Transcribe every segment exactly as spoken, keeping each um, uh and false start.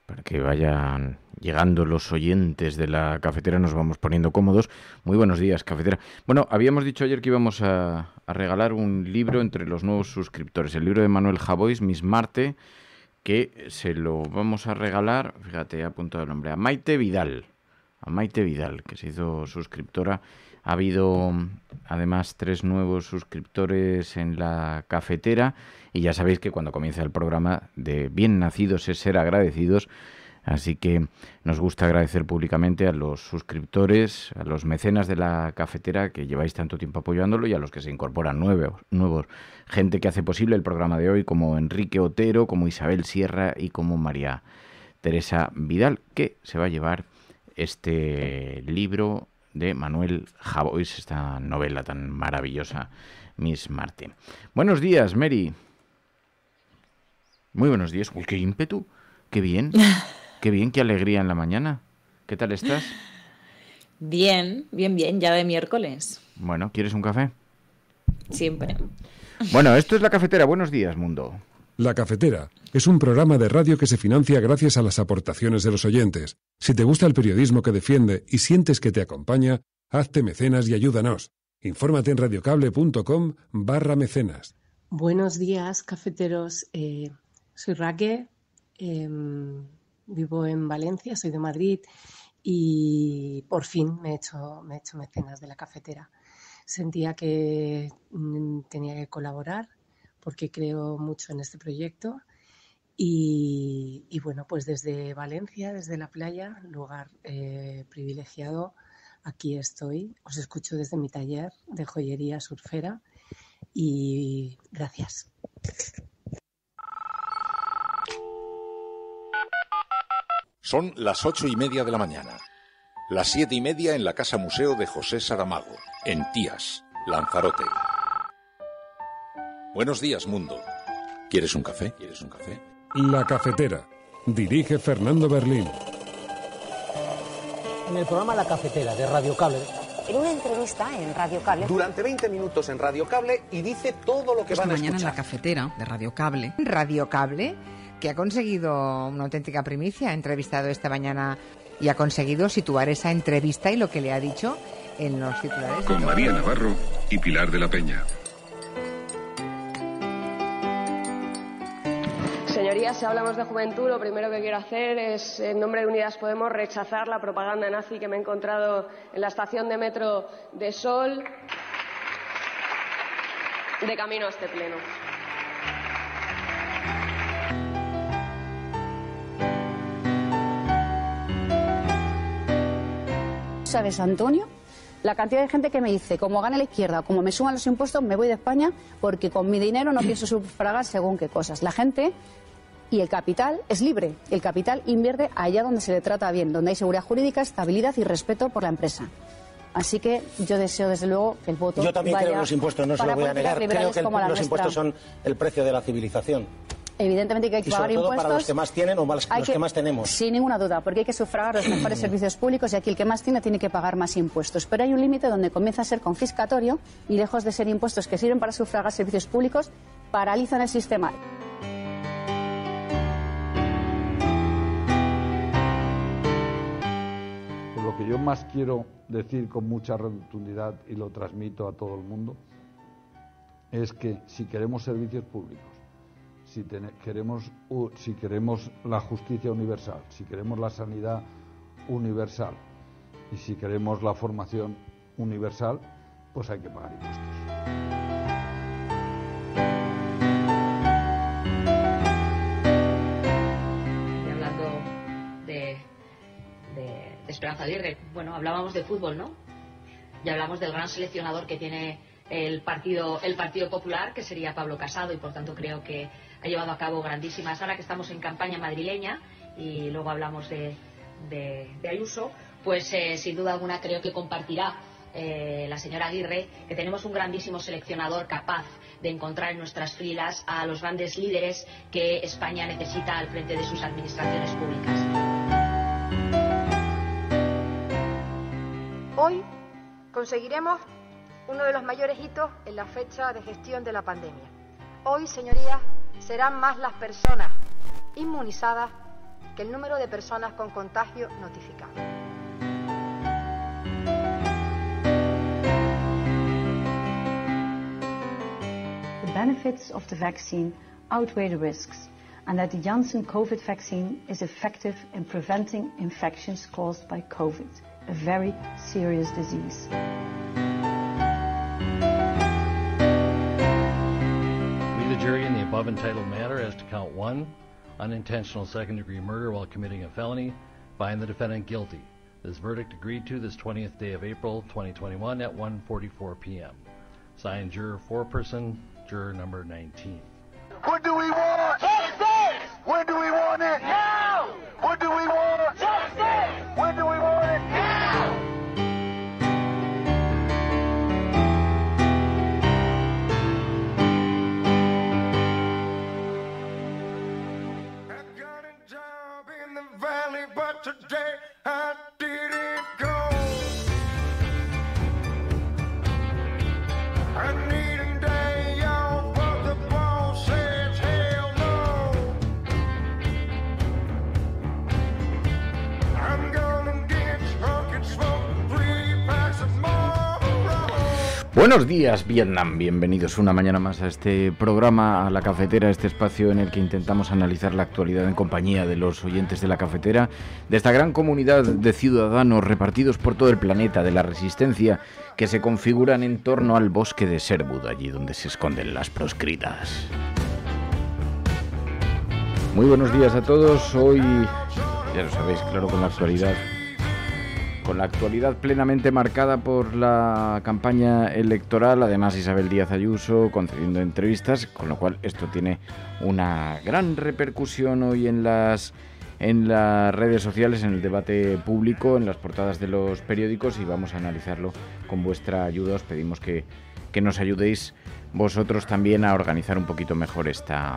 para que vayan llegando los oyentes de la cafetera, nos vamos poniendo cómodos. Muy buenos días, cafetera. Bueno, habíamos dicho ayer que íbamos a, a regalar un libro entre los nuevos suscriptores, el libro de Manuel Javois, Miss Marte, que se lo vamos a regalar, fíjate, he apuntado el nombre, a Maite Vidal, a Maite Vidal, que se hizo suscriptora. Ha habido además tres nuevos suscriptores en la cafetera y ya sabéis que cuando comienza el programa de Bien Nacidos es ser agradecidos, así que nos gusta agradecer públicamente a los suscriptores, a los mecenas de la cafetera que lleváis tanto tiempo apoyándolo y a los que se incorporan nuevos, nuevos, gente que hace posible el programa de hoy, como Enrique Otero, como Isabel Sierra y como María Teresa Vidal, que se va a llevar este libro de Manuel Javois, esta novela tan maravillosa, Miss Marte. Buenos días, Mary. Muy buenos días. Uy, qué ímpetu, qué bien, qué bien, qué alegría en la mañana. ¿Qué tal estás? Bien, bien, bien, ya de miércoles. Bueno, ¿quieres un café? Siempre. Bueno, esto es La Cafetera. Buenos días, mundo. La Cafetera es un programa de radio que se financia gracias a las aportaciones de los oyentes. Si te gusta el periodismo que defiende y sientes que te acompaña, hazte mecenas y ayúdanos. Infórmate en radiocable.com barra mecenas. Buenos días, cafeteros. Eh, soy Raquel, eh, vivo en Valencia, soy de Madrid y por fin me he hecho, me he hecho mecenas de La Cafetera. Sentía que mm, tenía que colaborar porque creo mucho en este proyecto y, y bueno, pues desde Valencia, desde la playa, lugar eh, privilegiado, aquí estoy. Os escucho desde mi taller de joyería surfera y gracias. Son las ocho y media de la mañana, las siete y media en la Casa Museo de José Saramago, en Tías, Lanzarote. Buenos días, mundo. ¿Quieres un café? ¿Quieres un café? La Cafetera. Dirige Fernando Berlín. En el programa La Cafetera de Radio Cable. En una entrevista en Radio Cable. Durante veinte minutos en Radio Cable y dice todo lo que Esta van a mañana escuchar. en La Cafetera de Radio Cable. Radio Cable, que ha conseguido una auténtica primicia, ha entrevistado esta mañana y ha conseguido situar esa entrevista y lo que le ha dicho en los titulares. Con María Navarro y Pilar de la Peña. Señorías, si hablamos de juventud, lo primero que quiero hacer es, en nombre de Unidas Podemos, rechazar la propaganda nazi que me he encontrado en la estación de metro de Sol, de camino a este pleno. ¿Sabes, Antonio? La cantidad de gente que me dice, como gane la izquierda, como me suman los impuestos, me voy de España porque con mi dinero no pienso sufragar según qué cosas. La gente y el capital es libre. El capital invierte allá donde se le trata bien, donde hay seguridad jurídica, estabilidad y respeto por la empresa. Así que yo deseo, desde luego, que el voto Yo también vaya creo en los impuestos, no se lo voy a negar. Creo que el, los impuestos son el precio de la civilización. Evidentemente que hay que y pagar sobre todo impuestos. Para los que más tienen o los hay que, que, más tenemos. Sin ninguna duda, porque hay que sufragar los mejores servicios públicos y aquí el que más tiene tiene que pagar más impuestos. Pero hay un límite donde comienza a ser confiscatorio y lejos de ser impuestos que sirven para sufragar servicios públicos, paralizan el sistema. Lo que yo más quiero decir con mucha rotundidad y lo transmito a todo el mundo es que si queremos servicios públicos, Si, ten, queremos, uh, si queremos la justicia universal, si queremos la sanidad universal y si queremos la formación universal, pues hay que pagar impuestos. Y hablando de, de, de Esperanza Aguirre, bueno, hablábamos de fútbol, ¿no? Y hablamos del gran seleccionador que tiene el partido, el Partido Popular, que sería Pablo Casado, y por tanto creo que ha llevado a cabo grandísimas, ahora que estamos en campaña madrileña y luego hablamos de, de, de Ayuso, pues eh, sin duda alguna creo que compartirá eh, la señora Aguirre que tenemos un grandísimo seleccionador capaz de encontrar en nuestras filas a los grandes líderes que España necesita al frente de sus administraciones públicas. Hoy conseguiremos uno de los mayores hitos en la fecha de gestión de la pandemia. Hoy, señorías, serán más las personas inmunizadas que el número de personas con contagio notificadas. The benefits of the vaccine outweigh the risks, and that the Janssen COVID vaccine is effective in preventing infections caused by COVID, a very serious disease. We, the jury, in the above entitled matter as to count one, unintentional second-degree murder while committing a felony, find the defendant guilty. This verdict agreed to this twentieth day of April, twenty twenty-one at one forty-four p m Signed, juror foreperson, juror number nineteen. What do we want? Justice! When do we want it? Now! What do we want? Justice! When do we want it? Now! I got a job in the valley, but today I didn't go. I need a day off, but the boss says hell no. I'm gonna get drunk and smoke three packs of Marlboro. Buenos días, Vietnam. Bienvenidos una mañana más a este programa, a La Cafetera, este espacio en el que intentamos analizar la actualidad en compañía de los oyentes de La Cafetera, de esta gran comunidad de ciudadanos repartidos por todo el planeta de la resistencia que se configuran en torno al bosque de Sherwood, allí donde se esconden las proscritas. Muy buenos días a todos. Hoy, ya lo sabéis, claro, con la actualidad Con la actualidad plenamente marcada por la campaña electoral, además Isabel Díaz Ayuso concediendo entrevistas, con lo cual esto tiene una gran repercusión hoy en las, en las redes sociales, en el debate público, en las portadas de los periódicos, y vamos a analizarlo con vuestra ayuda. Os pedimos que, que nos ayudéis vosotros también a organizar un poquito mejor esta...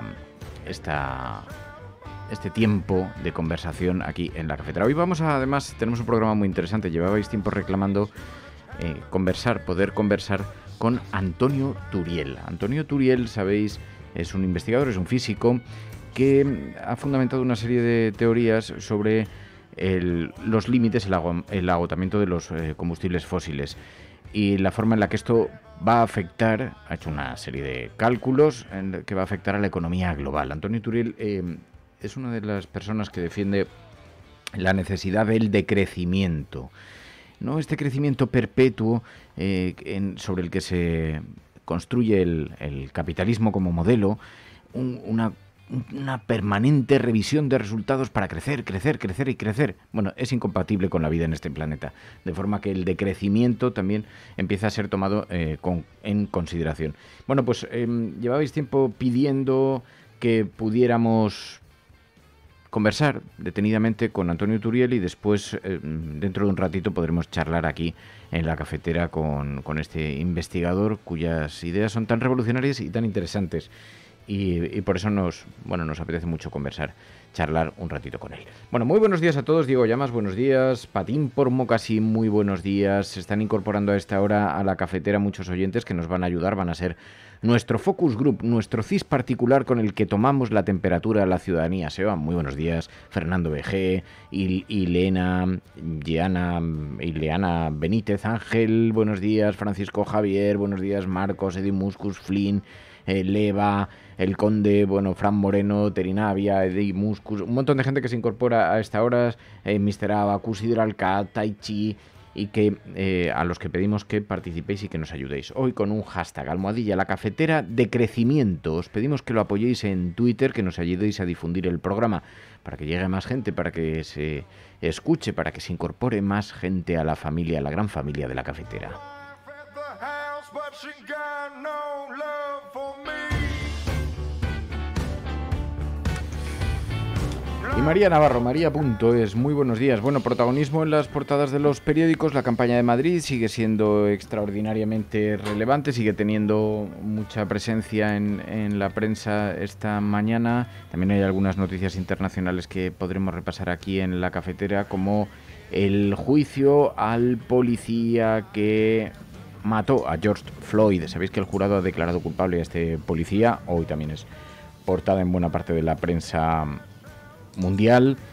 esta este tiempo de conversación aquí en La Cafetera. Hoy vamos a, además, tenemos un programa muy interesante. Llevabais tiempo reclamando eh, conversar, poder conversar con Antonio Turiel. Antonio Turiel, sabéis, es un investigador, es un físico que ha fundamentado una serie de teorías sobre el, los límites, el, agu- el agotamiento de los eh, combustibles fósiles y la forma en la que esto va a afectar. Ha hecho una serie de cálculos en que va a afectar a la economía global. Antonio Turiel eh, es una de las personas que defiende la necesidad del decrecimiento, ¿no? Este crecimiento perpetuo eh, en, sobre el que se construye el, el capitalismo como modelo, un, una, una permanente revisión de resultados para crecer, crecer, crecer y crecer. Bueno, es incompatible con la vida en este planeta, de forma que el decrecimiento también empieza a ser tomado eh, con, en consideración. Bueno, pues eh, llevabais tiempo pidiendo que pudiéramos conversar detenidamente con Antonio Turiel y después, eh, dentro de un ratito, podremos charlar aquí en La Cafetera con, con este investigador cuyas ideas son tan revolucionarias y tan interesantes. Y, y por eso nos, bueno, nos apetece mucho conversar, charlar un ratito con él. Bueno, muy buenos días a todos. Diego Llamas, buenos días. Patín por Mocasín, muy buenos días. Se están incorporando a esta hora a La Cafetera muchos oyentes que nos van a ayudar, van a ser nuestro focus group, nuestro C I S particular con el que tomamos la temperatura a la ciudadanía. Seba, muy buenos días. Fernando B G, Il, Ileana, Giana, Ileana Benítez, Ángel, buenos días. Francisco Javier, buenos días. Marcos, Edi Muscus, Flynn, eh, Leva, El Conde, bueno, Fran Moreno, Terinavia, Edi Muscus, un montón de gente que se incorpora a esta hora, eh, mister Abacus, Hidralcat, Tai Chi, y que eh, a los que pedimos que participéis y que nos ayudéis. Hoy con un hashtag, almohadilla, La Cafetera de Crecimiento. Os pedimos que lo apoyéis en Twitter, que nos ayudéis a difundir el programa para que llegue más gente, para que se escuche, para que se incorpore más gente a la familia, a la gran familia de La Cafetera. Y María Navarro, María punto es, muy buenos días. Bueno, protagonismo en las portadas de los periódicos. La campaña de Madrid sigue siendo extraordinariamente relevante, sigue teniendo mucha presencia en, en la prensa esta mañana. También hay algunas noticias internacionales que podremos repasar aquí en La Cafetera, como el juicio al policía que mató a George Floyd. Sabéis que el jurado ha declarado culpable a este policía. Hoy también es portada en buena parte de la prensa mundial.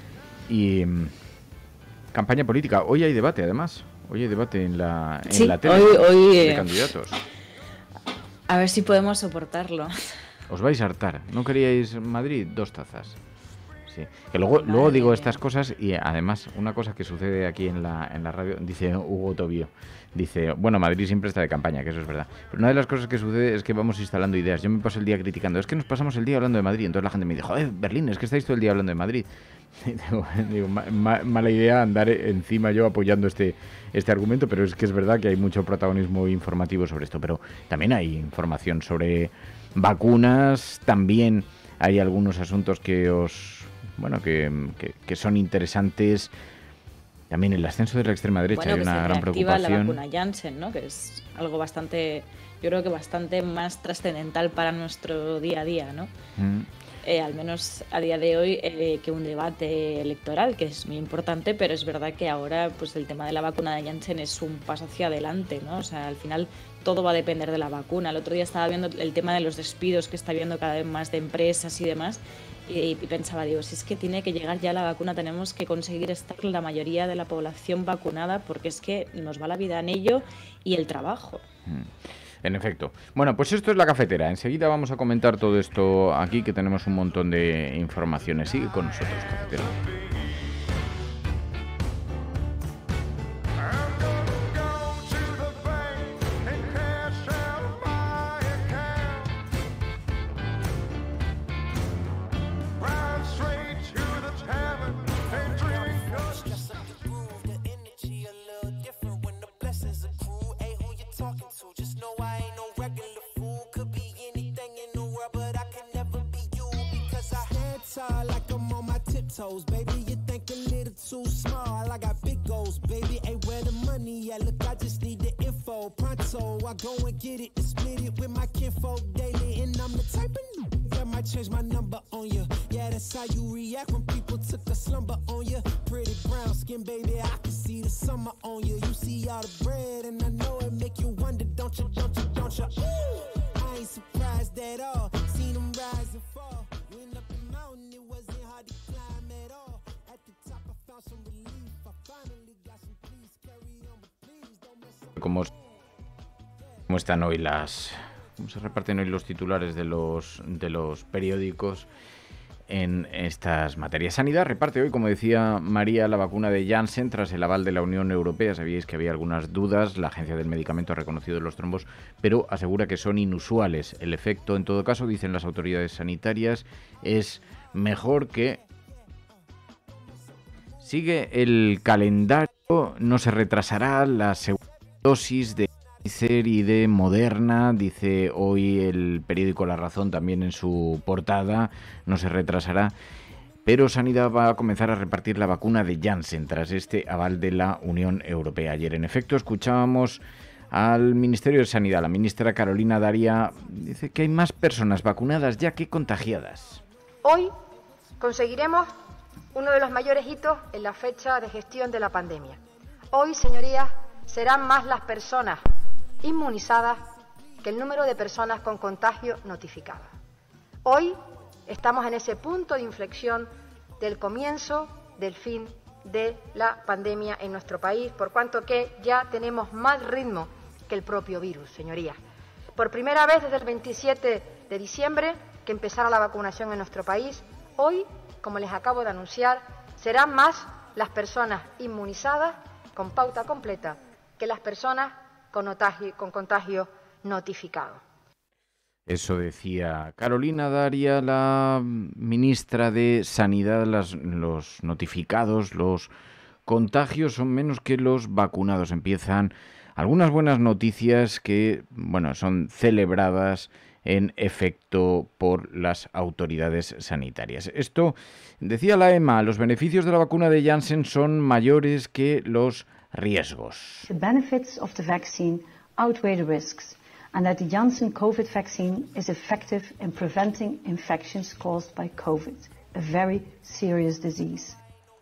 Y mmm, campaña política. Hoy hay debate, además. Hoy hay debate en la, en sí, la tele hoy, hoy, de eh, candidatos. A ver si podemos soportarlo. Os vais a hartar. ¿No queríais Madrid? Dos tazas. Sí. Que luego, luego digo estas cosas y además una cosa que sucede aquí en la, en la radio, dice Hugo Tobío, dice, bueno, Madrid siempre está de campaña, que eso es verdad. Pero una de las cosas que sucede es que vamos instalando ideas. Yo me paso el día criticando, es que nos pasamos el día hablando de Madrid. Entonces la gente me dice, joder, Berlín, es que estáis todo el día hablando de Madrid. Y digo, digo ma, ma, mala idea andar encima yo apoyando este, este argumento, pero es que es verdad que hay mucho protagonismo informativo sobre esto. Pero también hay información sobre vacunas, también hay algunos asuntos que os... Bueno, que, que, que son interesantes. También el ascenso de la extrema derecha, bueno, hay una gran preocupación. La vacuna Janssen, ¿no? Que es algo bastante, yo creo que bastante más trascendental para nuestro día a día, ¿no? Mm. Eh, al menos a día de hoy, eh, que un debate electoral, que es muy importante, pero es verdad que ahora pues el tema de la vacuna de Janssen es un paso hacia adelante, ¿no? O sea, al final todo va a depender de la vacuna. El otro día estaba viendo el tema de los despidos que está habiendo cada vez más de empresas y demás, y, y pensaba, digo, si es que tiene que llegar ya la vacuna, tenemos que conseguir estar la mayoría de la población vacunada, porque es que nos va la vida en ello y el trabajo. Mm. En efecto. Bueno, pues esto es La Cafetera. Enseguida vamos a comentar todo esto aquí, que tenemos un montón de informaciones. Sigue con nosotros, Cafetera. Baby, you think a little too small. I got big goals, baby. Ain't where the money at. Look, I just need the info. Pronto, I go and get it and split it with my kinfolk daily. And I'm the type of that might change my number on you. Yeah, that's how you react when people took a slumber on you. Pretty brown skin, baby. I can see the summer on you. You see all the bread, and I know it make you wonder, don't you, don't you, don't you? Ooh, I ain't surprised at all. Seen them rise and fall. Went up the mountain, it wasn't hard to climb. ¿Cómo, cómo están hoy las... ¿Cómo se reparten hoy los titulares de los, de los periódicos en estas materias? Sanidad reparte hoy, como decía María, la vacuna de Janssen tras el aval de la Unión Europea. Sabíais que había algunas dudas. La Agencia del Medicamento ha reconocido los trombos, pero asegura que son inusuales. El efecto, en todo caso, dicen las autoridades sanitarias, es mejor que... Sigue el calendario, no se retrasará la segunda dosis de Pfizer y de Moderna, dice hoy el periódico La Razón también en su portada, no se retrasará, pero Sanidad va a comenzar a repartir la vacuna de Janssen tras este aval de la Unión Europea. Ayer, en efecto, escuchábamos al Ministerio de Sanidad, la ministra Carolina Darias dice que hay más personas vacunadas ya que contagiadas. Hoy conseguiremos uno de los mayores hitos en la fecha de gestión de la pandemia. Hoy, señorías, serán más las personas inmunizadas que el número de personas con contagio notificadas. Hoy estamos en ese punto de inflexión del comienzo del fin de la pandemia en nuestro país, por cuanto que ya tenemos más ritmo que el propio virus, señorías. Por primera vez desde el veintisiete de diciembre que empezara la vacunación en nuestro país, hoy, como les acabo de anunciar, serán más las personas inmunizadas con pauta completa que las personas con contagio, con contagio notificado. Eso decía Carolina Darias, la ministra de Sanidad. Las, los notificados, los contagios son menos que los vacunados. Empiezan algunas buenas noticias que, bueno, son celebradas en efecto por las autoridades sanitarias. Esto, decía la EMA, los beneficios de la vacuna de Janssen son mayores que los riesgos. The benefits of the vaccine outweigh the risks, and that the Janssen COVID vaccine is effective in preventing infections caused by COVID, a very serious disease.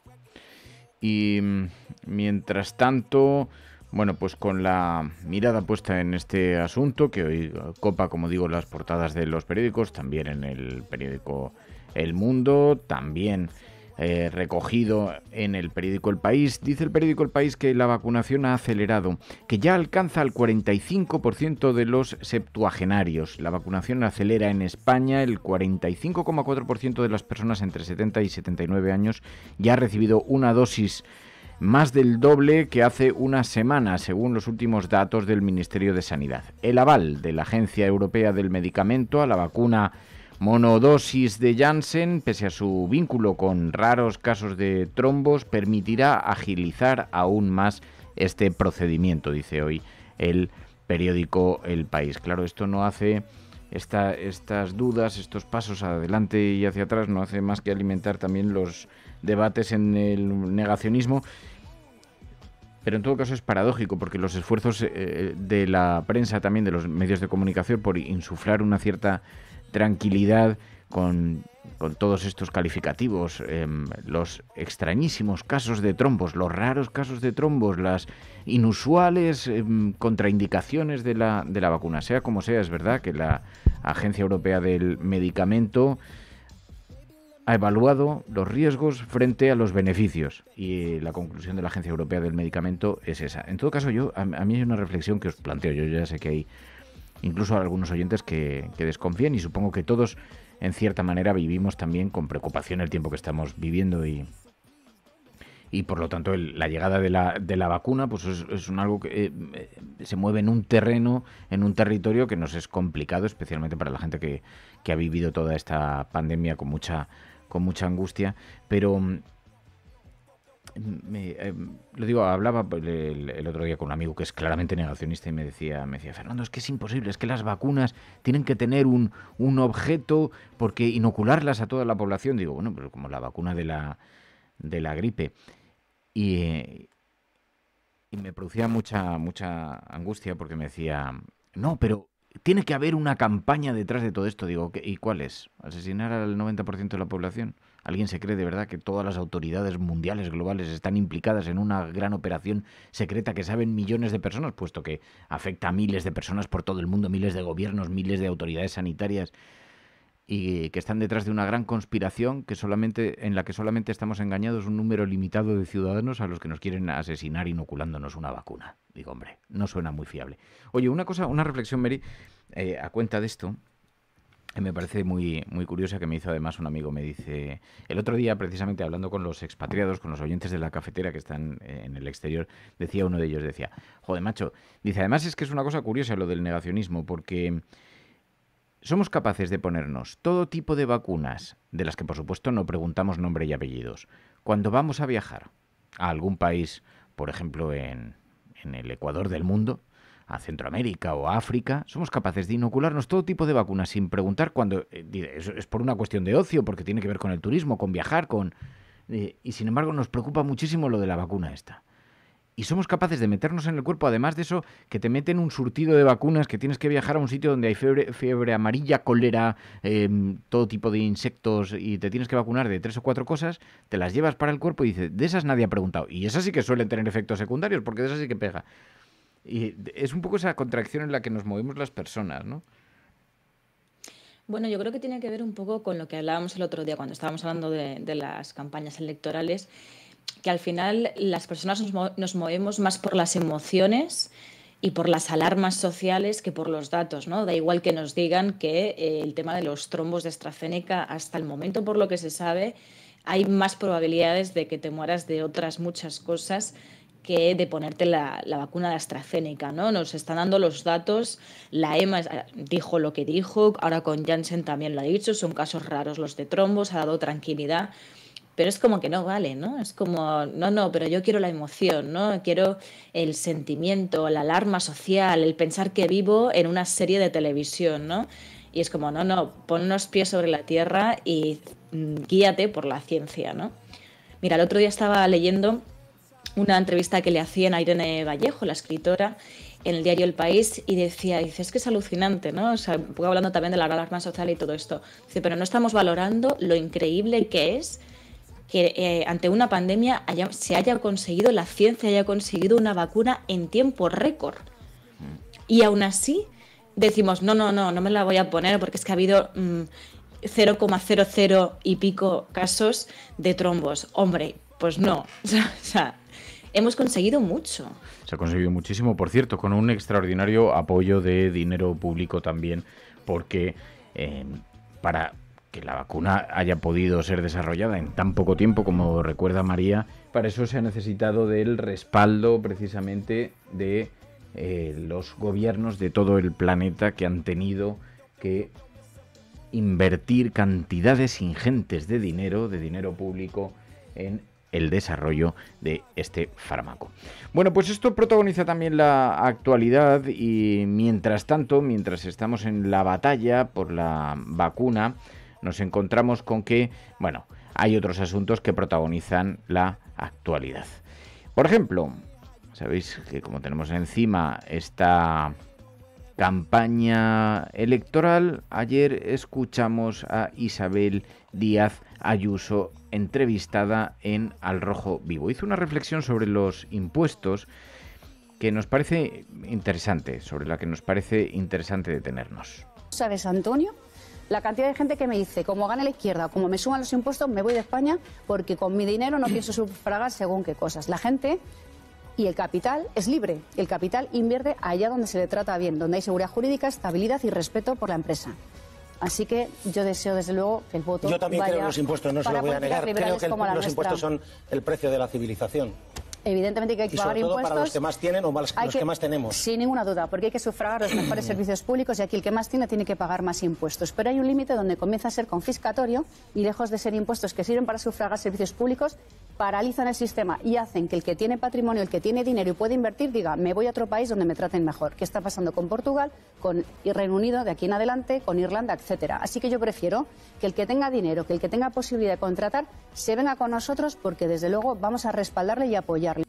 Y mientras tanto, bueno, pues con la mirada puesta en este asunto, que hoy copa, como digo, las portadas de los periódicos, también en el periódico El Mundo, también eh, recogido en el periódico El País. Dice el periódico El País que la vacunación ha acelerado, que ya alcanza el cuarenta y cinco por ciento de los septuagenarios. La vacunación acelera en España, el cuarenta y cinco coma cuatro por ciento de las personas entre setenta y setenta y nueve años ya ha recibido una dosis, más del doble que hace una semana, según los últimos datos del Ministerio de Sanidad. El aval de la Agencia Europea del Medicamento a la vacuna monodosis de Janssen, pese a su vínculo con raros casos de trombos, permitirá agilizar aún más este procedimiento, dice hoy el periódico El País. Claro, esto no hace, esta, estas dudas, estos pasos adelante y hacia atrás, no hace más que alimentar también los debates en el negacionismo. Pero en todo caso es paradójico, porque los esfuerzos eh, de la prensa, también de los medios de comunicación, por insuflar una cierta tranquilidad con, con todos estos calificativos, eh, los extrañísimos casos de trombos, los raros casos de trombos, las inusuales eh, contraindicaciones de la, de la vacuna. Sea como sea, es verdad que la Agencia Europea del Medicamento ha evaluado los riesgos frente a los beneficios, y la conclusión de la Agencia Europea del Medicamento es esa. En todo caso, yo a, a mí hay una reflexión que os planteo. Yo ya sé que hay incluso algunos oyentes que, que desconfían, y supongo que todos en cierta manera vivimos también con preocupación el tiempo que estamos viviendo, y, y por lo tanto el, la llegada de la, de la vacuna pues es, es un algo que eh, se mueve en un terreno, en un territorio que nos es complicado, especialmente para la gente que, que ha vivido toda esta pandemia con mucha, con mucha angustia, pero Me, eh, lo digo, hablaba el, el otro día con un amigo que es claramente negacionista y me decía, me decía, Fernando, es que es imposible, es que las vacunas tienen que tener un, un objeto, porque inocularlas a toda la población. Digo, bueno, pero como la vacuna de la, de la gripe. Y, eh, y me producía mucha, mucha angustia, porque me decía, no, pero tiene que haber una campaña detrás de todo esto. Digo, ¿y cuál es? ¿Asesinar al noventa por ciento de la población? ¿Alguien se cree de verdad que todas las autoridades mundiales, globales, están implicadas en una gran operación secreta que saben millones de personas, puesto que afecta a miles de personas por todo el mundo, miles de gobiernos, miles de autoridades sanitarias, y que están detrás de una gran conspiración que solamente, en la que solamente estamos engañados un número limitado de ciudadanos a los que nos quieren asesinar inoculándonos una vacuna? Digo, hombre, no suena muy fiable. Oye, una cosa, una reflexión, Mary, eh, a cuenta de esto, me parece muy, muy curiosa, que me hizo además un amigo. Me dice, el otro día, precisamente hablando con los expatriados, con los oyentes de la cafetera que están en el exterior, decía uno de ellos, decía, joder, macho, dice, además es que es una cosa curiosa lo del negacionismo, porque somos capaces de ponernos todo tipo de vacunas, de las que por supuesto no preguntamos nombre y apellidos, cuando vamos a viajar a algún país, por ejemplo en, en el Ecuador del mundo, a Centroamérica o a África, somos capaces de inocularnos todo tipo de vacunas sin preguntar cuando eh, es, es por una cuestión de ocio, porque tiene que ver con el turismo, con viajar, con eh, y sin embargo nos preocupa muchísimo lo de la vacuna esta. Y somos capaces de meternos en el cuerpo, además de eso, que te meten un surtido de vacunas, que tienes que viajar a un sitio donde hay fiebre, fiebre amarilla, cólera, eh, todo tipo de insectos, y te tienes que vacunar de tres o cuatro cosas, te las llevas para el cuerpo y dices, de esas nadie ha preguntado. Y esas sí que suelen tener efectos secundarios, porque de esas sí que pega. Y es un poco esa contracción en la que nos movemos las personas, ¿no? Bueno, yo creo que tiene que ver un poco con lo que hablábamos el otro día cuando estábamos hablando de, de las campañas electorales, que al final las personas nos, mo- nos movemos más por las emociones y por las alarmas sociales que por los datos, ¿no? Da igual que nos digan que eh, el tema de los trombos de AstraZeneca, hasta el momento, por lo que se sabe, hay más probabilidades de que te mueras de otras muchas cosas que de ponerte la, la vacuna de AstraZeneca, ¿no? Nos están dando los datos, la E M A dijo lo que dijo, ahora con Janssen también lo ha dicho, son casos raros los de trombos, ha dado tranquilidad, pero es como que no vale, ¿no? Es como, no, no, pero yo quiero la emoción, ¿no? Quiero el sentimiento, la alarma social, el pensar que vivo en una serie de televisión, ¿no? Y es como, no, no, pon los pies sobre la tierra y mm, guíate por la ciencia, ¿no? Mira, el otro día estaba leyendo una entrevista que le hacían a Irene Vallejo, la escritora, en el diario El País, y decía, dice, es que es alucinante, ¿no? O sea, un poco hablando también de la alarma social y todo esto. Dice, pero no estamos valorando lo increíble que es que eh, ante una pandemia haya, se haya conseguido, la ciencia haya conseguido una vacuna en tiempo récord. Y aún así decimos, no, no, no, no me la voy a poner porque es que ha habido mmm, cero coma cero cero y pico casos de trombos. Hombre, pues no. O sea, hemos conseguido mucho. Se ha conseguido muchísimo, por cierto, con un extraordinario apoyo de dinero público también, porque eh, para que la vacuna haya podido ser desarrollada en tan poco tiempo, como recuerda María, para eso se ha necesitado del respaldo precisamente de eh, los gobiernos de todo el planeta, que han tenido que invertir cantidades ingentes de dinero, de dinero público, en el desarrollo de este fármaco. Bueno, pues esto protagoniza también la actualidad y mientras tanto, mientras estamos en la batalla por la vacuna, nos encontramos con que, bueno, hay otros asuntos que protagonizan la actualidad. Por ejemplo, sabéis que como tenemos encima esta campaña electoral, ayer escuchamos a Isabel Díaz Ayuso entrevistada en Al Rojo Vivo. Hizo una reflexión sobre los impuestos que nos parece interesante, sobre la que nos parece interesante detenernos. ¿Sabes, Antonio? La cantidad de gente que me dice, como gane la izquierda, como me suman los impuestos, me voy de España porque con mi dinero no pienso sufragar según qué cosas. La gente y el capital es libre. El capital invierte allá donde se le trata bien, donde hay seguridad jurídica, estabilidad y respeto por la empresa. Así que yo deseo, desde luego, que el voto Yo también vaya creo en los impuestos, no se lo voy a negar. Creo que el, los impuestos son el precio de la civilización. Evidentemente que hay que y pagar sobre todo impuestos. Para los que más tienen o los que, que más tenemos. Sin ninguna duda, porque hay que sufragar los mejores servicios públicos y aquí el que más tiene tiene que pagar más impuestos. Pero hay un límite donde comienza a ser confiscatorio y lejos de ser impuestos que sirven para sufragar servicios públicos, paralizan el sistema y hacen que el que tiene patrimonio, el que tiene dinero y puede invertir, diga, me voy a otro país donde me traten mejor. ¿Qué está pasando con Portugal, con el Reino Unido de aquí en adelante, con Irlanda, etcétera? Así que yo prefiero que el que tenga dinero, que el que tenga posibilidad de contratar, se venga con nosotros porque desde luego vamos a respaldarle y apoyarle.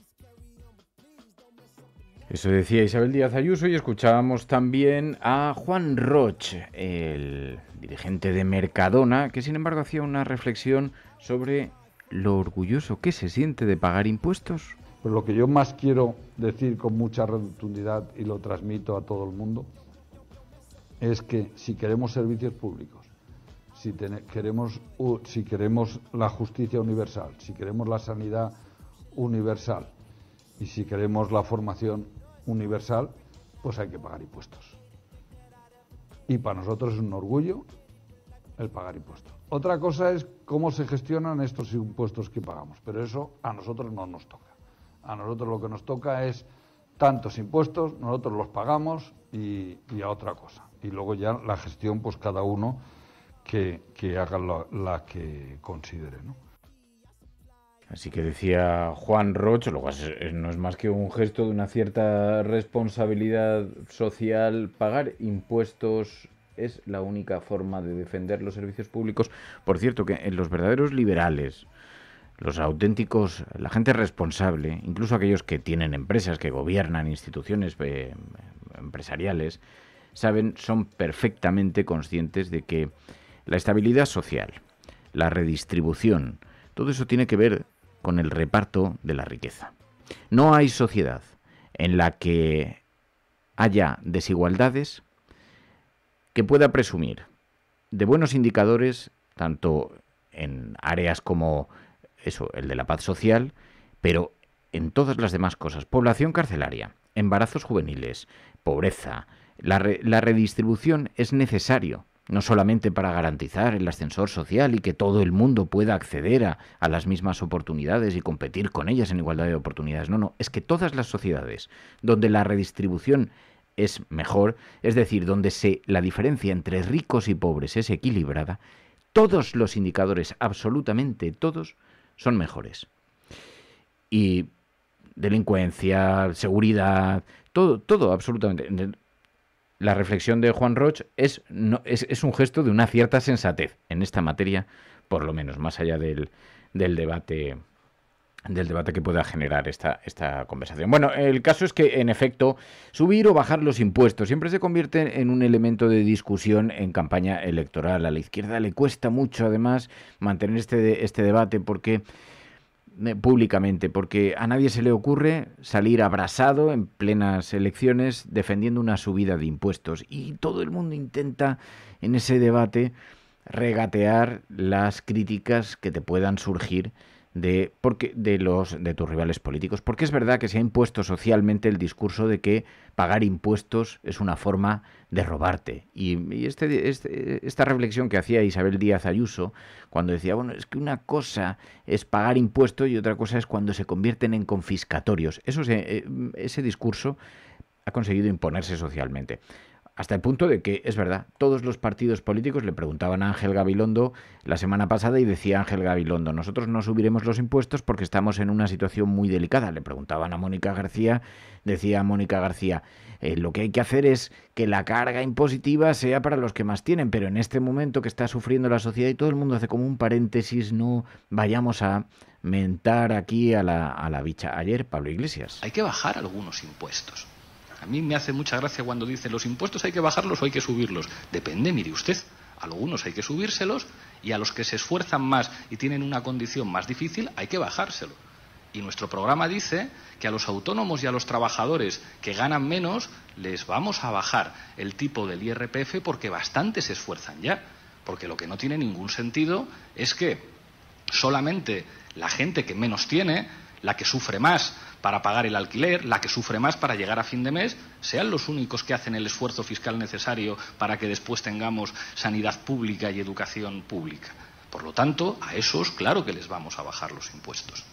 Eso decía Isabel Díaz Ayuso y escuchábamos también a Juan Roch, el dirigente de Mercadona, que sin embargo hacía una reflexión sobre lo orgulloso que se siente de pagar impuestos. Pues lo que yo más quiero decir con mucha rotundidad y lo transmito a todo el mundo es que si queremos servicios públicos, si ten- queremos, uh, si queremos la justicia universal, si queremos la sanidad universal y si queremos la formación universal, pues hay que pagar impuestos. Y para nosotros es un orgullo el pagar impuestos. Otra cosa es cómo se gestionan estos impuestos que pagamos, pero eso a nosotros no nos toca. A nosotros lo que nos toca es tantos impuestos, nosotros los pagamos y, y a otra cosa. Y luego ya la gestión, pues cada uno que, que haga la, la que considere, ¿no? Así que decía Juan Roch, luego es, es, no es más que un gesto de una cierta responsabilidad social. Pagar impuestos es la única forma de defender los servicios públicos. Por cierto, que en los verdaderos liberales, los auténticos, la gente responsable, incluso aquellos que tienen empresas, que gobiernan instituciones eh, empresariales, saben, son perfectamente conscientes de que la estabilidad social, la redistribución, todo eso tiene que ver con el reparto de la riqueza. No hay sociedad en la que haya desigualdades que pueda presumir de buenos indicadores, tanto en áreas como eso, el de la paz social, pero en todas las demás cosas. Población carcelaria, embarazos juveniles, pobreza. La, re, la redistribución es necesario. No solamente para garantizar el ascensor social y que todo el mundo pueda acceder a, a las mismas oportunidades y competir con ellas en igualdad de oportunidades. No, no, es que todas las sociedades donde la redistribución es mejor, es decir, donde se, la diferencia entre ricos y pobres es equilibrada, todos los indicadores, absolutamente todos, son mejores. Y delincuencia, seguridad, todo, todo absolutamente. La reflexión de Juan Roch es, no, es, es un gesto de una cierta sensatez en esta materia, por lo menos, más allá del, del debate del debate que pueda generar esta, esta conversación. Bueno, el caso es que, en efecto, subir o bajar los impuestos siempre se convierte en un elemento de discusión en campaña electoral. A la izquierda le cuesta mucho, además, mantener este, este debate porque... públicamente, porque a nadie se le ocurre salir abrasado en plenas elecciones defendiendo una subida de impuestos y todo el mundo intenta en ese debate regatear las críticas que te puedan surgir de porque de los de tus rivales políticos, porque es verdad que se ha impuesto socialmente el discurso de que pagar impuestos es una forma de robarte, y, y este, este esta reflexión que hacía Isabel Díaz Ayuso cuando decía, bueno, es que una cosa es pagar impuestos y otra cosa es cuando se convierten en confiscatorios, eso se, ese discurso ha conseguido imponerse socialmente. Hasta el punto de que, es verdad, todos los partidos políticos le preguntaban a Ángel Gabilondo la semana pasada y decía Ángel Gabilondo, nosotros no subiremos los impuestos porque estamos en una situación muy delicada. Le preguntaban a Mónica García, decía Mónica García, eh, lo que hay que hacer es que la carga impositiva sea para los que más tienen, pero en este momento que está sufriendo la sociedad y todo el mundo hace como un paréntesis, no vayamos a mentar aquí a la, a la bicha. Ayer, Pablo Iglesias. Hay que bajar algunos impuestos. A mí me hace mucha gracia cuando dicen los impuestos hay que bajarlos o hay que subirlos. Depende, mire usted. A algunos hay que subírselos y a los que se esfuerzan más y tienen una condición más difícil hay que bajárselo. Y nuestro programa dice que a los autónomos y a los trabajadores que ganan menos les vamos a bajar el tipo del I R P F porque bastante se esfuerzan ya. Porque lo que no tiene ningún sentido es que solamente la gente que menos tiene, la que sufre más para pagar el alquiler, la que sufre más para llegar a fin de mes, sean los únicos que hacen el esfuerzo fiscal necesario para que después tengamos sanidad pública y educación pública. Por lo tanto, a esos, claro que les vamos a bajar los impuestos.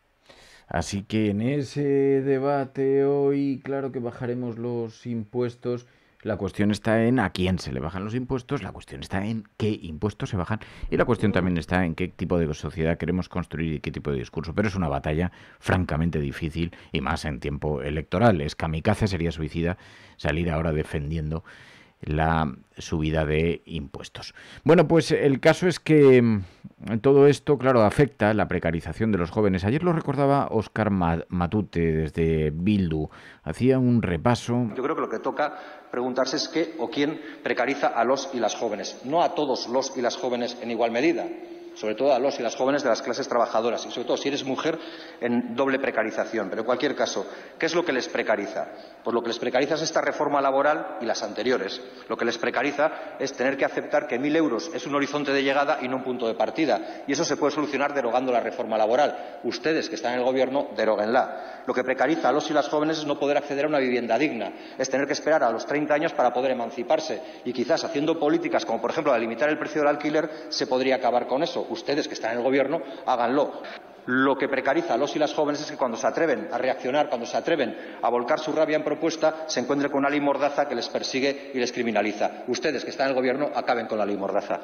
Así que en ese debate hoy, claro que bajaremos los impuestos. La cuestión está en a quién se le bajan los impuestos, la cuestión está en qué impuestos se bajan y la cuestión también está en qué tipo de sociedad queremos construir y qué tipo de discurso. Pero es una batalla francamente difícil y más en tiempo electoral. Es kamikaze, sería suicida salir ahora defendiendo la subida de impuestos. Bueno, pues el caso es que todo esto, claro, afecta la precarización de los jóvenes. Ayer lo recordaba Óscar Matute desde Bildu. Hacía un repaso. Yo creo que lo que toca preguntarse es qué o quién precariza a los y las jóvenes. No a todos los y las jóvenes en igual medida. Sobre todo a los y las jóvenes de las clases trabajadoras y sobre todo si eres mujer en doble precarización. Pero en cualquier caso, ¿qué es lo que les precariza? Pues lo que les precariza es esta reforma laboral y las anteriores. Lo que les precariza es tener que aceptar que mil euros es un horizonte de llegada y no un punto de partida. Y eso se puede solucionar derogando la reforma laboral. Ustedes que están en el gobierno, deróguenla. Lo que precariza a los y las jóvenes es no poder acceder a una vivienda digna. Es tener que esperar a los treinta años para poder emanciparse. Y quizás haciendo políticas como por ejemplo la de limitar el precio del alquiler se podría acabar con eso. Ustedes que están en el gobierno, háganlo. Lo que precariza a los y las jóvenes es que cuando se atreven a reaccionar, cuando se atreven a volcar su rabia en propuesta, se encuentren con una ley mordaza que les persigue y les criminaliza. Ustedes que están en el gobierno, acaben con la ley mordaza.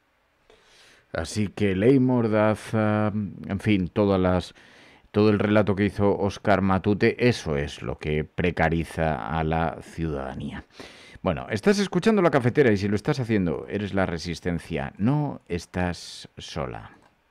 Así que ley mordaza, en fin, todas las, todo el relato que hizo Óscar Matute, eso es lo que precariza a la ciudadanía. Bueno, estás escuchando La Cafetera y si lo estás haciendo, eres la Resistencia. No estás sola.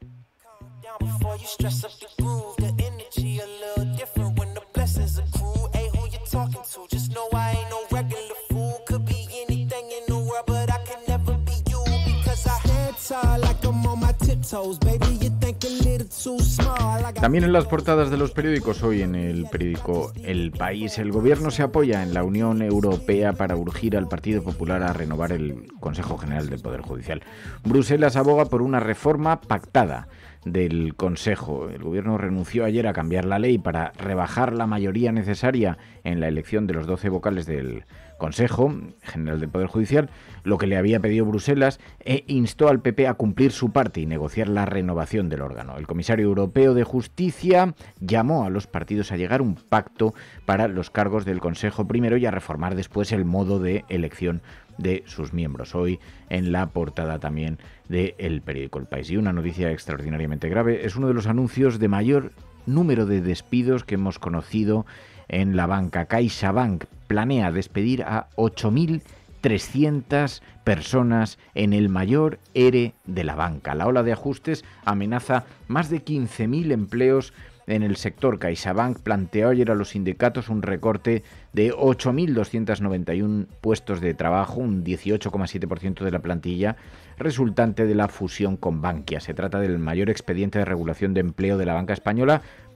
También en las portadas de los periódicos, hoy en el periódico El País, el gobierno se apoya en la Unión Europea para urgir al Partido Popular a renovar el Consejo General del Poder Judicial. Bruselas aboga por una reforma pactada del Consejo. El gobierno renunció ayer a cambiar la ley para rebajar la mayoría necesaria en la elección de los doce vocales del Consejo General del Poder Judicial, lo que le había pedido Bruselas, e instó al P P a cumplir su parte y negociar la renovación del órgano. El comisario europeo de Justicia llamó a los partidos a llegar a un pacto para los cargos del Consejo primero y a reformar después el modo de elección de sus miembros. Hoy en la portada también del periódico El País. Y una noticia extraordinariamente grave, es uno de los anuncios de mayor número de despidos que hemos conocido en la banca. CaixaBank planea despedir a ocho mil trescientas personas en el mayor ERE de la banca. La ola de ajustes amenaza más de quince mil empleos en el sector. CaixaBank planteó ayer a los sindicatos un recorte de ocho mil doscientos noventa y uno puestos de trabajo, un dieciocho coma siete por ciento de la plantilla, resultante de la fusión con Bankia. Se trata del mayor expediente de regulación de empleo de la banca española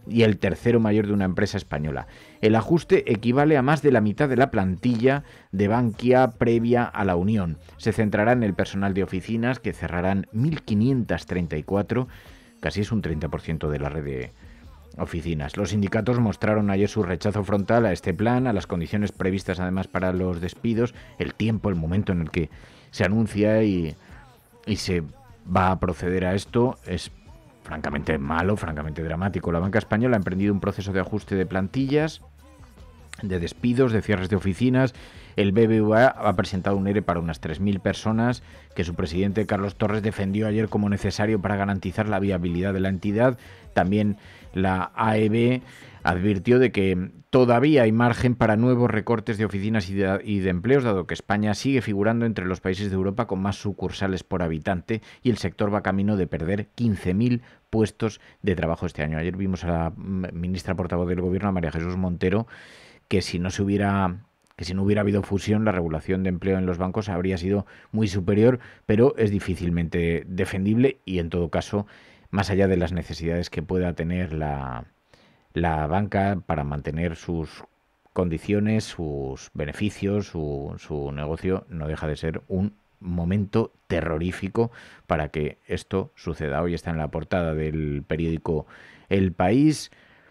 y el tercero mayor de una empresa española. El ajuste equivale a más de la mitad de la plantilla de Bankia previa a la unión. Se centrará en el personal de oficinas, que cerrarán mil quinientas treinta y cuatro, casi es un treinta por ciento de la red de oficinas. Los sindicatos mostraron ayer su rechazo frontal a este plan, a las condiciones previstas además para los despidos, el tiempo, el momento en el que se anuncia y, y se va a proceder a esto es francamente malo, francamente dramático. La banca española ha emprendido un proceso de ajuste de plantillas, de despidos, de cierres de oficinas. El B B V A ha presentado un ERE para unas tres mil personas que su presidente Carlos Torres defendió ayer como necesario para garantizar la viabilidad de la entidad. También la A E B advirtió de que todavía hay margen para nuevos recortes de oficinas y de, y de empleos, dado que España sigue figurando entre los países de Europa con más sucursales por habitante y el sector va camino de perder quince mil puestos de trabajo este año. Ayer vimos a la ministra portavoz del Gobierno, a María Jesús Montero, que si no se hubiera... que si no hubiera habido fusión, la regulación de empleo en los bancos habría sido muy superior, pero es difícilmente defendible y, en todo caso, más allá de las necesidades que pueda tener la, la banca para mantener sus condiciones, sus beneficios, su, su negocio, no deja de ser un momento terrorífico para que esto suceda. Hoy está en la portada del periódico El País.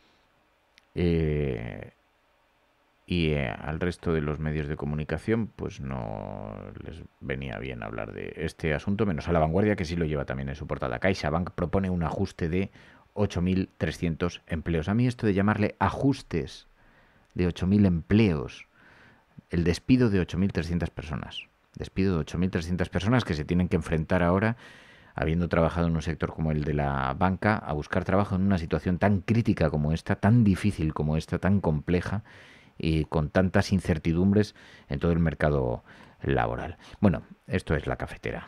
Eh... Y eh, al resto de los medios de comunicación pues no les venía bien hablar de este asunto, menos a La Vanguardia, que sí lo lleva también en su portada. CaixaBank propone un ajuste de ocho mil trescientos empleos. A mí esto de llamarle ajustes de ocho mil empleos, el despido de ocho mil trescientas personas, despido de ocho mil trescientas personas que se tienen que enfrentar ahora, habiendo trabajado en un sector como el de la banca, a buscar trabajo en una situación tan crítica como esta, tan difícil como esta, tan compleja, y con tantas incertidumbres en todo el mercado laboral. Bueno, esto es La Cafetera.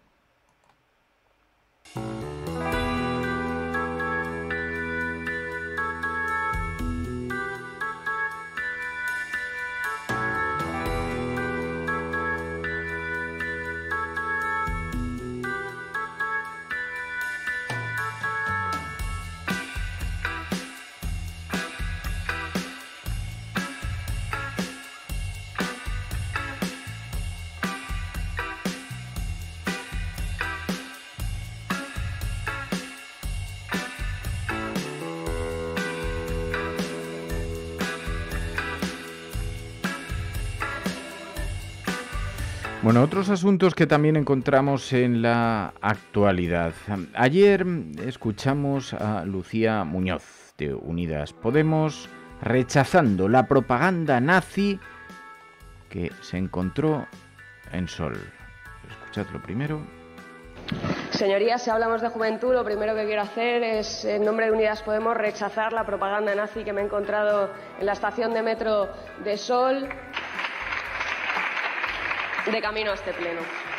Bueno, otros asuntos que también encontramos en la actualidad. Ayer escuchamos a Lucía Muñoz, de Unidas Podemos, rechazando la propaganda nazi que se encontró en Sol. Escuchadlo primero. Señorías, si hablamos de juventud, lo primero que quiero hacer es, en nombre de Unidas Podemos, rechazar la propaganda nazi que me he encontrado en la estación de metro de Sol, de camino a este pleno.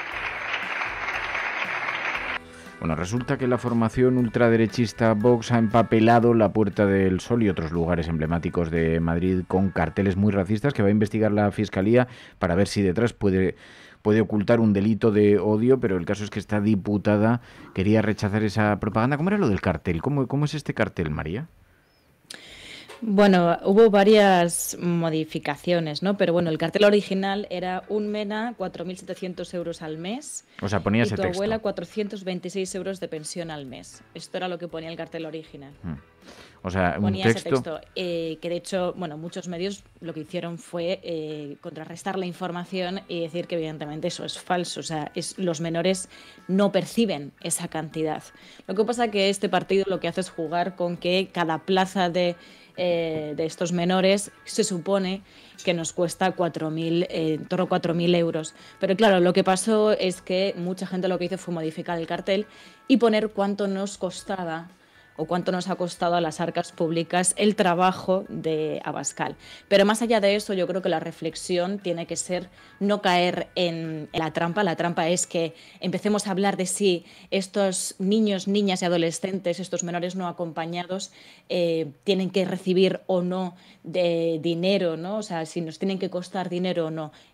Bueno, resulta que la formación ultraderechista Vox ha empapelado la Puerta del Sol y otros lugares emblemáticos de Madrid con carteles muy racistas que va a investigar la Fiscalía para ver si detrás puede, puede ocultar un delito de odio, pero el caso es que esta diputada quería rechazar esa propaganda. ¿Cómo era lo del cartel? ¿Cómo, cómo es este cartel, María? Bueno, hubo varias modificaciones, ¿no? Pero bueno, el cartel original era un MENA, cuatro mil setecientos euros al mes. O sea, ponía y ese tu texto. abuela, cuatrocientos veintiséis euros de pensión al mes. Esto era lo que ponía el cartel original. Hmm. O sea, un ponía texto... ese texto, eh, que de hecho, bueno, muchos medios lo que hicieron fue eh, contrarrestar la información y decir que evidentemente eso es falso. O sea, es, los menores no perciben esa cantidad. Lo que pasa es que este partido lo que hace es jugar con que cada plaza de... Eh, de estos menores se supone que nos cuesta cuatro mil, eh, en torno a cuatro mil euros. Pero claro, lo que pasó es que mucha gente lo que hizo fue modificar el cartel y poner cuánto nos costaba o cuánto nos ha costado a las arcas públicas el trabajo de Abascal. Pero más allá de eso, yo creo que la reflexión tiene que ser no caer en, en la trampa. La trampa es que empecemos a hablar de si estos niños, niñas y adolescentes, estos menores no acompañados, eh, tienen que recibir o no de dinero, ¿no? O sea, si nos tienen que costar dinero o no.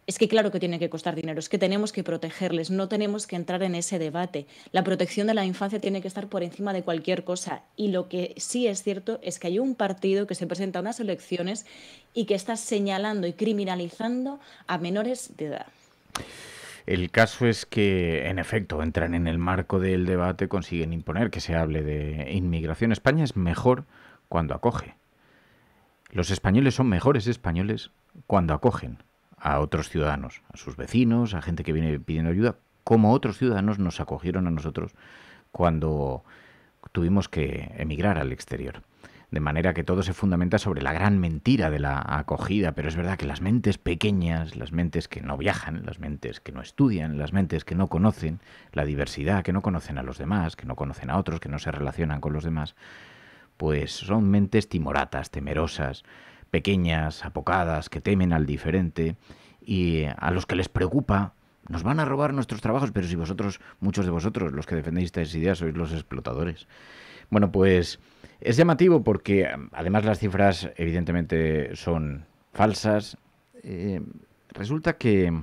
Es que claro que tiene que costar dinero, es que tenemos que protegerles, no tenemos que entrar en ese debate. La protección de la infancia tiene que estar por encima de cualquier cosa. Y lo que sí es cierto es que hay un partido que se presenta a unas elecciones y que está señalando y criminalizando a menores de edad. El caso es que, en efecto, entran en el marco del debate, consiguen imponer que se hable de inmigración. España es mejor cuando acoge. Los españoles son mejores españoles cuando acogen a otros ciudadanos, a sus vecinos, a gente que viene pidiendo ayuda, como otros ciudadanos nos acogieron a nosotros cuando tuvimos que emigrar al exterior. De manera que todo se fundamenta sobre la gran mentira de la acogida, pero es verdad que las mentes pequeñas, las mentes que no viajan, las mentes que no estudian, las mentes que no conocen la diversidad, que no conocen a los demás, que no conocen a otros, que no se relacionan con los demás, pues son mentes timoratas, temerosas, pequeñas, apocadas, que temen al diferente y a los que les preocupa, nos van a robar nuestros trabajos, pero si vosotros, muchos de vosotros, los que defendéis estas ideas, sois los explotadores. Bueno, pues es llamativo porque además las cifras evidentemente son falsas. Eh, resulta que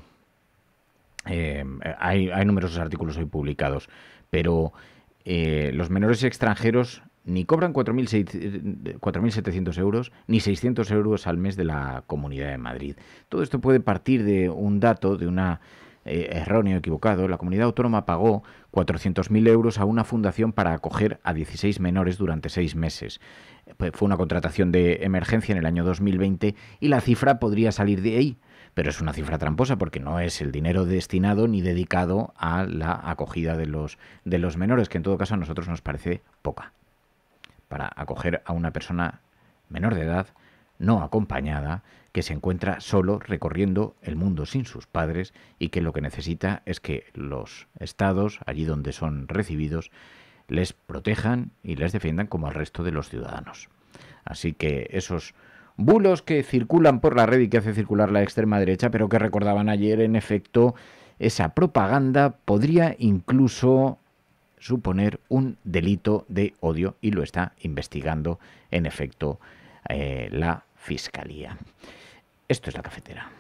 eh, hay, hay numerosos artículos hoy publicados, pero eh, los menores extranjeros ni cobran cuatro mil setecientos euros ni seiscientos euros al mes de la Comunidad de Madrid. Todo esto puede partir de un dato, de una eh, erróneo, equivocado. La Comunidad Autónoma pagó cuatrocientos mil euros a una fundación para acoger a dieciséis menores durante seis meses. Fue una contratación de emergencia en el año dos mil veinte y la cifra podría salir de ahí, pero es una cifra tramposa porque no es el dinero destinado ni dedicado a la acogida de los, de los menores, que en todo caso a nosotros nos parece poca. Para acoger a una persona menor de edad, no acompañada, que se encuentra solo recorriendo el mundo sin sus padres y que lo que necesita es que los estados, allí donde son recibidos, les protejan y les defiendan como al resto de los ciudadanos. Así que esos bulos que circulan por la red y que hace circular la extrema derecha, pero que recordaban ayer, en efecto, esa propaganda podría incluso suponer un delito de odio y lo está investigando, en efecto, eh, la Fiscalía. Esto es La Cafetera.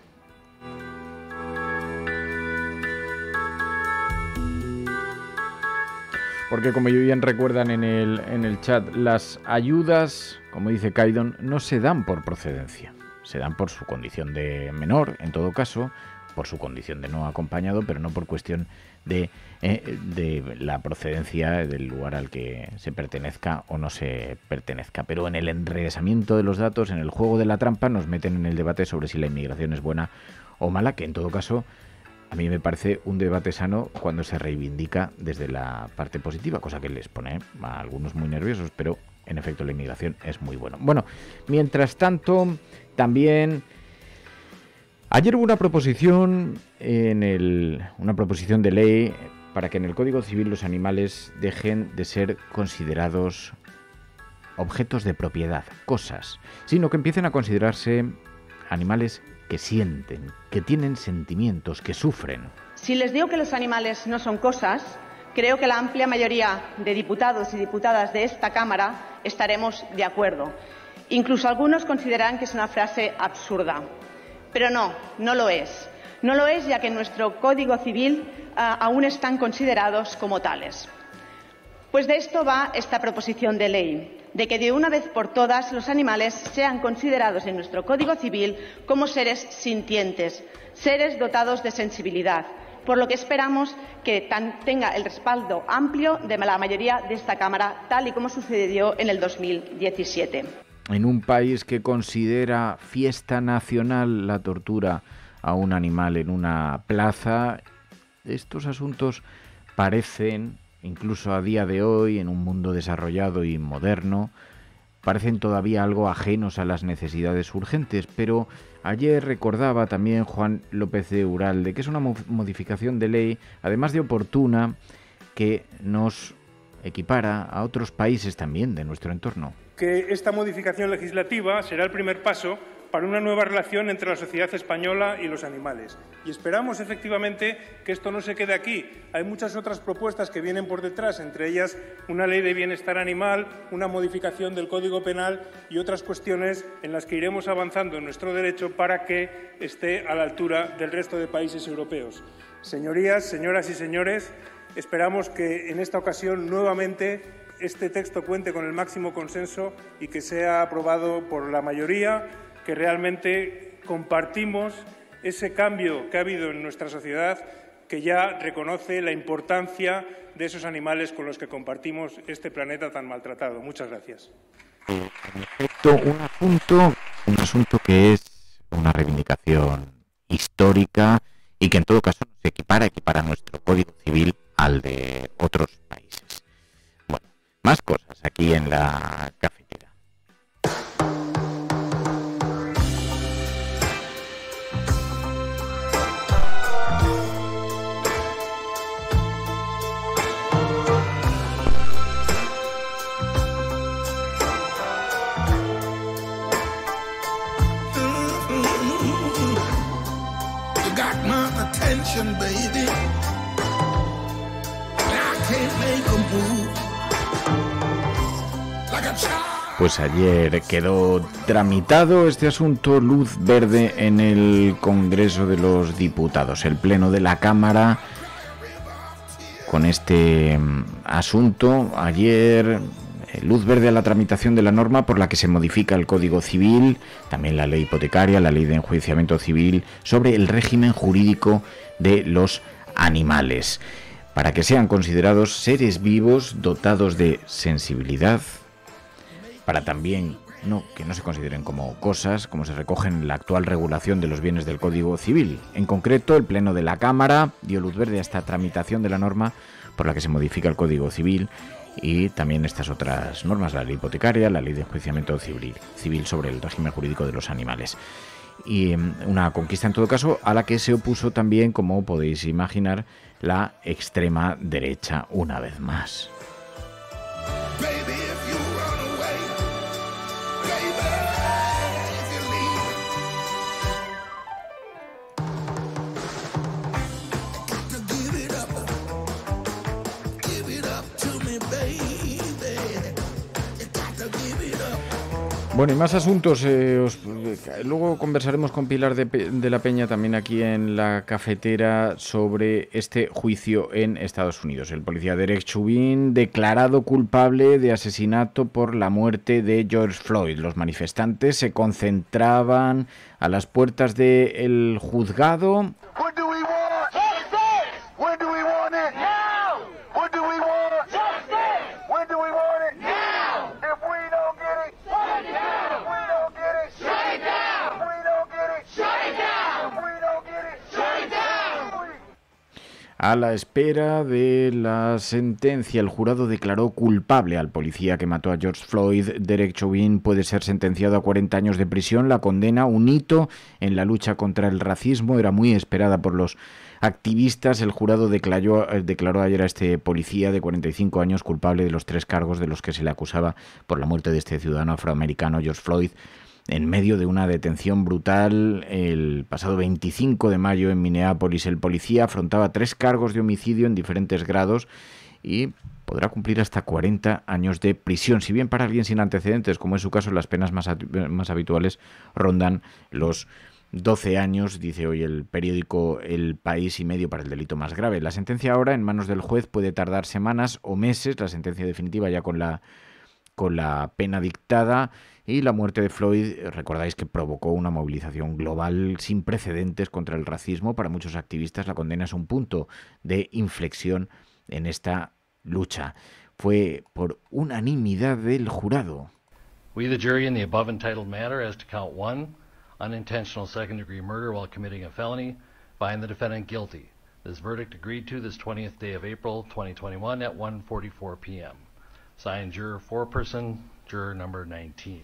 Porque como bien recuerdan en el, en el chat, las ayudas, como dice Caidon, no se dan por procedencia. Se dan por su condición de menor, en todo caso, por su condición de no acompañado, pero no por cuestión de, eh, de la procedencia del lugar al que se pertenezca o no se pertenezca. Pero en el enrevesamiento de los datos, en el juego de la trampa, nos meten en el debate sobre si la inmigración es buena o mala, que en todo caso a mí me parece un debate sano cuando se reivindica desde la parte positiva, cosa que les pone a algunos muy nerviosos, pero en efecto la inmigración es muy buena. Bueno, mientras tanto, también ayer hubo una proposición en el, una proposición de ley para que en el Código Civil los animales dejen de ser considerados objetos de propiedad, cosas, sino que empiecen a considerarse animales que sienten, que tienen sentimientos, que sufren. Si les digo que los animales no son cosas, creo que la amplia mayoría de diputados y diputadas de esta Cámara estaremos de acuerdo. Incluso algunos consideran que es una frase absurda. Pero no, no lo es. No lo es, ya que en nuestro Código Civil uh, aún están considerados como tales. Pues de esto va esta proposición de ley, de que de una vez por todas los animales sean considerados en nuestro Código Civil como seres sintientes, seres dotados de sensibilidad, por lo que esperamos que tan, tenga el respaldo amplio de la mayoría de esta Cámara, tal y como sucedió en el dos mil diecisiete. En un país que considera fiesta nacional la tortura a un animal en una plaza, estos asuntos parecen, incluso a día de hoy, en un mundo desarrollado y moderno, parecen todavía algo ajenos a las necesidades urgentes. Pero ayer recordaba también Juan López de Uralde que es una modificación de ley, además de oportuna, que nos equipara a otros países también de nuestro entorno. Que esta modificación legislativa será el primer paso para una nueva relación entre la sociedad española y los animales. Y esperamos, efectivamente, que esto no se quede aquí. Hay muchas otras propuestas que vienen por detrás, entre ellas una ley de bienestar animal, una modificación del Código Penal y otras cuestiones en las que iremos avanzando en nuestro derecho para que esté a la altura del resto de países europeos. Señorías, señoras y señores, esperamos que en esta ocasión nuevamente este texto cuente con el máximo consenso y que sea aprobado por la mayoría, que realmente compartimos ese cambio que ha habido en nuestra sociedad, que ya reconoce la importancia de esos animales con los que compartimos este planeta tan maltratado. Muchas gracias. En efecto, un asunto, un asunto que es una reivindicación histórica y que en todo caso se equipara, equipara nuestro Código Civil al de otros países. Bueno, más cosas aquí en la cafetera. Baby, I can't make a move like a child. Pues ayer quedó tramitado este asunto luz verde en el Congreso de los Diputados, el Pleno de la Cámara, con este asunto. Ayer luz verde a la tramitación de la norma por la que se modifica el Código Civil, también la ley hipotecaria, la ley de enjuiciamiento civil, sobre el régimen jurídico de los animales, para que sean considerados seres vivos dotados de sensibilidad, para también no que no se consideren como cosas, como se recoge en la actual regulación de los bienes del Código Civil. En concreto, el Pleno de la Cámara dio luz verde a esta tramitación de la norma por la que se modifica el Código Civil y también estas otras normas, la ley hipotecaria, la ley de enjuiciamiento civil, civil sobre el régimen jurídico de los animales. Y una conquista en todo caso a la que se opuso también, como podéis imaginar, la extrema derecha una vez más. Bueno, y más asuntos. Eh, os, eh, luego conversaremos con Pilar de, de la Peña también aquí en la cafetera sobre este juicio en Estados Unidos. El policía Derek Chauvin declarado culpable de asesinato por la muerte de George Floyd. Los manifestantes se concentraban a las puertas del juzgado. A la espera de la sentencia, el jurado declaró culpable al policía que mató a George Floyd. Derek Chauvin puede ser sentenciado a cuarenta años de prisión. La condena, un hito en la lucha contra el racismo, era muy esperada por los activistas. El jurado declaró, declaró ayer a este policía de cuarenta y cinco años culpable de los tres cargos de los que se le acusaba por la muerte de este ciudadano afroamericano, George Floyd, en medio de una detención brutal el pasado veinticinco de mayo en Minneapolis. El policía afrontaba tres cargos de homicidio en diferentes grados y podrá cumplir hasta cuarenta años de prisión. Si bien para alguien sin antecedentes, como es su caso, las penas más, más habituales rondan los doce años, dice hoy el periódico El País, y medio para el delito más grave. La sentencia ahora en manos del juez puede tardar semanas o meses, la sentencia definitiva ya con la, con la pena dictada. Y la muerte de Floyd, recordáis que provocó una movilización global sin precedentes contra el racismo. Para muchos activistas la condena es un punto de inflexión en esta lucha. Fue por unanimidad del jurado. We, the jury, in the above entitled matter as to count one, unintentional second-degree murder while committing a felony, find the defendant guilty. This verdict agreed to this twentieth day of April, twenty twenty-one at one forty-four p m Signed, juror foreperson, juror number nineteen.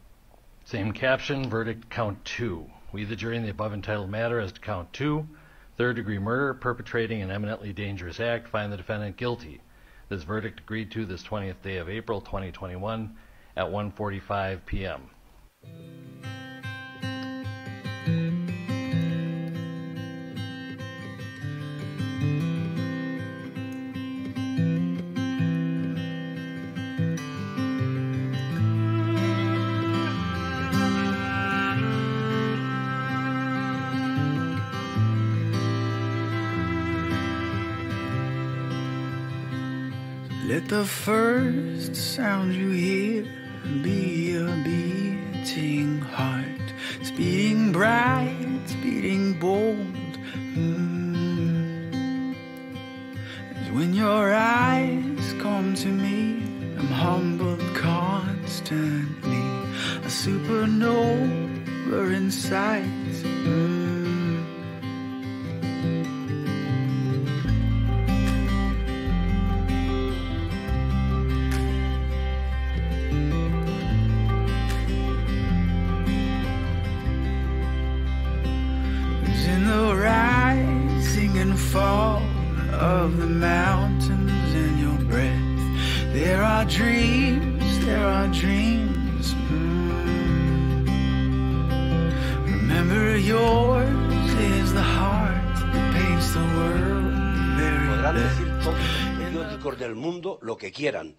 Same caption, verdict count two. We, the jury, in the above entitled matter as to count two, Third-degree murder, perpetrating an eminently dangerous act, find the defendant guilty. This verdict agreed to this twentieth day of April twenty twenty-one at one forty-five p m Let the first sound you hear be a beating heart, speeding bright, speeding bold. Mm. And when your eyes come to me, I'm humbled constantly, a supernova in sight. Mm. Fall of the mountains in your breath. There are dreams, there are dreams. Mm. Remember, yours is the heart that paints the world very Podrán best. decir todos los periódicos del mundo lo que quieran.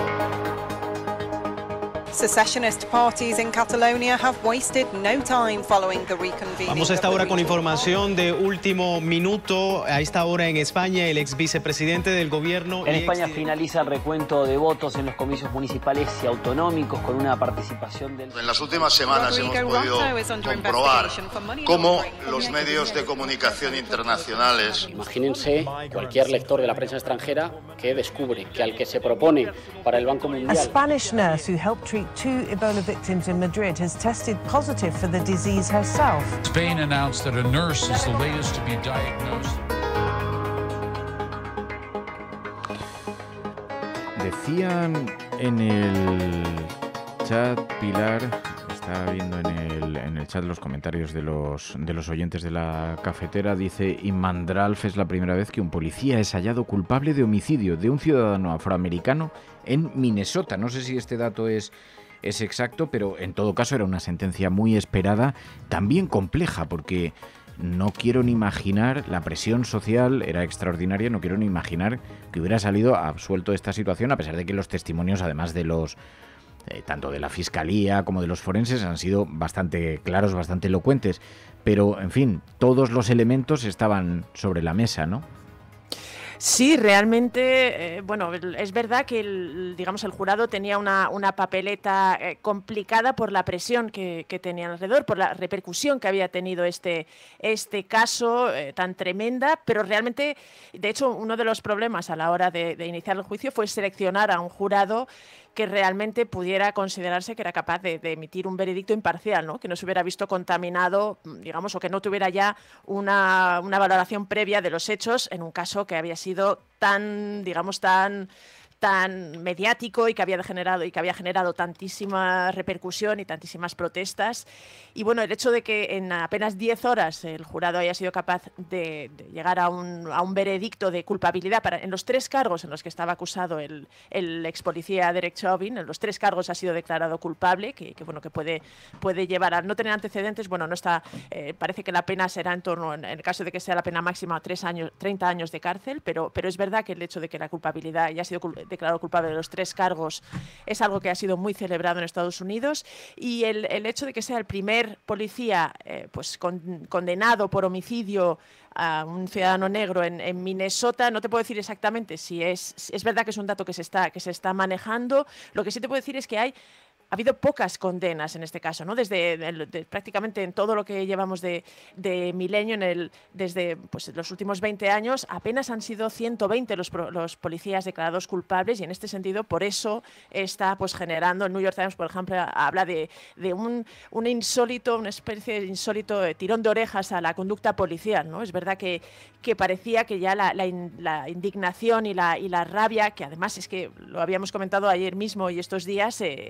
Secessionist parties in Catalonia have wasted no time following the reconvening. Vamos a esta hora con información de último minuto. A esta hora en España, el ex vicepresidente del gobierno... En España ex... finaliza el recuento de votos en los comicios municipales y autonómicos con una participación del... En las últimas semanas hemos podido comprobar cómo los medios de comunicación internacionales... Imagínense cualquier lector de la prensa extranjera que descubre que al que se propone para el Banco Mundial... A Spanish nurse who helped treat two Ebola victims in Madrid has tested positive for the disease herself. Spain announced that a nurse is the latest to be diagnosed. Decían en el chat, Pilar, estaba viendo en el, en el chat los comentarios de los, de los oyentes de la cafetera, dice: Imandralf es la primera vez que un policía es hallado culpable de homicidio de un ciudadano afroamericano en Minnesota. No sé si este dato es, es exacto, pero en todo caso era una sentencia muy esperada, también compleja, porque no quiero ni imaginar, la presión social era extraordinaria, no quiero ni imaginar que hubiera salido absuelto de esta situación, a pesar de que los testimonios, además de los eh, tanto de la fiscalía como de los forenses, han sido bastante claros, bastante elocuentes, pero en fin, todos los elementos estaban sobre la mesa, ¿no? Sí, realmente, eh, bueno, es verdad que el, digamos, el jurado tenía una, una papeleta eh, complicada por la presión que, que tenía alrededor, por la repercusión que había tenido este, este caso eh, tan tremenda, pero realmente, de hecho, uno de los problemas a la hora de, de iniciar el juicio fue seleccionar a un jurado que realmente pudiera considerarse que era capaz de, de emitir un veredicto imparcial, ¿no? Que no se hubiera visto contaminado, digamos, o que no tuviera ya una, una valoración previa de los hechos en un caso que había sido tan, digamos, tan... tan mediático y que había generado y que había generado tantísima repercusión y tantísimas protestas. Y bueno, el hecho de que en apenas diez horas el jurado haya sido capaz de, de llegar a un, a un veredicto de culpabilidad para, en los tres cargos en los que estaba acusado el, el ex policía Derek Chauvin, en los tres cargos ha sido declarado culpable, que, que bueno, que puede, puede llevar a no tener antecedentes. Bueno, no está, eh, parece que la pena será en torno, en el caso de que sea la pena máxima, a tres años, treinta años de cárcel, pero, pero es verdad que el hecho de que la culpabilidad haya sido declarado culpable de los tres cargos es algo que ha sido muy celebrado en Estados Unidos, y el, el hecho de que sea el primer policía eh, pues con, condenado por homicidio a un ciudadano negro en, en Minnesota, no te puedo decir exactamente si es, es verdad que es un dato que se está, que se está manejando. Lo que sí te puedo decir es que hay Ha habido pocas condenas en este caso, ¿no? Desde el, de, prácticamente en todo lo que llevamos de, de milenio, en el, desde pues, los últimos veinte años, apenas han sido ciento veinte los, los policías declarados culpables, y en este sentido, por eso está pues, generando, el New York Times, por ejemplo, habla de, de un, un insólito, una especie de insólito de tirón de orejas a la conducta policial, ¿no? Es verdad que, que parecía que ya la, la, la indignación y la, y la rabia, que además es que lo habíamos comentado ayer mismo y estos días, eh, el juicio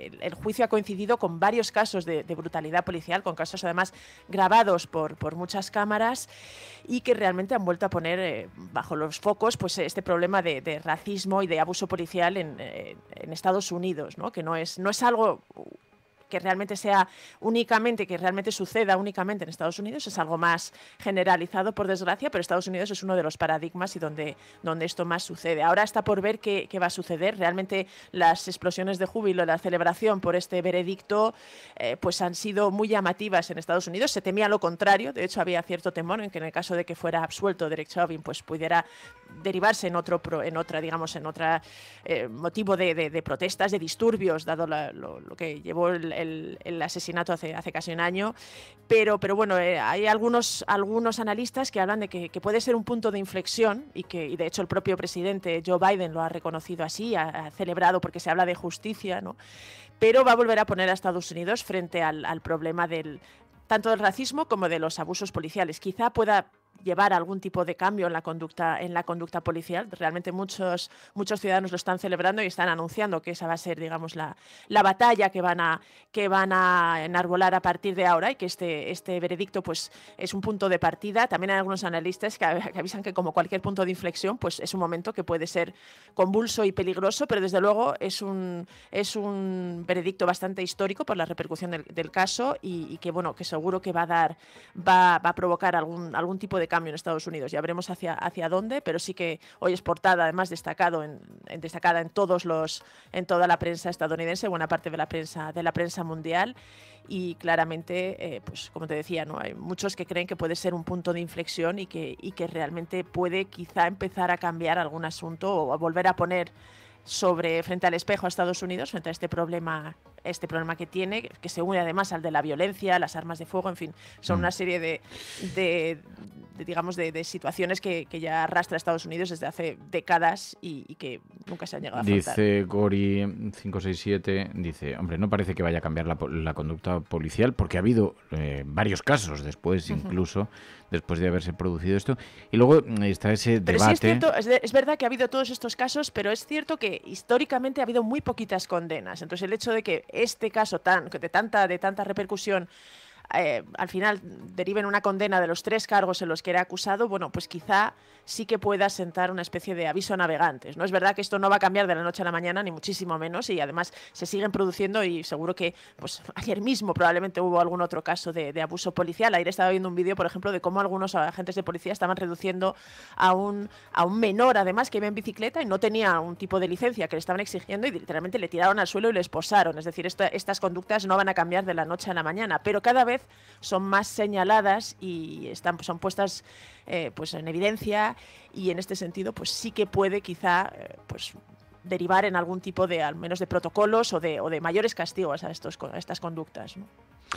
juicio ha coincidido con varios casos de, de brutalidad policial, con casos además grabados por, por muchas cámaras y que realmente han vuelto a poner eh, bajo los focos pues, este problema de, de racismo y de abuso policial en, eh, en Estados Unidos, ¿no? Que no es, no es algo que realmente sea únicamente, que realmente suceda únicamente en Estados Unidos, es algo más generalizado, por desgracia, pero Estados Unidos es uno de los paradigmas y donde, donde esto más sucede. Ahora está por ver qué, qué va a suceder. Realmente las explosiones de júbilo, la celebración por este veredicto, eh, pues han sido muy llamativas en Estados Unidos. Se temía lo contrario, de hecho había cierto temor en que en el caso de que fuera absuelto Derek Chauvin, pues pudiera derivarse en otro, en otra, digamos, en otra eh, motivo de, de, de protestas, de disturbios, dado la, lo, lo que llevó el El, el asesinato hace, hace casi un año, pero, pero bueno, eh, hay algunos, algunos analistas que hablan de que, que puede ser un punto de inflexión y que y de hecho el propio presidente Joe Biden lo ha reconocido así, ha, ha celebrado porque se habla de justicia, ¿no? Pero va a volver a poner a Estados Unidos frente al, al problema del tanto del racismo como de los abusos policiales. Quizá pueda llevar algún tipo de cambio en la conducta en la conducta policial. Realmente muchos muchos ciudadanos lo están celebrando y están anunciando que esa va a ser, digamos, la, la batalla que van a que van a enarbolar a partir de ahora y que este este veredicto pues es un punto de partida. También hay algunos analistas que, que avisan que como cualquier punto de inflexión pues es un momento que puede ser convulso y peligroso, pero desde luego es un es un veredicto bastante histórico por la repercusión del, del caso y, y que bueno que seguro que va a dar va, va a provocar algún algún tipo de cambio en Estados Unidos. Ya veremos hacia, hacia dónde, pero sí que hoy es portada, además destacado en, en, destacada en todos los, en toda la prensa estadounidense, buena parte de la prensa, de la prensa mundial, y claramente, eh, pues como te decía, ¿no? Hay muchos que creen que puede ser un punto de inflexión y que, y que realmente puede quizá empezar a cambiar algún asunto o a volver a poner sobre frente al espejo a Estados Unidos frente a este problema este problema que tiene, que se une además al de la violencia, las armas de fuego, en fin, son mm. una serie de, de, de digamos de, de situaciones que, que ya arrastra Estados Unidos desde hace décadas y, y que nunca se han llegado a afrontar. Dice Gori cinco seis siete, dice, hombre, no parece que vaya a cambiar la, la conducta policial porque ha habido eh, varios casos después, uh-huh. incluso después de haberse producido esto. Y luego está ese pero debate. Sí es cierto, es, de, es verdad que ha habido todos estos casos, pero es cierto que históricamente ha habido muy poquitas condenas. Entonces el hecho de que este caso tan, de tanta, de tanta repercusión eh, al final derive en una condena de los tres cargos en los que era acusado, bueno, pues quizá sí que pueda sentar una especie de aviso a navegantes, ¿no? Es verdad que esto no va a cambiar de la noche a la mañana, ni muchísimo menos, y además se siguen produciendo y seguro que pues ayer mismo probablemente hubo algún otro caso de, de abuso policial. Ayer estaba viendo un vídeo, por ejemplo, de cómo algunos agentes de policía estaban reduciendo a un, a un menor, además, que iba en bicicleta y no tenía un tipo de licencia que le estaban exigiendo y literalmente le tiraron al suelo y le esposaron. Es decir, esta, estas conductas no van a cambiar de la noche a la mañana, pero cada vez son más señaladas y están, son puestas eh, pues en evidencia, y en este sentido pues sí que puede quizá eh, pues derivar en algún tipo de, al menos de protocolos o de, o de mayores castigos a, estos, a estas conductas, ¿no?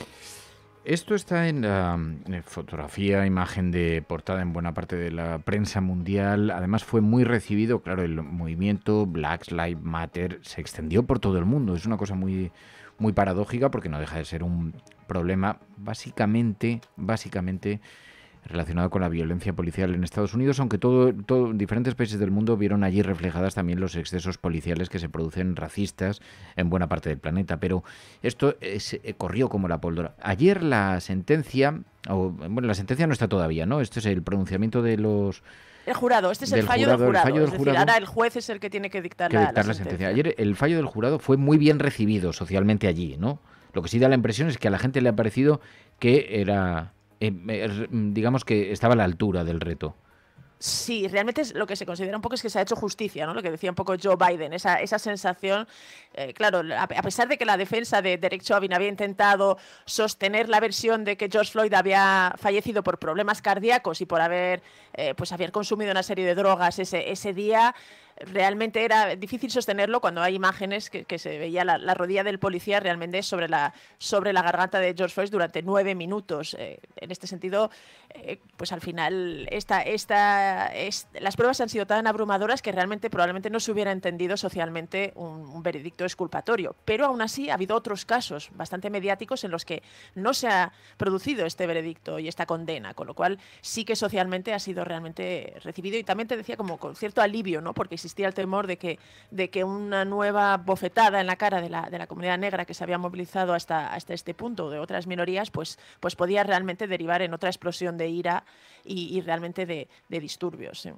Esto está en la en fotografía, imagen de portada en buena parte de la prensa mundial. Además fue muy recibido, claro, el movimiento Black Lives Matter se extendió por todo el mundo. Es una cosa muy, muy paradójica porque no deja de ser un problema básicamente, básicamente relacionado con la violencia policial en Estados Unidos, aunque todo, todo diferentes países del mundo vieron allí reflejadas también los excesos policiales que se producen racistas en buena parte del planeta. Pero esto es, eh, corrió como la pólvora. Ayer la sentencia, o, bueno, la sentencia no está todavía, ¿no? Este es el pronunciamiento de los... El jurado, este es el fallo jurado, del jurado. El fallo del es decir, jurado, ahora el juez es el que tiene que dictar, que la, dictar la, la sentencia. sentencia. Ayer el fallo del jurado fue muy bien recibido socialmente allí, ¿no? Lo que sí da la impresión es que a la gente le ha parecido que era... Eh, digamos que estaba a la altura del reto. Sí, realmente es lo que se considera un poco es que se ha hecho justicia, ¿no? Lo que decía un poco Joe Biden, esa, esa sensación, eh, claro, a, a pesar de que la defensa de Derek Chauvin había intentado sostener la versión de que George Floyd había fallecido por problemas cardíacos y por haber, eh, pues haber consumido una serie de drogas ese, ese día, realmente era difícil sostenerlo cuando hay imágenes que, que se veía la, la rodilla del policía realmente sobre la, sobre la garganta de George Floyd durante nueve minutos. Eh, en este sentido, eh, pues al final esta, esta, es, las pruebas han sido tan abrumadoras que realmente probablemente no se hubiera entendido socialmente un, un veredicto exculpatorio. Pero aún así ha habido otros casos bastante mediáticos en los que no se ha producido este veredicto y esta condena, con lo cual sí que socialmente ha sido realmente recibido, y también te decía como con cierto alivio, ¿no? Porque existía el temor de que, de que una nueva bofetada en la cara de la, de la comunidad negra que se había movilizado hasta, hasta este punto, de otras minorías, pues, pues podía realmente derivar en otra explosión de ira y, y realmente de, de disturbios. ¿Sí?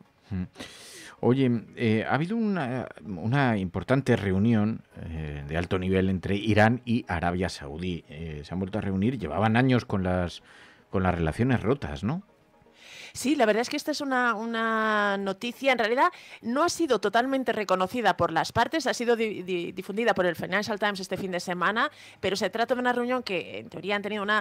Oye, eh, ha habido una, una importante reunión eh, de alto nivel entre Irán y Arabia Saudí. Eh, se han vuelto a reunir, llevaban años con las, con las relaciones rotas, ¿no? Sí, la verdad es que esta es una, una noticia, en realidad no ha sido totalmente reconocida por las partes, ha sido di, di, difundida por el Financial Times este fin de semana, pero se trata de una reunión que en teoría han tenido una,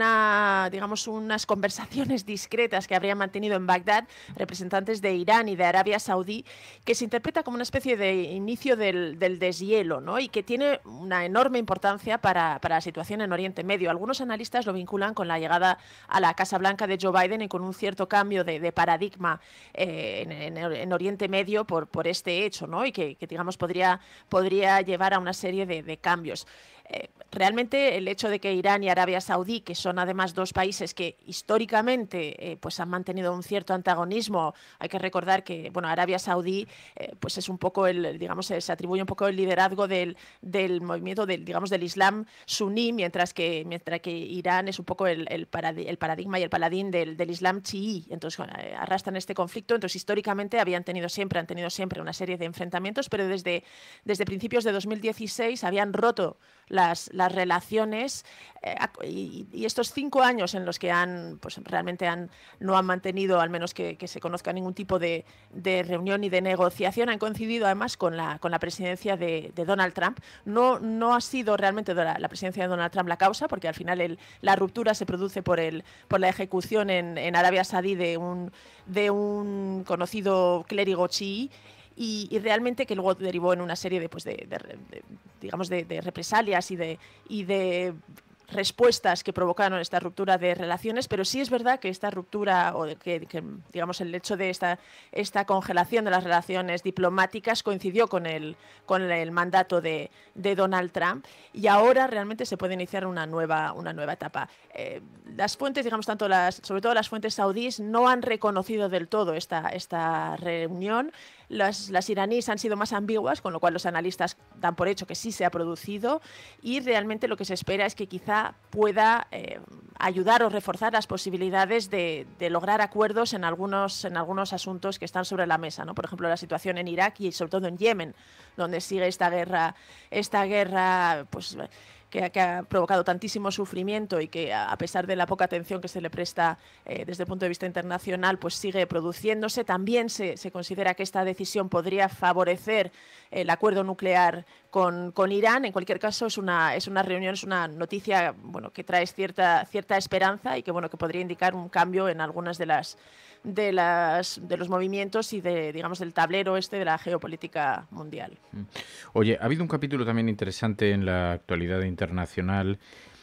una, digamos, unas conversaciones discretas que habrían mantenido en Bagdad representantes de Irán y de Arabia Saudí, que se interpreta como una especie de inicio del, del deshielo, ¿no? Y que tiene una enorme importancia para, para la situación en Oriente Medio. Algunos analistas lo vinculan con la llegada a la Casa Blanca de Joe Biden y con un cierto cambio de, de paradigma eh, en, en, en Oriente Medio por, por este hecho, ¿no? Y que, que digamos podría, podría llevar a una serie de, de cambios. Eh, realmente el hecho de que Irán y Arabia Saudí, que son además dos países que históricamente eh, pues han mantenido un cierto antagonismo, hay que recordar que bueno, Arabia Saudí eh, pues es un poco el, digamos, se atribuye un poco el liderazgo del, del movimiento del, digamos, del Islam suní, mientras que, mientras que Irán es un poco el, el, paradi el paradigma y el paladín del, del Islam chií. Entonces bueno, arrastran este conflicto. Entonces históricamente habían tenido siempre, han tenido siempre una serie de enfrentamientos, pero desde, desde principios de dos mil dieciséis habían roto las, las relaciones eh, y, y estos cinco años en los que han, pues realmente han, no han mantenido, al menos que, que se conozca ningún tipo de, de reunión y de negociación, han coincidido además con la, con la presidencia de, de Donald Trump. No, no ha sido realmente la, la presidencia de Donald Trump la causa, porque al final el, la ruptura se produce por, el, por la ejecución en, en Arabia Saudí de un, de un conocido clérigo chií. Y, y realmente que luego derivó en una serie de, pues de, de, de digamos, de, de represalias y de, y de respuestas que provocaron esta ruptura de relaciones, pero sí es verdad que esta ruptura, o de que, que digamos el hecho de esta, esta congelación de las relaciones diplomáticas coincidió con el, con el mandato de, de Donald Trump, y ahora realmente se puede iniciar una nueva, una nueva etapa. Eh, las fuentes, digamos, tanto las, sobre todo las fuentes saudíes, no han reconocido del todo esta, esta reunión. Las, las iraníes han sido más ambiguas, con lo cual los analistas dan por hecho que sí se ha producido, y realmente lo que se espera es que quizá pueda eh, ayudar o reforzar las posibilidades de, de lograr acuerdos en algunos, en algunos asuntos que están sobre la mesa, ¿no? Por ejemplo, la situación en Irak y sobre todo en Yemen, donde sigue esta guerra, esta guerra pues, que, que ha provocado tantísimo sufrimiento y que, a pesar de la poca atención que se le presta eh, desde el punto de vista internacional, pues sigue produciéndose. También se, se considera que esta decisión podría favorecer el acuerdo nuclear con, con Irán. En cualquier caso, es una, es una reunión, es una noticia bueno, que trae cierta, cierta esperanza y que, bueno, que podría indicar un cambio en algunas de las de las de los movimientos y de, digamos, del tablero este de la geopolítica mundial. Oye, ha habido un capítulo también interesante en la actualidad internacional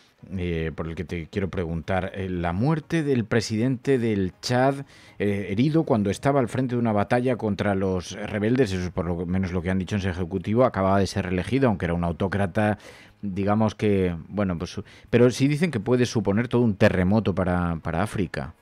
eh, por el que te quiero preguntar. Eh, la muerte del presidente del Chad, eh, herido cuando estaba al frente de una batalla contra los rebeldes, eso es por lo menos lo que han dicho en ese ejecutivo. Acababa de ser reelegido, aunque era un autócrata, digamos que, bueno, pues, pero sí dicen que puede suponer todo un terremoto para, para África.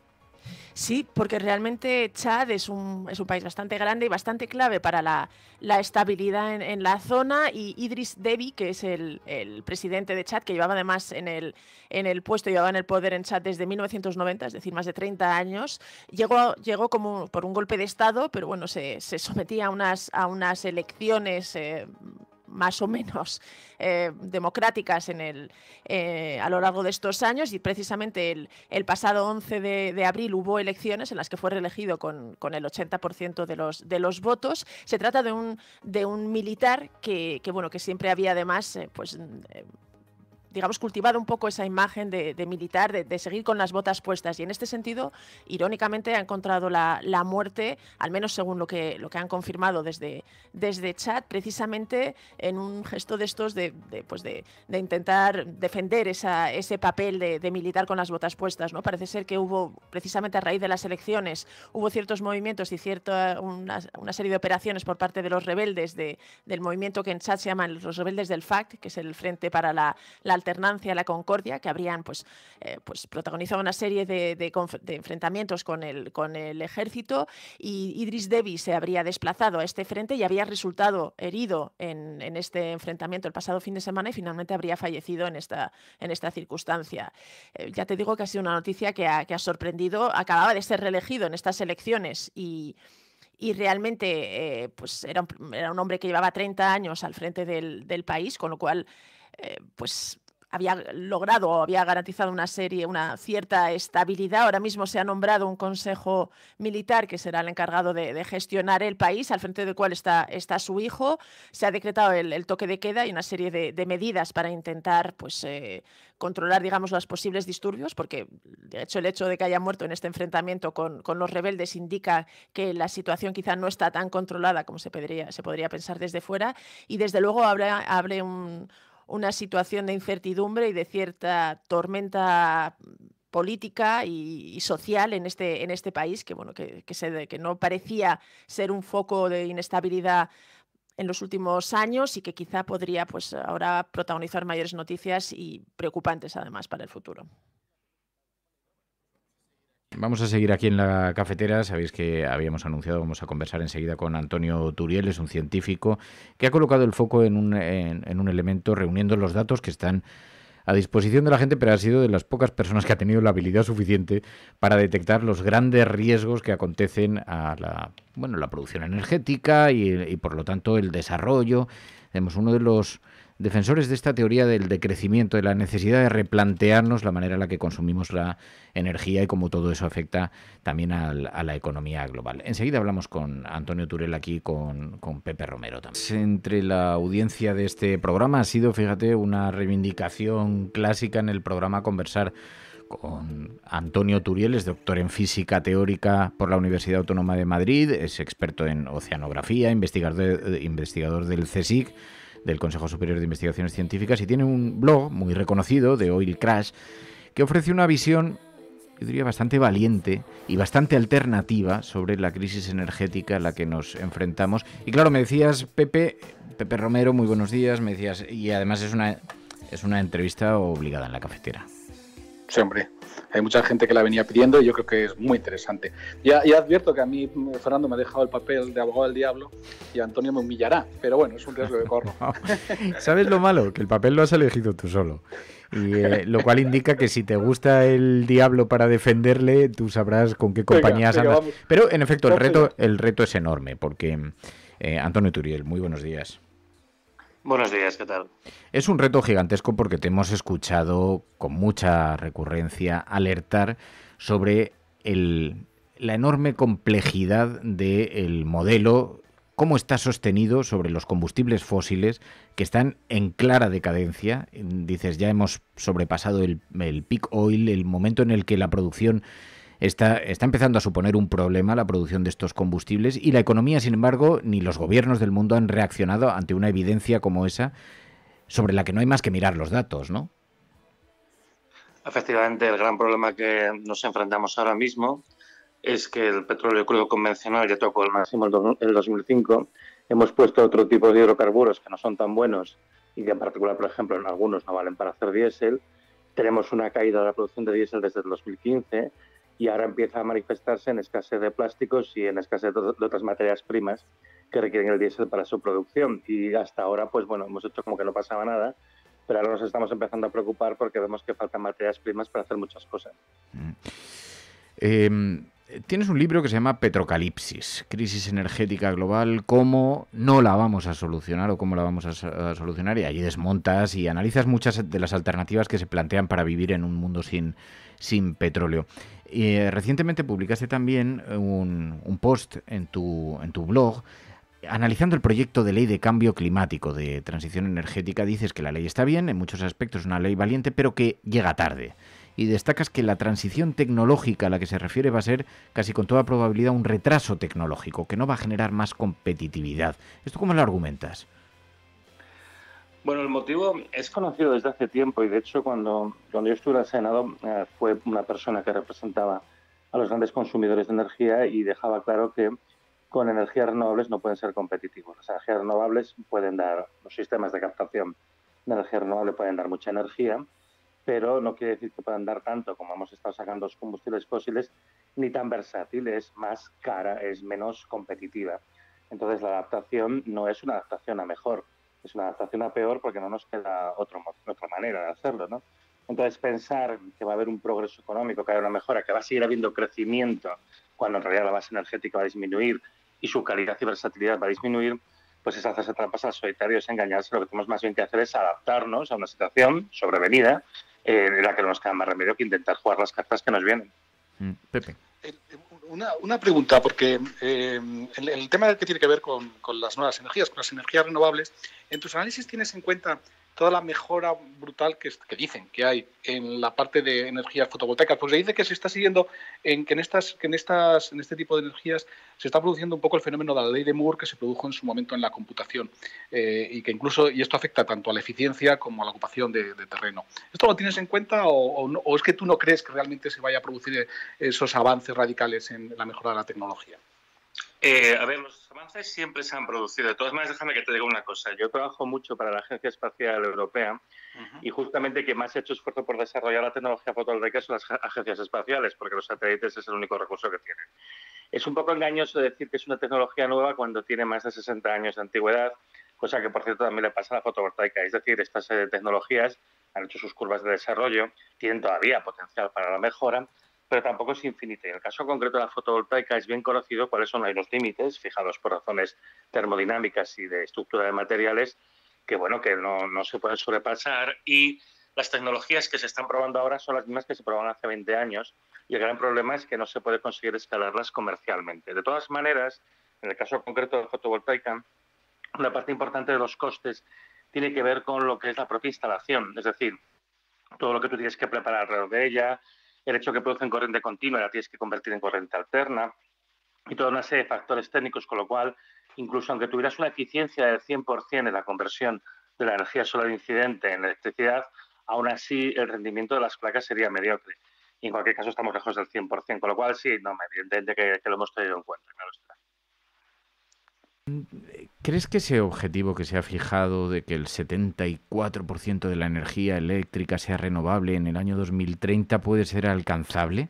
Sí, porque realmente Chad es un, es un país bastante grande y bastante clave para la, la estabilidad en, en la zona, y Idris Deby, que es el, el presidente de Chad, que llevaba además en el, en el puesto, llevaba en el poder en Chad desde mil novecientos noventa, es decir, más de treinta años, llegó, llegó como por un golpe de Estado, pero bueno, se, se sometía a unas, a unas elecciones eh, más o menos eh, democráticas en el, eh, a lo largo de estos años, y precisamente el, el pasado once de, de abril hubo elecciones en las que fue reelegido con, con el ochenta por ciento de los, de los votos. Se trata de un, de un militar que, que, bueno, que siempre había además eh, pues, eh, digamos, cultivado un poco esa imagen de, de militar, de, de seguir con las botas puestas, y en este sentido, irónicamente, ha encontrado la, la muerte, al menos según lo que, lo que han confirmado desde, desde Chad, precisamente en un gesto de estos de, de, pues de, de intentar defender esa, ese papel de, de militar con las botas puestas, ¿no? Parece ser que hubo, precisamente a raíz de las elecciones, hubo ciertos movimientos y cierta, una, una serie de operaciones por parte de los rebeldes de, del movimiento que en Chad se llaman los rebeldes del F A C, que es el Frente para la, la alternancia, la concordia, que habrían pues, eh, pues protagonizado una serie de, de, de enfrentamientos con el, con el ejército, y Idris Deby se habría desplazado a este frente y había resultado herido en, en este enfrentamiento el pasado fin de semana y finalmente habría fallecido en esta, en esta circunstancia. Eh, ya te digo que ha sido una noticia que ha, que ha sorprendido. Acababa de ser reelegido en estas elecciones y... y realmente eh, pues era un, era un hombre que llevaba treinta años al frente del, del país, con lo cual eh, pues había logrado o había garantizado una serie, una cierta estabilidad. Ahora mismo se ha nombrado un consejo militar que será el encargado de, de gestionar el país, al frente del cual está, está su hijo. Se ha decretado el, el toque de queda y una serie de, de medidas para intentar pues, eh, controlar, digamos, los posibles disturbios, porque de hecho el hecho de que haya muerto en este enfrentamiento con, con los rebeldes indica que la situación quizá no está tan controlada como se podría, se podría pensar desde fuera, y desde luego habrá, habrá un... una situación de incertidumbre y de cierta tormenta política y, y social en este, en este país que, bueno, que, que, se, que no parecía ser un foco de inestabilidad en los últimos años y que quizá podría pues, ahora protagonizar mayores noticias y preocupantes además para el futuro. Vamos a seguir aquí en la cafetera. Sabéis que habíamos anunciado, vamos a conversar enseguida con Antonio Turiel, es un científico que ha colocado el foco en un, en, en un elemento, reuniendo los datos que están a disposición de la gente, pero ha sido de las pocas personas que ha tenido la habilidad suficiente para detectar los grandes riesgos que acontecen a la, bueno, la producción energética y, y por lo tanto el desarrollo. Tenemos uno de los defensores de esta teoría del decrecimiento, de la necesidad de replantearnos la manera en la que consumimos la energía y cómo todo eso afecta también al, a la economía global. Enseguida hablamos con Antonio Turiel aquí, con, con Pepe Romero también. Entre la audiencia de este programa ha sido, fíjate, una reivindicación clásica en el programa conversar con Antonio Turiel. Es doctor en física teórica por la Universidad Autónoma de Madrid, es experto en oceanografía, investigador, investigador del CSIC, del Consejo Superior de Investigaciones Científicas, y tiene un blog muy reconocido de Oil Crash que ofrece una visión, yo diría, bastante valiente y bastante alternativa sobre la crisis energética a la que nos enfrentamos. Y claro, me decías, Pepe, Pepe Romero, muy buenos días, me decías, y además es una, es una entrevista obligada en la cafetera. Sí, hombre, hay mucha gente que la venía pidiendo y yo creo que es muy interesante. Ya, ya advierto que a mí Fernando me ha dejado el papel de abogado del diablo y Antonio me humillará, pero bueno, es un riesgo que corro. ¿Sabes lo malo? Que el papel lo has elegido tú solo. Y eh, lo cual indica que si te gusta el diablo para defenderle, tú sabrás con qué compañías venga, venga, andas. Vamos. Pero en efecto, el reto, el reto es enorme, porque eh, Antonio Turiel, muy buenos días. Buenos días, ¿qué tal? Es un reto gigantesco porque te hemos escuchado con mucha recurrencia alertar sobre el, la enorme complejidad del modelo, cómo está sostenido sobre los combustibles fósiles que están en clara decadencia. Dices, ya hemos sobrepasado el, el peak oil, el momento en el que la producción Está, está empezando a suponer un problema, la producción de estos combustibles, y la economía, sin embargo, ni los gobiernos del mundo han reaccionado ante una evidencia como esa, sobre la que no hay más que mirar los datos, ¿no? Efectivamente, el gran problema que nos enfrentamos ahora mismo es que el petróleo crudo convencional ya tocó el máximo el dos mil cinco. Hemos puesto otro tipo de hidrocarburos que no son tan buenos y que en particular, por ejemplo, en algunos no valen para hacer diésel. Tenemos una caída de la producción de diésel desde el dos mil quince. Y ahora empieza a manifestarse en escasez de plásticos y en escasez de otras materias primas que requieren el diésel para su producción. Y hasta ahora, pues bueno, hemos hecho como que no pasaba nada, pero ahora nos estamos empezando a preocupar porque vemos que faltan materias primas para hacer muchas cosas. Eh, tienes un libro que se llama Petrocalipsis, crisis energética global, cómo no la vamos a solucionar o cómo la vamos a, a solucionar, y allí desmontas y analizas muchas de las alternativas que se plantean para vivir en un mundo sin, sin petróleo. Eh, recientemente publicaste también un, un post en tu, en tu blog analizando el proyecto de ley de cambio climático, de transición energética. Dices que la ley está bien, en muchos aspectos es una ley valiente, pero que llega tarde. Y destacas que la transición tecnológica a la que se refiere va a ser casi con toda probabilidad un retraso tecnológico, que no va a generar más competitividad. ¿Esto cómo lo argumentas? Bueno, el motivo es conocido desde hace tiempo y de hecho cuando, cuando yo estuve en el Senado eh, fue una persona que representaba a los grandes consumidores de energía y dejaba claro que con energías renovables no pueden ser competitivos. Las energías renovables pueden dar los sistemas de captación de energía renovable pueden dar mucha energía, pero no quiere decir que puedan dar tanto como hemos estado sacando los combustibles fósiles, ni tan versátil, es más cara, es menos competitiva. Entonces la adaptación no es una adaptación a mejor, es una adaptación a peor porque no nos queda otro, otra manera de hacerlo, ¿no? Entonces pensar que va a haber un progreso económico, que haya una mejora, que va a seguir habiendo crecimiento, cuando en realidad la base energética va a disminuir y su calidad y versatilidad va a disminuir, pues es hacerse trampas al solitario, es engañarse. Lo que tenemos más bien que hacer es adaptarnos a una situación sobrevenida eh, en la que no nos queda más remedio que intentar jugar las cartas que nos vienen. Mm, Pepe. Una, una pregunta, porque eh, el, el tema que tiene que ver con, con las nuevas energías, con las energías renovables, ¿en tus análisis tienes en cuenta toda la mejora brutal que, que dicen que hay en la parte de energías fotovoltaicas? Pues se dice que se está siguiendo, en, que, en estas, que en, estas, en este tipo de energías se está produciendo un poco el fenómeno de la ley de Moore que se produjo en su momento en la computación eh, y que incluso, y esto afecta tanto a la eficiencia como a la ocupación de, de terreno. ¿Esto lo tienes en cuenta o, o, no, o es que tú no crees que realmente se vaya a producir esos avances radicales en la mejora de la tecnología? Eh, a ver, los avances siempre se han producido. De todas maneras, déjame que te diga una cosa. Yo trabajo mucho para la Agencia Espacial Europea uh-huh. y justamente quien más ha hecho esfuerzo por desarrollar la tecnología fotovoltaica son las agencias espaciales, porque los satélites es el único recurso que tienen. Es un poco engañoso decir que es una tecnología nueva cuando tiene más de sesenta años de antigüedad, cosa que, por cierto, también le pasa a la fotovoltaica. Es decir, estas eh, tecnologías han hecho sus curvas de desarrollo, tienen todavía potencial para la mejora, pero tampoco es infinita. Y en el caso concreto de la fotovoltaica es bien conocido cuáles son los límites, fijados por razones termodinámicas y de estructura de materiales, que bueno, que no, no se pueden sobrepasar, y las tecnologías que se están probando ahora son las mismas que se probaron hace veinte años, y el gran problema es que no se puede conseguir escalarlas comercialmente. De todas maneras, en el caso concreto de la fotovoltaica, una parte importante de los costes tiene que ver con lo que es la propia instalación, es decir, todo lo que tú tienes que preparar alrededor de ella, el hecho que producen corriente continua la tienes que convertir en corriente alterna y toda una serie de factores técnicos, con lo cual, incluso aunque tuvieras una eficiencia del cien por ciento en la conversión de la energía solar incidente en electricidad, aún así el rendimiento de las placas sería mediocre. Y en cualquier caso estamos lejos del cien por ciento, con lo cual sí, no, evidentemente que, que lo hemos tenido en cuenta, claro está. ¿Crees que ese objetivo que se ha fijado de que el setenta y cuatro por ciento de la energía eléctrica sea renovable en el año dos mil treinta puede ser alcanzable?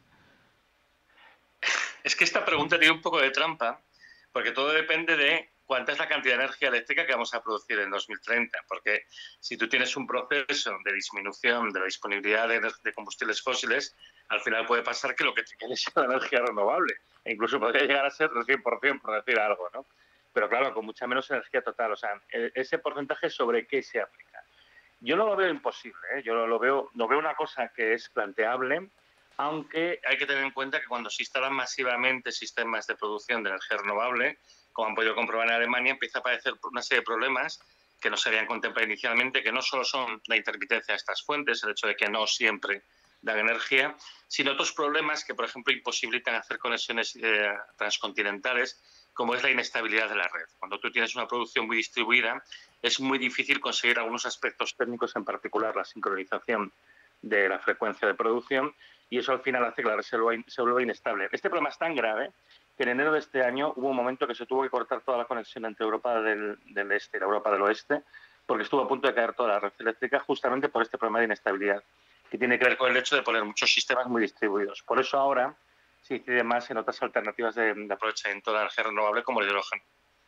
Es que esta pregunta tiene un poco de trampa, porque todo depende de cuánta es la cantidad de energía eléctrica que vamos a producir en dos mil treinta. Porque si tú tienes un proceso de disminución de la disponibilidad de, de combustibles fósiles, al final puede pasar que lo que te quede sea la energía renovable. E incluso podría llegar a ser el cien por ciento, por decir algo, ¿no? Pero claro, con mucha menos energía total. O sea, ese porcentaje, ¿sobre qué se aplica? Yo no lo veo imposible, ¿eh? Yo lo veo, lo veo una cosa que es planteable, aunque hay que tener en cuenta que cuando se instalan masivamente sistemas de producción de energía renovable, como han podido comprobar en Alemania, empieza a aparecer una serie de problemas que no se habían contemplado inicialmente, que no solo son la intermitencia de estas fuentes, el hecho de que no siempre dan energía, sino otros problemas que, por ejemplo, imposibilitan hacer conexiones eh, transcontinentales, como es la inestabilidad de la red. Cuando tú tienes una producción muy distribuida, es muy difícil conseguir algunos aspectos técnicos, en particular la sincronización de la frecuencia de producción, y eso al final hace que la red se vuelva, se vuelva inestable. Este problema es tan grave que en enero de este año hubo un momento que se tuvo que cortar toda la conexión entre Europa del, del Este y la Europa del Oeste, porque estuvo a punto de caer toda la red eléctrica justamente por este problema de inestabilidad, que tiene que ver con el hecho de poner muchos sistemas muy distribuidos. Por eso ahora se incide más en otras alternativas de, de aprovechamiento de la energía renovable, como el hidrógeno.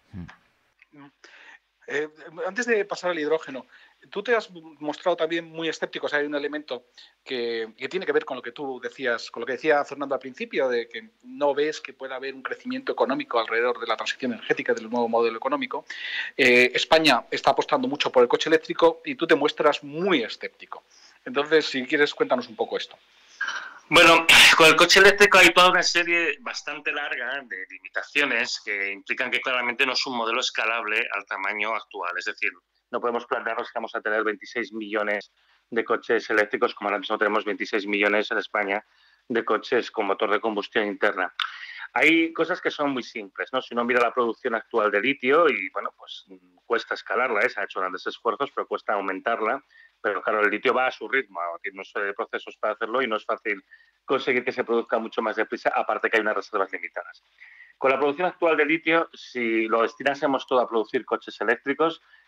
Eh, antes de pasar al hidrógeno, tú te has mostrado también muy escéptico. O sea, hay un elemento que, que tiene que ver con lo que tú decías, con lo que decía Fernando al principio, de que no ves que pueda haber un crecimiento económico alrededor de la transición energética, del nuevo modelo económico. Eh, España está apostando mucho por el coche eléctrico y tú te muestras muy escéptico. Entonces, si quieres, cuéntanos un poco esto. Bueno, con el coche eléctrico hay toda una serie bastante larga de limitaciones que implican que claramente no es un modelo escalable al tamaño actual. Es decir, no podemos plantearnos que vamos a tener veintiséis millones de coches eléctricos, como ahora mismo tenemos veintiséis millones en España de coches con motor de combustión interna. Hay cosas que son muy simples, ¿no? Si uno mira la producción actual de litio, y bueno, pues cuesta escalarla, ¿eh? Se han hecho grandes esfuerzos, pero cuesta aumentarla. Pero claro, el litio va a su ritmo, tiene unos procesos para hacerlo y no es fácil conseguir que se produzca mucho más deprisa, aparte que hay unas reservas limitadas. Con la producción actual de litio, si lo destinásemos todo a producir coches eléctricos,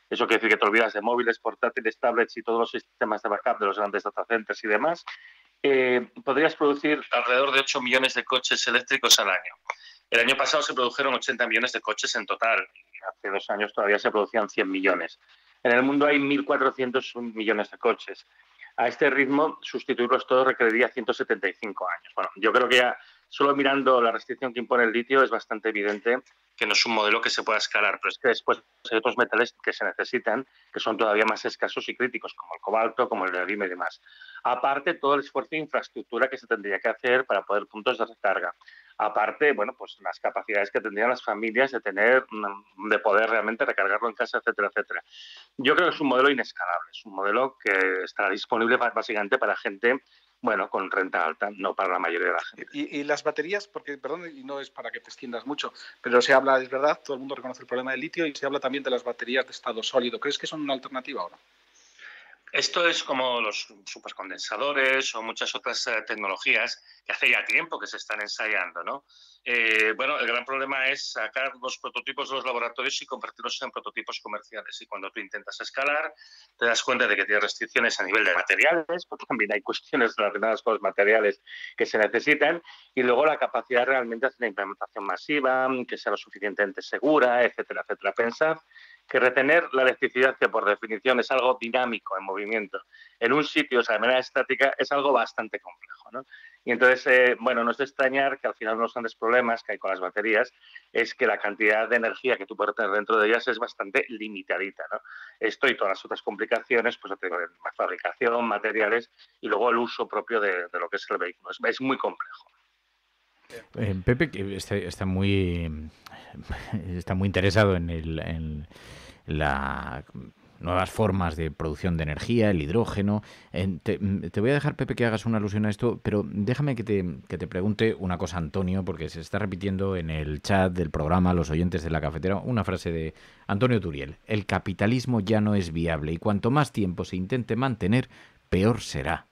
Eso quiere decir que te olvidas de móviles, portátiles, tablets y todos los sistemas de backup de los grandes data centers y demás. Eh, podrías producir alrededor de ocho millones de coches eléctricos al año. El año pasado se produjeron ochenta millones de coches en total. Y hace dos años todavía se producían cien millones. En el mundo hay mil cuatrocientos millones de coches. A este ritmo, sustituirlos todos requeriría ciento setenta y cinco años. Bueno, yo creo que ya solo mirando la restricción que impone el litio es bastante evidente que no es un modelo que se pueda escalar, pero es que después hay otros metales que se necesitan, que son todavía más escasos y críticos, como el cobalto, como el neodimio y demás. Aparte, todo el esfuerzo de infraestructura que se tendría que hacer para poder puntos de recarga. Aparte, bueno, pues las capacidades que tendrían las familias de tener, de poder realmente recargarlo en casa, etcétera, etcétera. Yo creo que es un modelo inescalable, es un modelo que estará disponible básicamente para gente, bueno, con renta alta, no para la mayoría de la gente. Y, y las baterías, porque, perdón, y no es para que te extiendas mucho, pero se habla, es verdad, todo el mundo reconoce el problema del litio y se habla también de las baterías de estado sólido. ¿Crees que son una alternativa ahora? Esto es como los supercondensadores o muchas otras eh, tecnologías que hace ya tiempo que se están ensayando, ¿no? Eh, bueno, el gran problema es sacar los prototipos de los laboratorios y convertirlos en prototipos comerciales. Y cuando tú intentas escalar, te das cuenta de que tienes restricciones a nivel de materiales, porque también hay cuestiones relacionadas con los materiales que se necesitan, y luego la capacidad realmente de hacer una implementación masiva, que sea lo suficientemente segura, etcétera, etcétera. Pensad que retener la electricidad, que por definición es algo dinámico, en movimiento, en un sitio, o sea, de manera estática, es algo bastante complejo, ¿no? Y entonces, eh, bueno, no es de extrañar que al final uno de los grandes problemas que hay con las baterías es que la cantidad de energía que tú puedes tener dentro de ellas es bastante limitadita, ¿no? Esto y todas las otras complicaciones, pues la fabricación, materiales y luego el uso propio de, de lo que es el vehículo. Es, es muy complejo. Eh, Pepe, que está, está muy está muy interesado en, el, en la nuevas formas de producción de energía, el hidrógeno. Eh, te, te voy a dejar, Pepe, que hagas una alusión a esto, pero déjame que te, que te pregunte una cosa, Antonio, porque se está repitiendo en el chat del programa, los oyentes de la cafetera, una frase de Antonio Turiel: el capitalismo ya no es viable y cuanto más tiempo se intente mantener, peor será.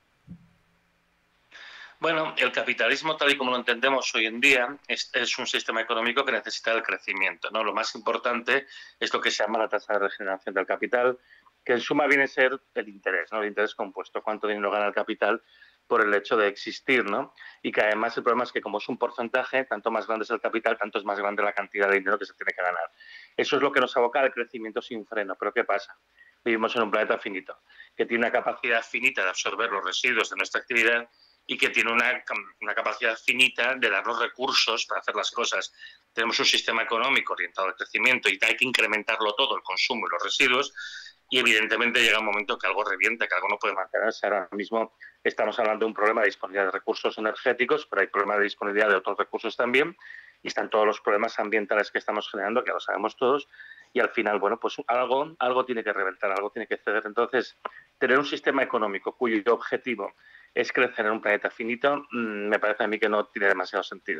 Bueno, el capitalismo, tal y como lo entendemos hoy en día, es, es un sistema económico que necesita el crecimiento, ¿no? Lo más importante es lo que se llama la tasa de regeneración del capital, que en suma viene a ser el interés, ¿no? El interés compuesto, cuánto dinero gana el capital por el hecho de existir, ¿no? Y que además el problema es que como es un porcentaje, tanto más grande es el capital, tanto es más grande la cantidad de dinero que se tiene que ganar. Eso es lo que nos aboca al crecimiento sin freno. Pero ¿qué pasa? Vivimos en un planeta finito, que tiene una capacidad finita de absorber los residuos de nuestra actividad y que tiene una, una capacidad finita de darnos recursos para hacer las cosas. Tenemos un sistema económico orientado al crecimiento y hay que incrementarlo todo, el consumo y los residuos, y evidentemente llega un momento que algo revienta, que algo no puede mantenerse. Ahora mismo estamos hablando de un problema de disponibilidad de recursos energéticos, pero hay problemas de disponibilidad de otros recursos también, y están todos los problemas ambientales que estamos generando, que lo sabemos todos, y al final, bueno, pues algo, algo tiene que reventar, algo tiene que ceder. Entonces, tener un sistema económico cuyo objetivo es crecer en un planeta finito, me parece a mí que no tiene demasiado sentido.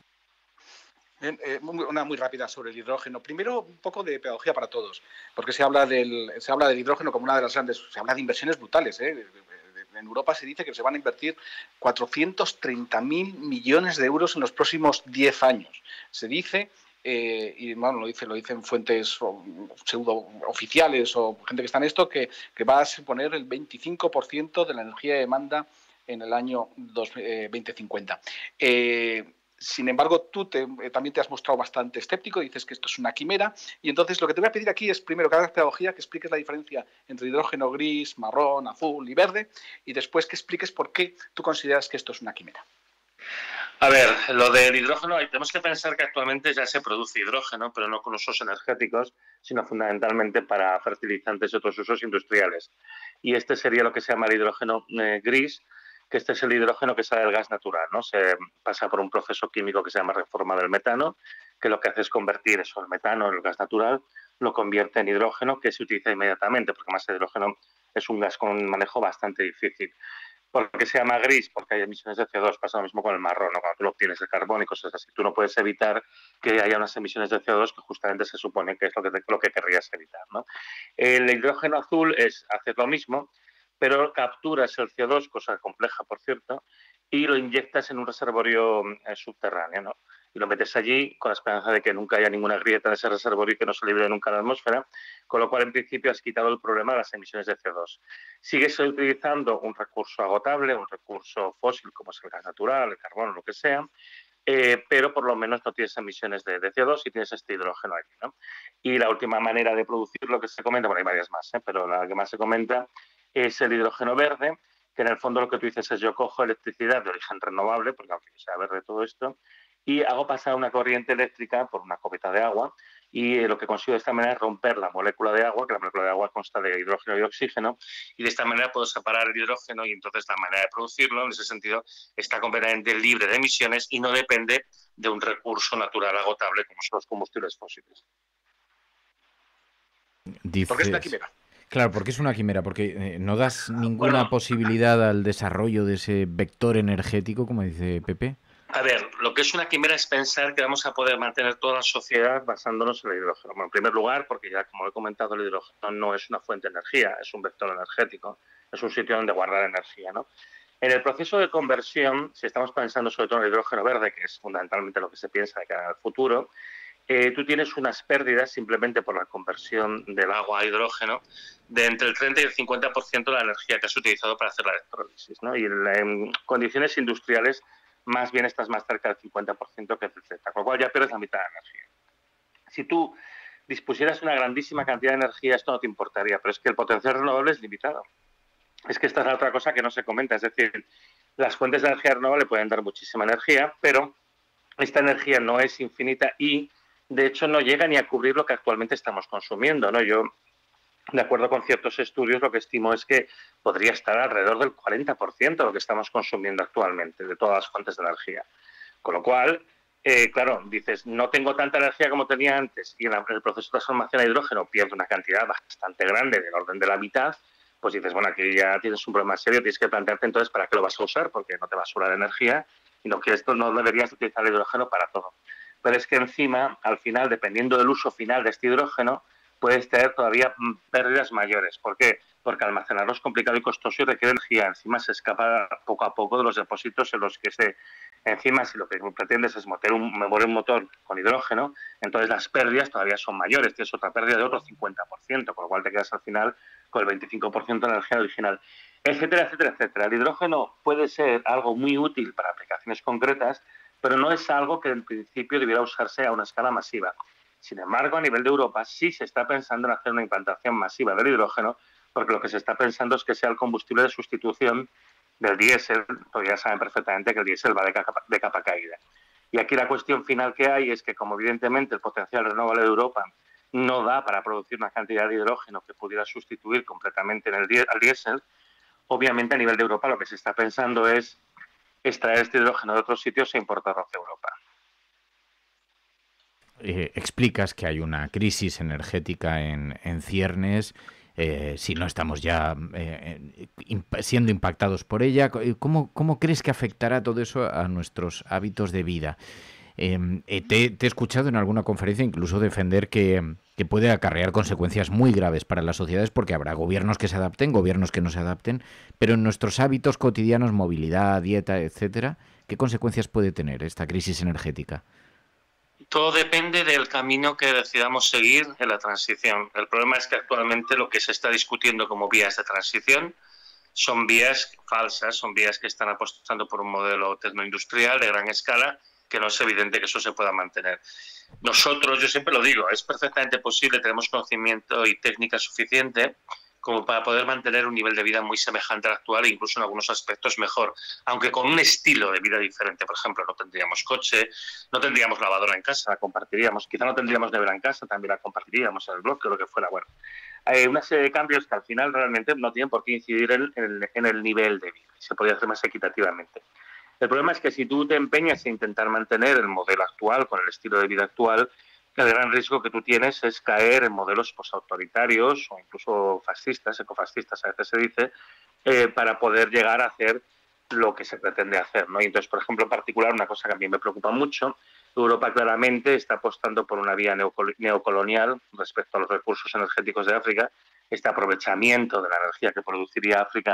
Bien, eh, una muy rápida sobre el hidrógeno. Primero, un poco de pedagogía para todos, porque se habla del, se habla del hidrógeno como una de las grandes, se habla de inversiones brutales, ¿eh? En Europa se dice que se van a invertir cuatrocientos treinta mil millones de euros en los próximos diez años. Se dice, eh, y bueno, lo, dice, lo dicen fuentes pseudo oficiales o gente que está en esto, que, que va a suponer el veinticinco por ciento de la energía de demanda en el año dos, eh, veinte cincuenta. Eh, Sin embargo, tú te, eh, también te has mostrado bastante escéptico, dices que esto es una quimera, y entonces lo que te voy a pedir aquí es, primero, que hagas pedagogía, que expliques la diferencia entre hidrógeno gris, marrón, azul y verde, y después que expliques por qué tú consideras que esto es una quimera. A ver, lo del hidrógeno, tenemos que pensar que actualmente ya se produce hidrógeno, pero no con usos energéticos, sino fundamentalmente para fertilizantes y otros usos industriales. Y este sería lo que se llama el hidrógeno eh, gris, que este es el hidrógeno que sale del gas natural, ¿no? Se pasa por un proceso químico que se llama reforma del metano, que lo que hace es convertir eso, el metano, el gas natural, lo convierte en hidrógeno, que se utiliza inmediatamente, porque además el hidrógeno es un gas con un manejo bastante difícil. ¿Por qué se llama gris? Porque hay emisiones de C O dos, pasa lo mismo con el marrón, ¿no? Cuando tú lo obtienes el carbón y cosas así, tú no puedes evitar que haya unas emisiones de C O dos que justamente se supone que es lo que, lo que querrías evitar, ¿no? El hidrógeno azul es hacer lo mismo, pero capturas el C O dos, cosa compleja, por cierto, y lo inyectas en un reservorio eh, subterráneo, ¿no? y lo metes allí con la esperanza de que nunca haya ninguna grieta en ese reservorio y que no se libere nunca a la atmósfera, con lo cual en principio has quitado el problema de las emisiones de C O dos. Sigues utilizando un recurso agotable, un recurso fósil como es el gas natural, el carbono, lo que sea, eh, pero por lo menos no tienes emisiones de, de C O dos y tienes este hidrógeno allí, ¿no? Y la última manera de producir lo que se comenta, bueno, hay varias más, ¿eh? pero la que más se comenta es el hidrógeno verde, que en el fondo lo que tú dices es yo cojo electricidad de origen renovable, porque aunque sea verde todo esto, y hago pasar una corriente eléctrica por una cubeta de agua y eh, lo que consigo de esta manera es romper la molécula de agua, que la molécula de agua consta de hidrógeno y oxígeno, y de esta manera puedo separar el hidrógeno y entonces la manera de producirlo en ese sentido está completamente libre de emisiones y no depende de un recurso natural agotable como son los combustibles fósiles. Dices... Porque es una quimera. Claro, porque es una quimera, porque eh, no das ninguna bueno, posibilidad al desarrollo de ese vector energético, como dice Pepe. A ver, lo que es una quimera es pensar que vamos a poder mantener toda la sociedad basándonos en el hidrógeno. Bueno, en primer lugar, porque ya como he comentado, el hidrógeno no es una fuente de energía, es un vector energético, es un sitio donde guardar energía, ¿no? En el proceso de conversión, si estamos pensando sobre todo en el hidrógeno verde, que es fundamentalmente lo que se piensa de cara al futuro, eh, tú tienes unas pérdidas simplemente por la conversión del agua a hidrógeno de entre el treinta y el cincuenta por ciento de la energía que has utilizado para hacer la electrólisis, ¿no? Y en, en condiciones industriales más bien estás más cerca del cincuenta por ciento que del treinta por ciento, con lo cual ya pierdes la mitad de energía. Si tú dispusieras una grandísima cantidad de energía, esto no te importaría, pero es que el potencial renovable es limitado. Es que esta es la otra cosa que no se comenta, es decir, las fuentes de energía renovable pueden dar muchísima energía, pero esta energía no es infinita y, de hecho, no llega ni a cubrir lo que actualmente estamos consumiendo, ¿no? Yo, de acuerdo con ciertos estudios, lo que estimo es que podría estar alrededor del cuarenta por ciento de lo que estamos consumiendo actualmente, de todas las fuentes de energía. Con lo cual, eh, claro, dices, no tengo tanta energía como tenía antes y en el proceso de transformación a hidrógeno pierdo una cantidad bastante grande, del orden de la mitad, pues dices, bueno, aquí ya tienes un problema serio, tienes que plantearte entonces para qué lo vas a usar, porque no te va a sobrar energía y no, que esto no deberías utilizar el hidrógeno para todo. Pero es que encima, al final, dependiendo del uso final de este hidrógeno, puedes tener todavía pérdidas mayores. ¿Por qué? Porque almacenarlo es complicado y costoso y requiere energía. Encima se escapa poco a poco de los depósitos en los que se... Encima, si lo que pretendes es mover un, mover un motor con hidrógeno, entonces las pérdidas todavía son mayores. Tienes otra pérdida de otro cincuenta por ciento, con lo cual te quedas al final con el veinticinco por ciento de energía original, etcétera, etcétera, etcétera. El hidrógeno puede ser algo muy útil para aplicaciones concretas, pero no es algo que en principio debiera usarse a una escala masiva. Sin embargo, a nivel de Europa sí se está pensando en hacer una implantación masiva del hidrógeno, porque lo que se está pensando es que sea el combustible de sustitución del diésel, porque ya saben perfectamente que el diésel va de capa, de capa caída. Y aquí la cuestión final que hay es que, como evidentemente el potencial renovable de Europa no da para producir una cantidad de hidrógeno que pudiera sustituir completamente en el die al diésel, obviamente a nivel de Europa lo que se está pensando es extraer este hidrógeno de otros sitios e importarlo hacia Europa. Eh, explicas que hay una crisis energética en, en ciernes, eh, si no estamos ya eh, imp siendo impactados por ella. ¿Cómo, ¿Cómo crees que afectará todo eso a nuestros hábitos de vida? Eh, eh, te, te he escuchado en alguna conferencia incluso defender que, que puede acarrear consecuencias muy graves para las sociedades porque habrá gobiernos que se adapten, gobiernos que no se adapten, pero en nuestros hábitos cotidianos, movilidad, dieta, etcétera, ¿qué consecuencias puede tener esta crisis energética? Todo depende del camino que decidamos seguir en la transición. El problema es que actualmente lo que se está discutiendo como vías de transición son vías falsas, son vías que están apostando por un modelo tecnoindustrial de gran escala, que no es evidente que eso se pueda mantener. Nosotros, yo siempre lo digo, es perfectamente posible, tenemos conocimiento y técnica suficiente como para poder mantener un nivel de vida muy semejante al actual e incluso en algunos aspectos mejor, aunque con un estilo de vida diferente. Por ejemplo, no tendríamos coche, no tendríamos lavadora en casa, la compartiríamos, quizá no tendríamos nevera en casa, también la compartiríamos en el bloque o lo que fuera. Bueno, hay una serie de cambios que al final realmente no tienen por qué incidir en, en, en el nivel de vida, se podría hacer más equitativamente. El problema es que si tú te empeñas en intentar mantener el modelo actual con el estilo de vida actual, el gran riesgo que tú tienes es caer en modelos posautoritarios o incluso fascistas, ecofascistas a veces se dice, eh, para poder llegar a hacer lo que se pretende hacer, ¿no? Y entonces, por ejemplo, en particular, una cosa que a mí me preocupa mucho, Europa claramente está apostando por una vía neocolonial respecto a los recursos energéticos de África, este aprovechamiento de la energía que produciría África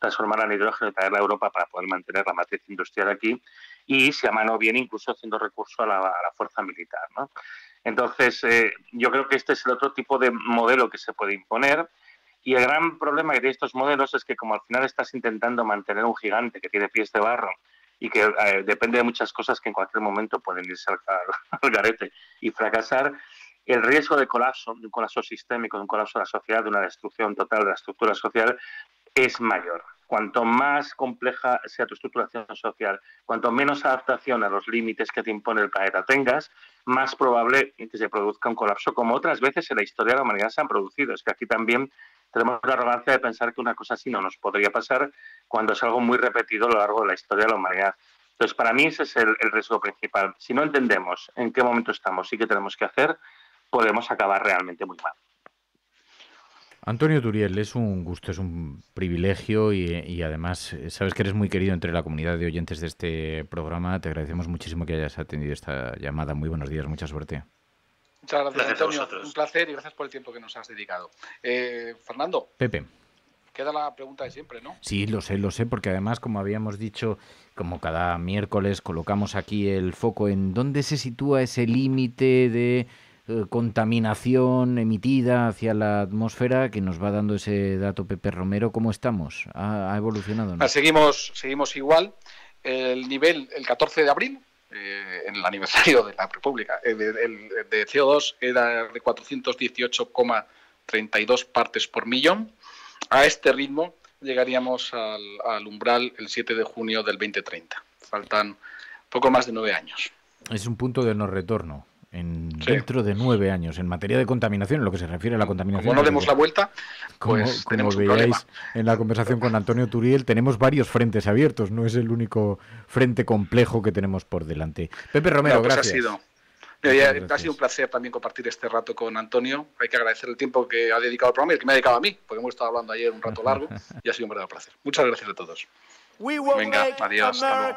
transformarla en hidrógeno y traerla a Europa para poder mantener la matriz industrial aquí, y si a mano viene incluso haciendo recurso a la, a la fuerza militar, ¿no? Entonces, eh, yo creo que este es el otro tipo de modelo que se puede imponer, y el gran problema que tiene estos modelos es que como al final estás intentando mantener un gigante que tiene pies de barro y que eh, depende de muchas cosas que en cualquier momento pueden irse al, al garete y fracasar, el riesgo de colapso, de un colapso sistémico, de un colapso de la sociedad, de una destrucción total de la estructura social, es mayor. Cuanto más compleja sea tu estructuración social, cuanto menos adaptación a los límites que te impone el planeta tengas, más probable que se produzca un colapso, como otras veces en la historia de la humanidad se han producido. Es que aquí también tenemos la arrogancia de pensar que una cosa así no nos podría pasar cuando es algo muy repetido a lo largo de la historia de la humanidad. Entonces, para mí ese es el, el riesgo principal. Si no entendemos en qué momento estamos y qué tenemos que hacer, podemos acabar realmente muy mal. Antonio Turiel, es un gusto, es un privilegio y, y además sabes que eres muy querido entre la comunidad de oyentes de este programa. Te agradecemos muchísimo que hayas atendido esta llamada. Muy buenos días, mucha suerte. Muchas gracias, Antonio. Un placer y gracias por el tiempo que nos has dedicado. Eh, Fernando. Pepe. Queda la pregunta de siempre, ¿no? Sí, lo sé, lo sé, porque además, como habíamos dicho, como cada miércoles colocamos aquí el foco en dónde se sitúa ese límite de eh, contaminación emitida hacia la atmósfera, que nos va dando ese dato Pepe Romero. ¿Cómo estamos? ¿Ha, ha evolucionado, no? Seguimos, seguimos igual. El nivel, el catorce de abril, eh, en el aniversario de la República, eh, de, de, de C O dos era de cuatrocientos dieciocho coma treinta y dos partes por millón. A este ritmo llegaríamos al, al umbral el siete de junio del veinte treinta. Faltan poco más de nueve años. Es un punto de no retorno. En, sí. Dentro de nueve años, en materia de contaminación, en lo que se refiere a la contaminación. Como no demos la vuelta, como, pues como tenemos un veíais problema. En la conversación con Antonio Turiel, tenemos varios frentes abiertos, no es el único frente complejo que tenemos por delante. Pepe Romero, no, pues gracias. Ha sido, ya, ha sido un placer también compartir este rato con Antonio. Hay que agradecer el tiempo que ha dedicado al programa y el que me ha dedicado a mí, porque hemos estado hablando ayer un rato largo y ha sido un verdadero placer. Muchas gracias a todos. Venga, adiós.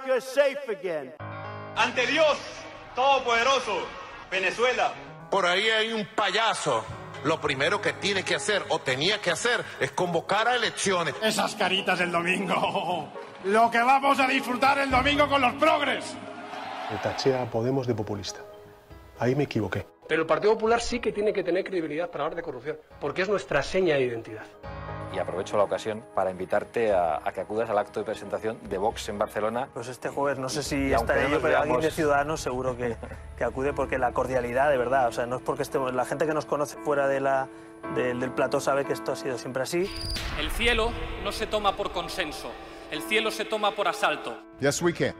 Ante Dios Todopoderoso, Venezuela. Por ahí hay un payaso. Lo primero que tiene que hacer o tenía que hacer es convocar a elecciones. Esas caritas del domingo. Lo que vamos a disfrutar el domingo con los progres. Me taché a Podemos de populista. Ahí me equivoqué. Pero el Partido Popular sí que tiene que tener credibilidad para hablar de corrupción, porque es nuestra seña de identidad. Y aprovecho la ocasión para invitarte a, a que acudas al acto de presentación de Vox en Barcelona. Pues este jueves, no sé si estaré yo, pero veamos... alguien de Ciudadanos seguro que, que acude, porque la cordialidad, de verdad, o sea, no es porque estemos... La gente que nos conoce fuera de la, de, del plató sabe que esto ha sido siempre así. El cielo no se toma por consenso, el cielo se toma por asalto. Yes, we can.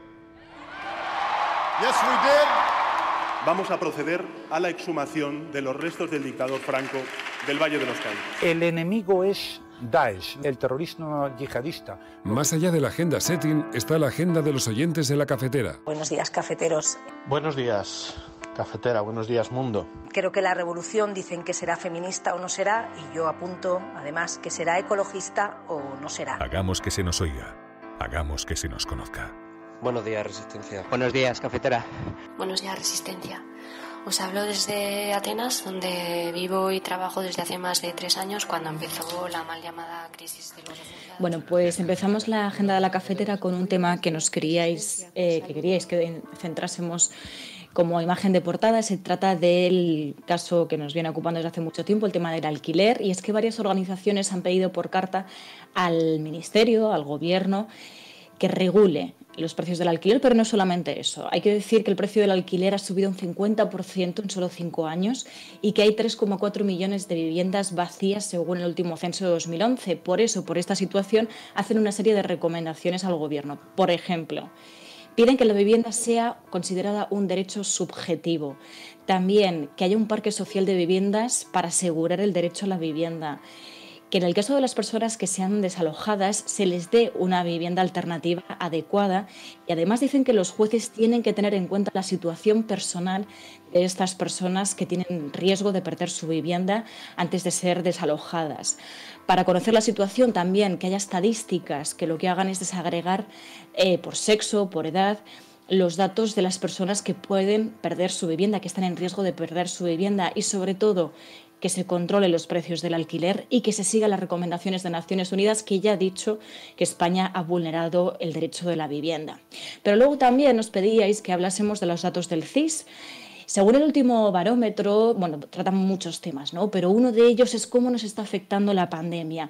Yes, we did. Vamos a proceder a la exhumación de los restos del dictador Franco del Valle de los Caídos. El enemigo es Daesh, el terrorismo yihadista. Más allá de la agenda setting está la agenda de los oyentes de la cafetera. Buenos días, cafeteros. Buenos días, cafetera. Buenos días, mundo. Creo que la revolución dicen que será feminista o no será, y yo apunto, además, que será ecologista o no será. Hagamos que se nos oiga. Hagamos que se nos conozca. Buenos días, Resistencia. Buenos días, cafetera. Buenos días, Resistencia. Os hablo desde Atenas, donde vivo y trabajo desde hace más de tres años, cuando empezó la mal llamada crisis de los refugiados. Bueno, pues empezamos la agenda de la cafetera con un tema que nos queríais, eh, que queríais que centrásemos como imagen de portada. Se trata del caso que nos viene ocupando desde hace mucho tiempo, el tema del alquiler, y es que varias organizaciones han pedido por carta al Ministerio, al Gobierno, que regule los precios del alquiler, pero no solamente eso. Hay que decir que el precio del alquiler ha subido un cincuenta por ciento en solo cinco años y que hay tres coma cuatro millones de viviendas vacías según el último censo de dos mil once. Por eso, por esta situación, hacen una serie de recomendaciones al Gobierno. Por ejemplo, piden que la vivienda sea considerada un derecho subjetivo. También que haya un parque social de viviendas para asegurar el derecho a la vivienda. Que en el caso de las personas que sean desalojadas se les dé una vivienda alternativa adecuada, y además dicen que los jueces tienen que tener en cuenta la situación personal de estas personas que tienen riesgo de perder su vivienda antes de ser desalojadas. Para conocer la situación también que haya estadísticas que lo que hagan es desagregar eh, por sexo, por edad, los datos de las personas que pueden perder su vivienda, que están en riesgo de perder su vivienda, y sobre todo que se controlen los precios del alquiler y que se sigan las recomendaciones de Naciones Unidas, que ya ha dicho que España ha vulnerado el derecho de la vivienda. Pero luego también nos pedíais que hablásemos de los datos del C I S. Según el último barómetro, bueno, tratan muchos temas, ¿no? Pero uno de ellos es cómo nos está afectando la pandemia.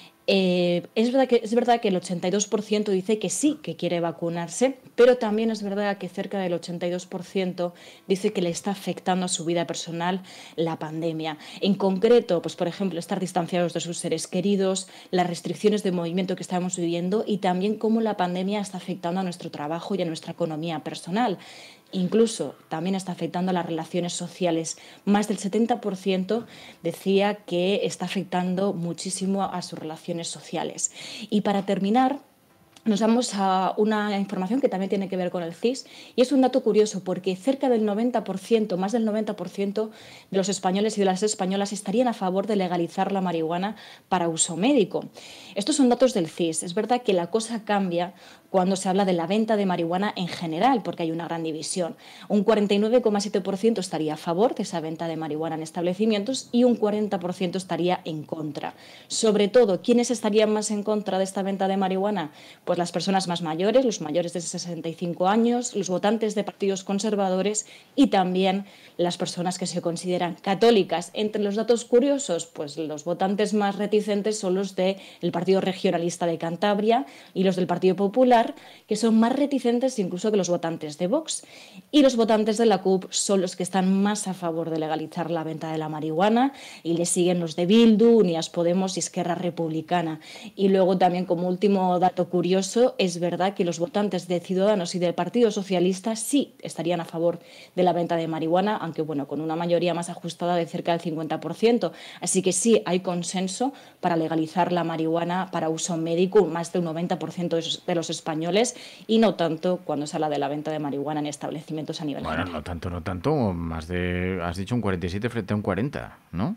Eh, es, verdad que, es verdad que el ochenta y dos por ciento dice que sí, que quiere vacunarse, pero también es verdad que cerca del ochenta y dos por ciento dice que le está afectando a su vida personal la pandemia. En concreto, pues por ejemplo, estar distanciados de sus seres queridos, las restricciones de movimiento que estamos viviendo y también cómo la pandemia está afectando a nuestro trabajo y a nuestra economía personal. Incluso también está afectando a las relaciones sociales. Más del setenta por ciento decía que está afectando muchísimo a sus relaciones sociales. Y para terminar, nos vamos a una información que también tiene que ver con el C I S y es un dato curioso porque cerca del noventa por ciento, más del noventa por ciento de los españoles y de las españolas estarían a favor de legalizar la marihuana para uso médico. Estos son datos del C I S. Es verdad que la cosa cambia cuando se habla de la venta de marihuana en general, porque hay una gran división. Un cuarenta y nueve coma siete por ciento estaría a favor de esa venta de marihuana en establecimientos y un cuarenta por ciento estaría en contra. Sobre todo, ¿quiénes estarían más en contra de esta venta de marihuana? Pues las personas más mayores, los mayores de sesenta y cinco años, los votantes de partidos conservadores y también las personas que se consideran católicas. Entre los datos curiosos, pues los votantes más reticentes son los del Partido Regionalista de Cantabria y los del Partido Popular, que son más reticentes incluso que los votantes de Vox. Y los votantes de la C U P son los que están más a favor de legalizar la venta de la marihuana y le siguen los de Bildu, Unidas Podemos y Esquerra Republicana. Y luego también, como último dato curioso, es verdad que los votantes de Ciudadanos y del Partido Socialista sí estarían a favor de la venta de marihuana, aunque bueno, con una mayoría más ajustada de cerca del cincuenta por ciento. Así que sí hay consenso para legalizar la marihuana para uso médico, más de un noventa por ciento de los españoles, y no tanto cuando se habla de la venta de marihuana en establecimientos a nivel Bueno, general. no tanto, no tanto, más de, has dicho un cuarenta y siete frente a un cuarenta, ¿no?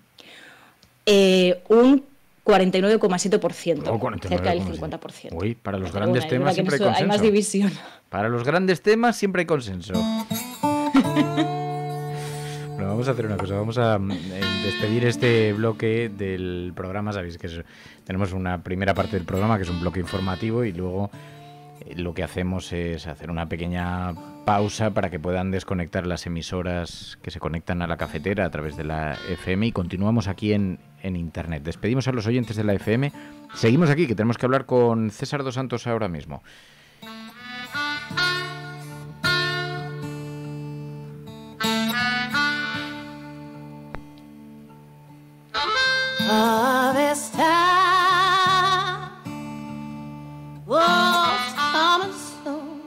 Eh, un cuarenta y nueve coma siete por ciento, Oh, cuarenta y nueve cerca del coma siete. cincuenta por ciento. Uy, para los Pero grandes bueno, es temas verdad que en siempre hay eso consenso. hay más división. Para los grandes temas siempre hay consenso. Bueno, vamos a hacer una cosa, vamos a eh, despedir este bloque del programa. Sabéis que es- tenemos una primera parte del programa que es un bloque informativo y luego eh, lo que hacemos es hacer una pequeña pausa para que puedan desconectar las emisoras que se conectan a la cafetera a través de la F M y continuamos aquí en, en Internet. Despedimos a los oyentes de la F M. Seguimos aquí, que tenemos que hablar con César dos Santos ahora mismo. Ah, this time was coming soon.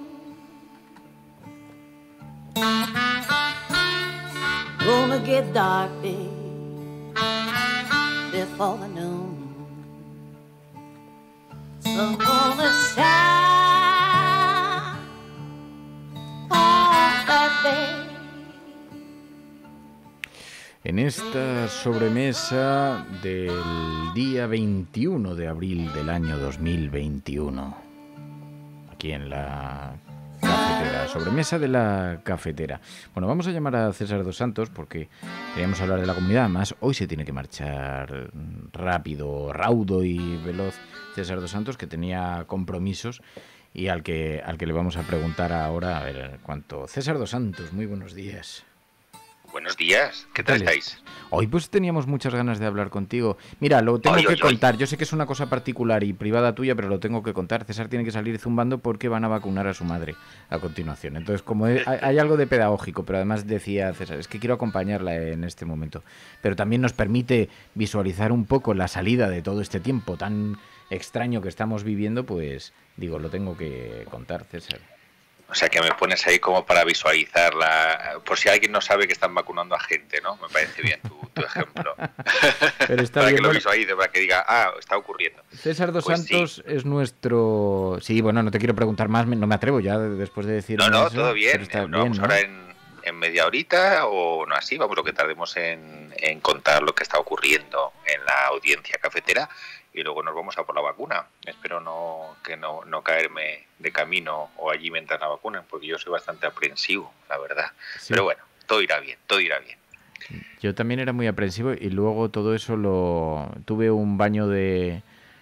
Gonna get dark, babe, before the noon. So gonna shine on that day. En esta sobremesa del día veintiuno de abril del año dos mil veintiuno, aquí en la cafetera, sobremesa de la cafetera. Bueno, vamos a llamar a César dos Santos porque queríamos hablar de la comunidad. Además, hoy se tiene que marchar rápido, raudo y veloz César dos Santos, que tenía compromisos y al que, al que le vamos a preguntar ahora, a ver cuánto. César dos Santos, muy buenos días. Buenos días, ¿qué tal estáis? Hoy pues teníamos muchas ganas de hablar contigo. Mira, lo tengo Oy, que oy, oy. contar. Yo sé que es una cosa particular y privada tuya, pero lo tengo que contar. César tiene que salir zumbando porque van a vacunar a su madre a continuación. Entonces, como he- hay, hay algo de pedagógico, pero además decía César, es que quiero acompañarla en este momento. Pero también nos permite visualizar un poco la salida de todo este tiempo tan extraño que estamos viviendo, pues digo, lo tengo que contar, César. O sea, que me pones ahí como para visualizarla, por si alguien no sabe que están vacunando a gente, ¿no? Me parece bien tu, tu ejemplo. Pero está para bien, que lo bueno. visualice, para que diga, ah, está ocurriendo. César dos Pues sí. Santos es nuestro... Sí, bueno, no te quiero preguntar más, me- no me atrevo ya después de decir No, no, eso, todo bien. pero está Lo bien, vamos ¿no? ahora en, en media horita o no así, vamos lo que tardemos en, en contar lo que está ocurriendo en la audiencia cafetera y luego nos vamos a por la vacuna. Espero no que no, no caerme de camino o allí mientras la vacunan, porque yo soy bastante aprensivo, la verdad. Sí. Pero bueno, todo irá bien, todo irá bien. Yo también era muy aprensivo y luego todo eso lo... Tuve un baño de...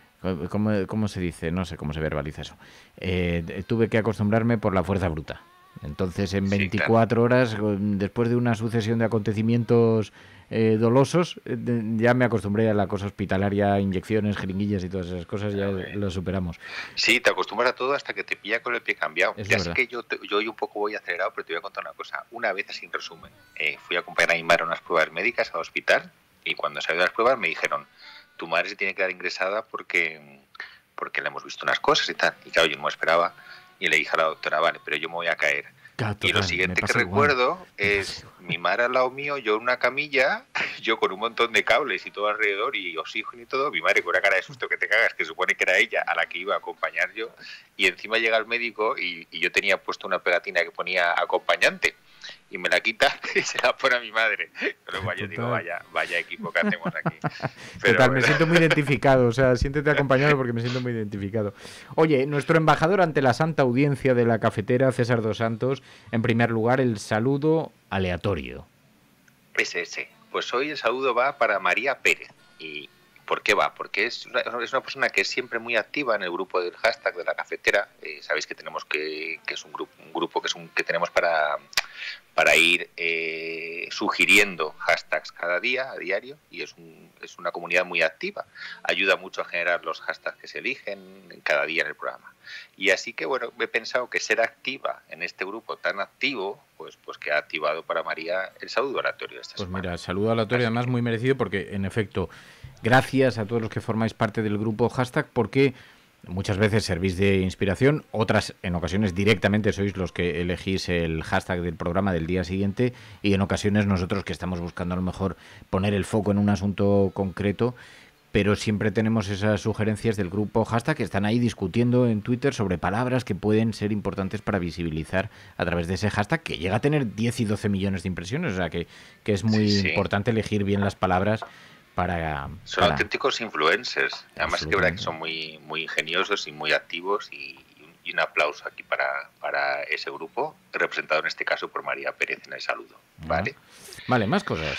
¿Cómo, cómo se dice? No sé cómo se verbaliza eso. Eh, tuve que acostumbrarme por la fuerza bruta. Entonces, en veinticuatro sí, claro. horas, después de una sucesión de acontecimientos eh, dolosos, eh, ya me acostumbré a la cosa hospitalaria, inyecciones, jeringuillas y todas esas cosas, ya okay. lo superamos. Sí, te acostumbras a todo hasta que te pilla con el pie cambiado. Eso ya es sé verdad. que yo, te, yo hoy un poco voy acelerado, pero te voy a contar una cosa. Una vez, así en resumen, eh, fui a acompañar a mi madre a unas pruebas médicas al hospital y cuando salí de las pruebas me dijeron, tu madre se tiene que dar ingresada porque, porque le hemos visto unas cosas y tal. Y claro, yo no me esperaba. Y le dije a la doctora, vale, pero yo me voy a caer. Claro, y lo siguiente que recuerdo es mi madre al lado mío, yo en una camilla, yo con un montón de cables y todo alrededor y oxígeno y todo, mi madre con una cara de susto que te cagas, que supone que era ella a la que iba a acompañar yo, y encima llega el médico y, y yo tenía puesto una pegatina que ponía acompañante. Y me la quita y se la pone a mi madre. Pero yo digo, vaya, vaya equipo que hacemos aquí. Pero, Total, bueno. me siento muy identificado. O sea, siéntete acompañado porque me siento muy identificado. Oye, nuestro embajador ante la santa audiencia de la cafetera, César Dos Santos, en primer lugar, el saludo aleatorio. Ese, ese. Pues hoy el saludo va para María Pérez. ¿Y por qué va? Porque es una, es una persona que es siempre muy activa en el grupo del hashtag de la cafetera. Eh, Sabéis que tenemos que, que es un grupo, un grupo que, es un, que tenemos para... para ir eh, sugiriendo hashtags cada día, a diario, y es, un, es una comunidad muy activa. Ayuda mucho a generar los hashtags que se eligen cada día en el programa. Y así que, bueno, he pensado que ser activa en este grupo tan activo, pues, pues que ha activado para María el saludo aleatorio de esta Pues semana. mira, el saludo aleatorio además muy merecido porque, en efecto, gracias a todos los que formáis parte del grupo hashtag, porque... muchas veces servís de inspiración, otras en ocasiones directamente sois los que elegís el hashtag del programa del día siguiente y en ocasiones nosotros que estamos buscando a lo mejor poner el foco en un asunto concreto, pero siempre tenemos esas sugerencias del grupo hashtag que están ahí discutiendo en Twitter sobre palabras que pueden ser importantes para visibilizar a través de ese hashtag que llega a tener diez y doce millones de impresiones, o sea que, que es muy Sí, sí. importante elegir bien las palabras. Para, son para... auténticos influencers. Además, que verdad que son muy, muy ingeniosos y muy activos. Y, y un aplauso aquí para, para ese grupo, representado en este caso por María Pérez en el saludo. ¿Vale? Ah. Vale, más cosas.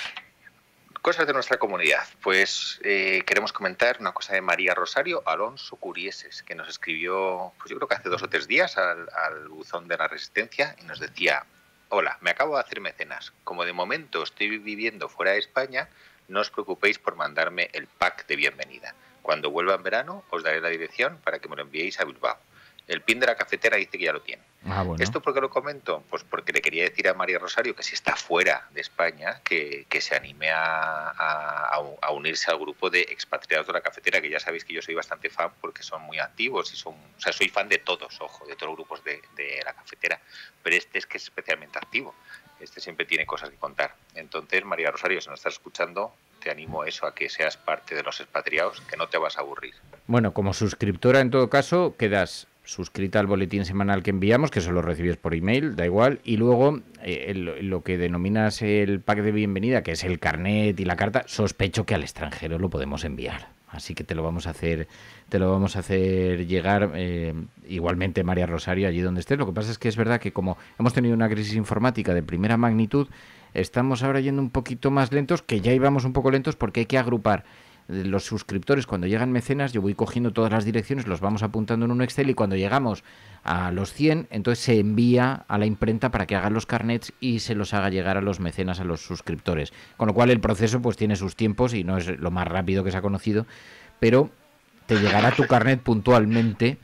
Cosas de nuestra comunidad. Pues eh, queremos comentar una cosa de María Rosario Alonso Curieses, que nos escribió, pues yo creo que hace dos o tres días al, al buzón de la Resistencia y nos decía: hola, me acabo de hacer mecenas. Como de momento estoy viviendo fuera de España, no os preocupéis por mandarme el pack de bienvenida. Cuando vuelva en verano os daré la dirección para que me lo enviéis a Bilbao. El pin de la cafetera dice que ya lo tiene. Ah, bueno. ¿Esto por qué lo comento? Pues porque le quería decir a María Rosario que si está fuera de España, que, que se anime a, a, a unirse al grupo de expatriados de la cafetera, que ya sabéis que yo soy bastante fan porque son muy activos y son, o sea, soy fan de todos, ojo, de todos los grupos de, de la cafetera, pero este es que es especialmente activo. Este siempre tiene cosas que contar. Entonces, María Rosario, si nos estás escuchando, te animo a eso, a que seas parte de los expatriados, que no te vas a aburrir. Bueno, como suscriptora, en todo caso, quedas suscrita al boletín semanal que enviamos, que solo recibes por email, da igual, y luego eh, el, lo que denominas el pack de bienvenida, que es el carnet y la carta, sospecho que al extranjero lo podemos enviar. Así que te lo vamos a hacer, te lo vamos a hacer llegar eh, igualmente, María Rosario, allí donde estés. Lo que pasa es que es verdad que como hemos tenido una crisis informática de primera magnitud, estamos ahora yendo un poquito más lentos, que ya íbamos un poco lentos porque hay que agrupar los suscriptores. Cuando llegan mecenas, yo voy cogiendo todas las direcciones, los vamos apuntando en un Excel y cuando llegamos a los cien, entonces se envía a la imprenta para que hagan los carnets y se los haga llegar a los mecenas, a los suscriptores. Con lo cual el proceso pues tiene sus tiempos y no es lo más rápido que se ha conocido, pero te llegará tu carnet puntualmente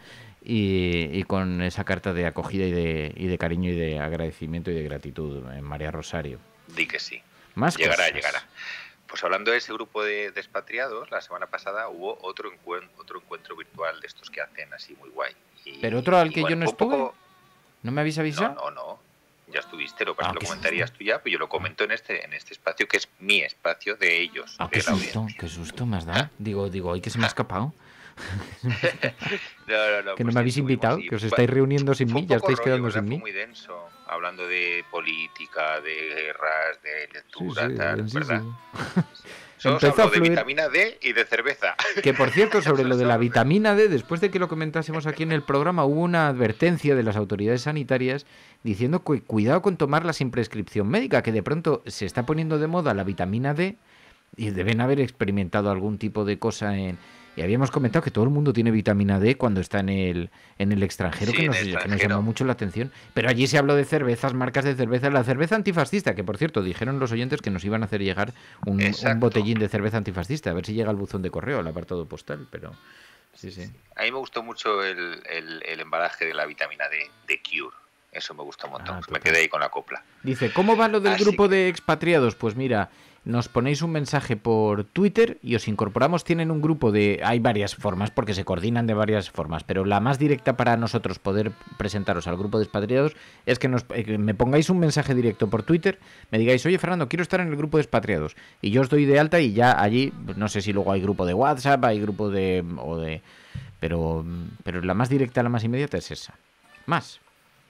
y, y con esa carta de acogida y de, y de cariño y de agradecimiento y de gratitud, eh, María Rosario. Di que sí. Más llegará, cosas. llegará. Pues hablando de ese grupo de, de expatriados, la semana pasada hubo otro encuentro, otro encuentro virtual de estos que hacen así muy guay. Y, ¿Pero otro al que bueno, yo no estuve? Poco... ¿No me habéis avisado? No, no, no. Ya estuviste, lo que pasa Ah, es que qué lo comentarías tú ya, pero yo lo comento en este en este espacio que es mi espacio de ellos. Ah, de qué la susto, audiencia. qué susto me has dado. Digo, digo, ay, que se me ha escapado. no, no, no, que no pues me habéis invitado, así. que os estáis reuniendo sin Fue mí, un ya poco estáis rollo, quedando ¿verdad? sin Fue mí. muy denso, hablando de política, de guerras, de lectura, Sí, sí, tal, sí, ¿verdad? sí. Solo os empezó a hablo de fluir. vitamina D y de cerveza. Que por cierto, sobre lo de la vitamina D, después de que lo comentásemos aquí en el programa, hubo una advertencia de las autoridades sanitarias diciendo que cuidado con tomarla sin prescripción médica, que de pronto se está poniendo de moda la vitamina D y deben haber experimentado algún tipo de cosa en... Y habíamos comentado que todo el mundo tiene vitamina D cuando está en el, en el extranjero, Sí, que, en nos, el que nos extranjero. llamó mucho la atención. Pero allí se habló de cervezas, marcas de cerveza, la cerveza antifascista, que por cierto dijeron los oyentes que nos iban a hacer llegar un, un botellín de cerveza antifascista, a ver si llega al buzón de correo, al apartado postal, pero sí, sí. A mí me gustó mucho el, el, el embalaje de la vitamina D de Cure. Eso me gustó un montón. Ah, me quedé ahí con la copla. Dice, ¿cómo va lo del Así grupo de expatriados? Pues mira, nos ponéis un mensaje por Twitter y os incorporamos. Tienen un grupo de... Hay varias formas porque se coordinan de varias formas, pero la más directa para nosotros poder presentaros al grupo de expatriados es que, nos, eh, que me pongáis un mensaje directo por Twitter, me digáis, oye Fernando, quiero estar en el grupo de expatriados. Y yo os doy de alta y ya allí, no sé si luego hay grupo de WhatsApp, hay grupo de... o de pero, pero la más directa, la más inmediata es esa. Más.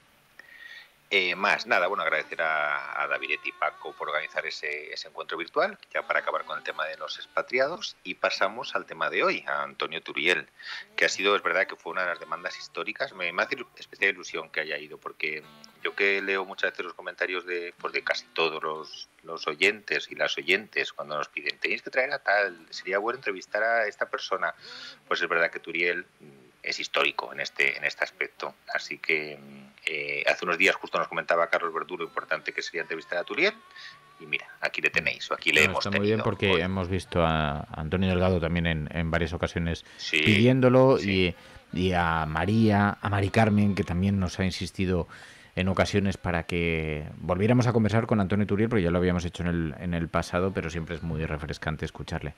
Eh, más, nada, bueno, agradecer a, a David y Paco por organizar ese, ese encuentro virtual, ya para acabar con el tema de los expatriados, y pasamos al tema de hoy, a Antonio Turiel, que ha sido, es verdad que fue una de las demandas históricas. Me, me hace especial ilusión que haya ido, porque yo que leo muchas veces los comentarios de, pues de casi todos los, los oyentes y las oyentes, cuando nos piden, tenéis que traer a tal, sería bueno entrevistar a esta persona, pues es verdad que Turiel es histórico en este en este aspecto. Así que eh, hace unos días justo nos comentaba Carlos Verdú lo importante que sería entrevistar a Turiel, y mira, aquí le tenéis, o aquí le Bueno, hemos está tenido. muy bien porque hoy. hemos visto a Antonio Delgado también en, en varias ocasiones Sí, pidiéndolo sí. Y, y a María, a Mari Carmen, que también nos ha insistido en ocasiones para que volviéramos a conversar con Antonio Turiel, porque ya lo habíamos hecho en el, en el pasado, pero siempre es muy refrescante escucharle.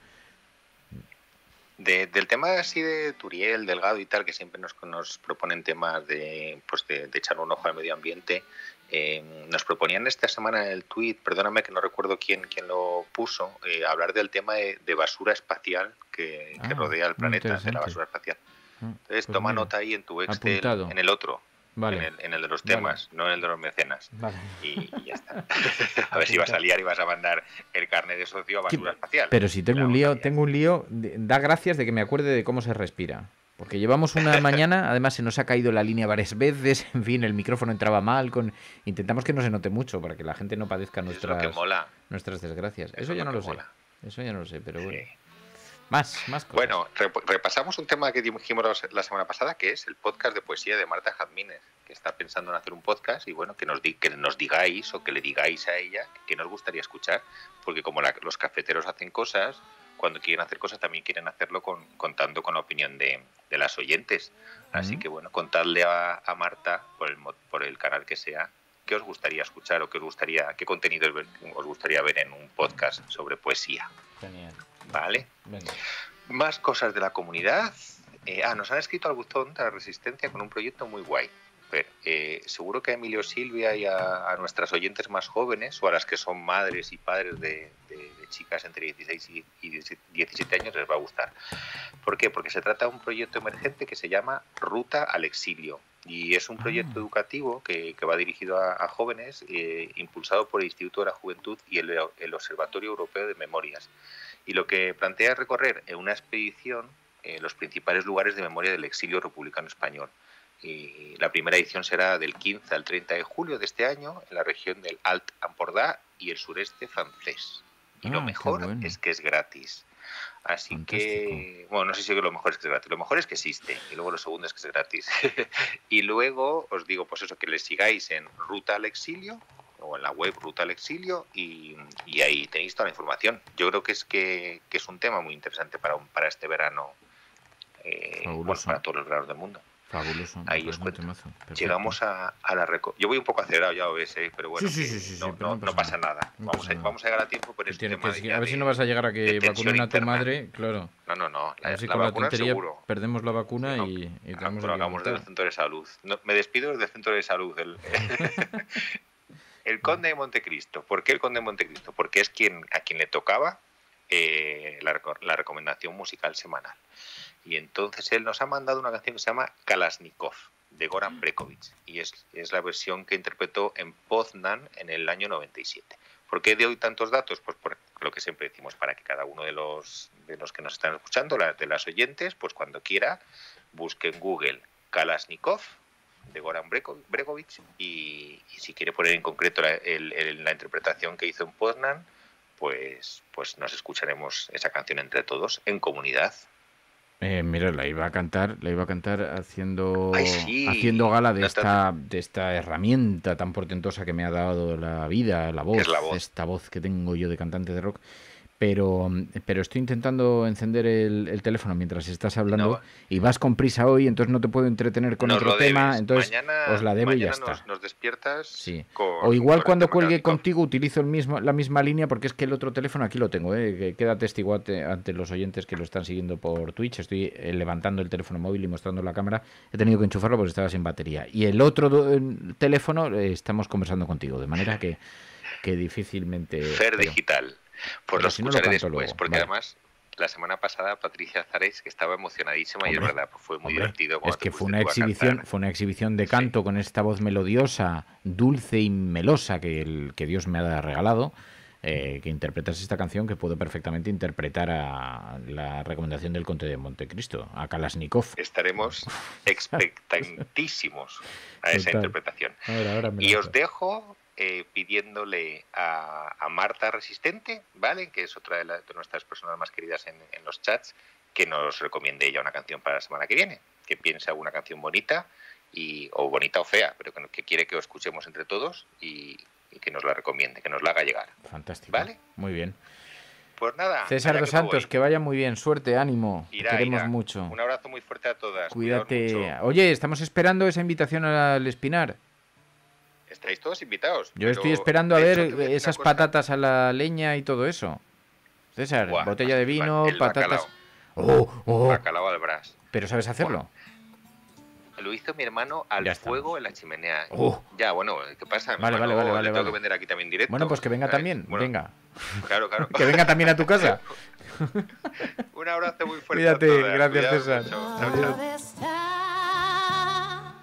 De, del tema así de Turiel, Delgado y tal, que siempre nos, nos proponen temas de, pues de, de echar un ojo al medio ambiente, eh, nos proponían esta semana en el tuit, perdóname que no recuerdo quién, quién lo puso, eh, hablar del tema de, de basura espacial que, que Ah, rodea el muy planeta, de la interesante. basura espacial. Ah, Entonces pues toma mira, nota ahí en tu Excel, apuntado. en el otro. Vale. En, el, en el de los Vale. temas, no en el de los mecenas. Vale. Y, y ya está. A ver si vas a liar y vas a mandar el carnet de socio a basura espacial. Pero si tengo La un lío, botaría. tengo un lío, de- da gracias de que me acuerde de cómo se respira. Porque llevamos una mañana, además se nos ha caído la línea varias veces, en fin, el micrófono entraba mal, con intentamos que no se note mucho para que la gente no padezca Eso es nuestras, lo que mola. nuestras desgracias. Eso, Eso es ya lo no que lo sé. mola. Eso ya no lo sé, pero bueno. Más, más cosas. Bueno, rep- repasamos un tema que dijimos la, la semana pasada, que es el podcast de poesía de Marta Jazmínez, que está pensando en hacer un podcast, y bueno, que nos, di- que nos digáis o que le digáis a ella que nos gustaría escuchar, porque como la- los cafeteros hacen cosas, cuando quieren hacer cosas también quieren hacerlo con, contando con la opinión de, de las oyentes. Así que bueno, contadle a, a Marta, por el, mo- por el canal que sea, qué os gustaría escuchar o qué os gustaría, qué contenido os gustaría ver en un podcast sobre poesía. Genial. ¿Vale? Venga. Más cosas de la comunidad. Eh, ah, nos han escrito al buzón de la Resistencia con un proyecto muy guay. Pero, eh, seguro que a Emilio Silvia y a, a nuestras oyentes más jóvenes, o a las que son madres y padres de, de, de chicas entre dieciséis y, y diecisiete años, les va a gustar. ¿Por qué? Porque se trata de un proyecto emergente que se llama Ruta al Exilio. Y es un proyecto educativo que, que va dirigido a, a jóvenes, eh, impulsado por el Instituto de la Juventud y el, el Observatorio Europeo de Memorias. Y lo que plantea es recorrer en una expedición eh, los principales lugares de memoria del exilio republicano español. Y la primera edición será del quince al treinta de julio de este año en la región del Alt Empordà y el sureste francés. Y Ah, lo qué mejor bueno. es que es gratis. Así que, bueno, no sé si lo mejor es que es gratis, lo mejor es que existe, y luego lo segundo es que es gratis. Y luego os digo, pues eso, que le sigáis en Ruta al Exilio, o en la web Ruta al Exilio, y, y ahí tenéis toda la información. Yo creo que es que, que es un tema muy interesante para, un- para este verano, eh, bueno, Fabuloso. para todos los veranos del mundo. Fabuloso. me Ahí parece os un cuento. temazo. Perfecto. Llegamos a, a la reco. Yo voy un poco acelerado, ya lo ves, ¿eh? Pero bueno, Sí, sí, que sí, sí, no, sí, pero no- no no pasa pasa nada. No Vamos, pasa a, nada. vamos a llegar a tiempo, pero es un Tiene tema que- ya a ver si de- no vas a llegar a de que tensión vacunen a tu interna. madre, claro. No, no, no. A La, ver si la con la vacuna tontería seguro. perdemos la vacuna No, y, y no, tenemos pero aquí hagamos del aguantado. centro de salud. No, me despido del centro de salud. El, el conde de Montecristo. ¿Por qué el conde de Montecristo? Porque es quien a quien le tocaba eh, la, reco- la recomendación musical semanal. Y entonces él nos ha mandado una canción que se llama Kalashnikov, de Goran Bregovic, y es, es la versión que interpretó en Poznan en el año noventa y siete. ¿Por qué doy tantos datos? Pues por- lo que siempre decimos, para que cada uno de los de los que nos están escuchando, la, de las oyentes, pues cuando quiera, busque en Google Kalashnikov de Goran Bregovic y, y si quiere poner en concreto la, el, el, la interpretación que hizo en Poznan, pues, pues nos escucharemos esa canción entre todos en comunidad. Eh, mira, la iba a cantar, la iba a cantar haciendo Ay, sí. haciendo gala de No esta de esta herramienta tan portentosa que me ha dado la vida, la voz, es la voz. esta voz que tengo yo de cantante de rock. Pero, pero estoy intentando encender el, el teléfono mientras estás hablando No. y vas con prisa hoy, entonces no te puedo entretener con Nos otro lo tema, debes. entonces mañana, os la debo y ya mañana está. Nos, nos despiertas. Sí. Con, O igual con cuando el tema cuelgue Kalashnikov. contigo utilizo el mismo, la misma línea porque es que el otro teléfono aquí lo tengo, ¿eh? Que queda testigo ante, ante los oyentes que lo están siguiendo por Twitch. Estoy eh, levantando el teléfono móvil y mostrando la cámara. He tenido que enchufarlo porque estaba sin batería. Y el otro do, el teléfono eh, estamos conversando contigo, de manera que, que difícilmente... Fer pero, Digital. Pues pero lo si no escucharé lo canto después, luego. porque Vale. además... La semana pasada Patricia Zares, que estaba emocionadísima, Hombre, y es verdad, pues fue muy hombre, divertido. cuando es que te fue pusiste una tú a exhibición, cantar. fue una exhibición de canto sí. con esta voz melodiosa, dulce y melosa que, el, que Dios me ha regalado, eh, que interpretas esta canción que puedo perfectamente interpretar a la recomendación del Conde de Montecristo, a Kalashnikov. Estaremos expectantísimos a esa Total. interpretación. Ahora, ahora me Y lanzo. os dejo eh, pidiéndole a, a Marta Resistente, ¿vale? Que es otra de, la, de nuestras personas más queridas en, en los chats, que nos recomiende ella una canción para la semana que viene, que piensa una canción bonita, y o bonita o fea, pero que, que quiere que os escuchemos entre todos y, y que nos la recomiende, que nos la haga llegar. Fantástico. ¿Vale? Muy bien. Pues nada. César dos Santos, que vaya muy bien, suerte, ánimo, Irá, te queremos irá. mucho. Un abrazo muy fuerte a todas. Cuídate. Cuidaos mucho. Oye, estamos esperando esa invitación al Espinar. Estáis todos invitados. Yo pero, estoy esperando a de ver hecho, te voy a decir esas una cosa. patatas a la leña y todo eso. César, Buah, botella de vino, el patatas... bacalao. Oh, oh. Bacalao al bras. ¿Pero sabes hacerlo? Lo hizo mi hermano al Ya está. fuego en la chimenea. Oh. Ya, bueno, ¿qué pasa? Mi Vale, hermano vale, vale, le vale, tengo vale. que vender aquí también directo. Bueno, pues que venga ¿sabes? también, Bueno, venga. Claro, claro. Que venga también a tu casa. Un abrazo muy fuerte. Cuídate, a todas. gracias, Cuidaos César. mucho. Chao, chao. This time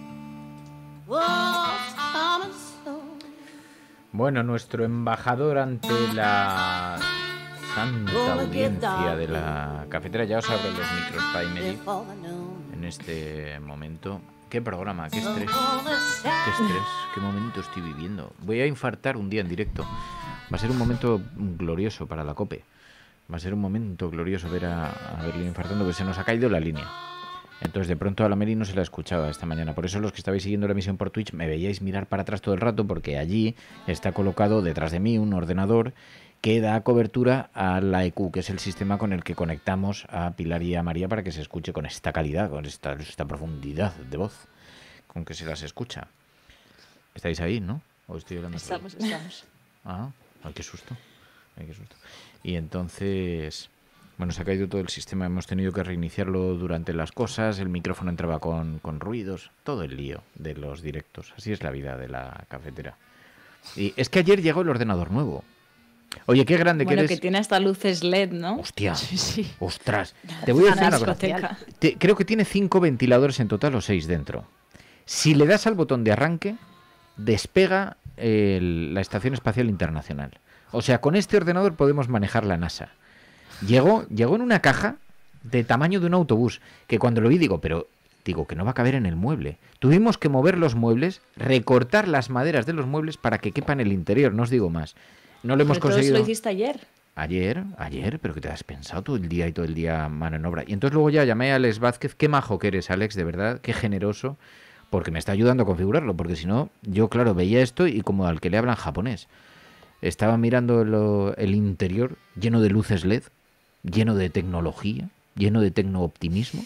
was coming soon. Bueno, nuestro embajador ante la santa audiencia de la cafetera, ya os abro los micros, Paimeli, en este momento. ¿Qué programa? ¿Qué estrés? ¿Qué estrés? ¿Qué momento estoy viviendo? Voy a infartar un día en directo. Va a ser un momento glorioso para la COPE. Va a ser un momento glorioso ver a, a Berlín infartando, porque se nos ha caído la línea. Entonces, de pronto a la Meli no se la escuchaba esta mañana. Por eso los que estabais siguiendo la emisión por Twitch me veíais mirar para atrás todo el rato, porque allí está colocado detrás de mí un ordenador que da cobertura a la E Q, que es el sistema con el que conectamos a Pilar y a María para que se escuche con esta calidad, con esta, esta profundidad de voz con que se las escucha. ¿Estáis ahí, no? ¿O estoy hablando solo? Estamos, estamos. Ah, ay, qué susto. Ay, qué susto. Y entonces, bueno, se ha caído todo el sistema, hemos tenido que reiniciarlo durante las cosas, el micrófono entraba con, con ruidos, todo el lío de los directos. Así es la vida de la cafetera. Y es que ayer llegó el ordenador nuevo. Oye, qué grande Bueno, que eres. que tiene hasta luces L E D, ¿no? Hostia, Sí, sí. ostras. Te voy a decir Una una cosa. discoteca. Te- creo que tiene cinco ventiladores en total o seis dentro. Si le das al botón de arranque, despega el- la Estación Espacial Internacional. O sea, con este ordenador podemos manejar la NASA. Llegó, llegó en una caja de tamaño de un autobús, que cuando lo vi digo, pero digo que no va a caber en el mueble. Tuvimos que mover los muebles, recortar las maderas de los muebles para que quepa en el interior, no os digo más. No lo hemos Pero todo eso conseguido. lo hiciste ayer. Ayer, ayer, pero que te has pensado todo el día y todo el día mano en obra. Y entonces luego ya llamé a Alex Vázquez, qué majo que eres, Alex, de verdad, qué generoso, porque me está ayudando a configurarlo, porque si no, yo claro, veía esto y como al que le hablan japonés. Estaba mirando lo- el interior lleno de luces L E D, lleno de tecnología, lleno de tecno-optimismo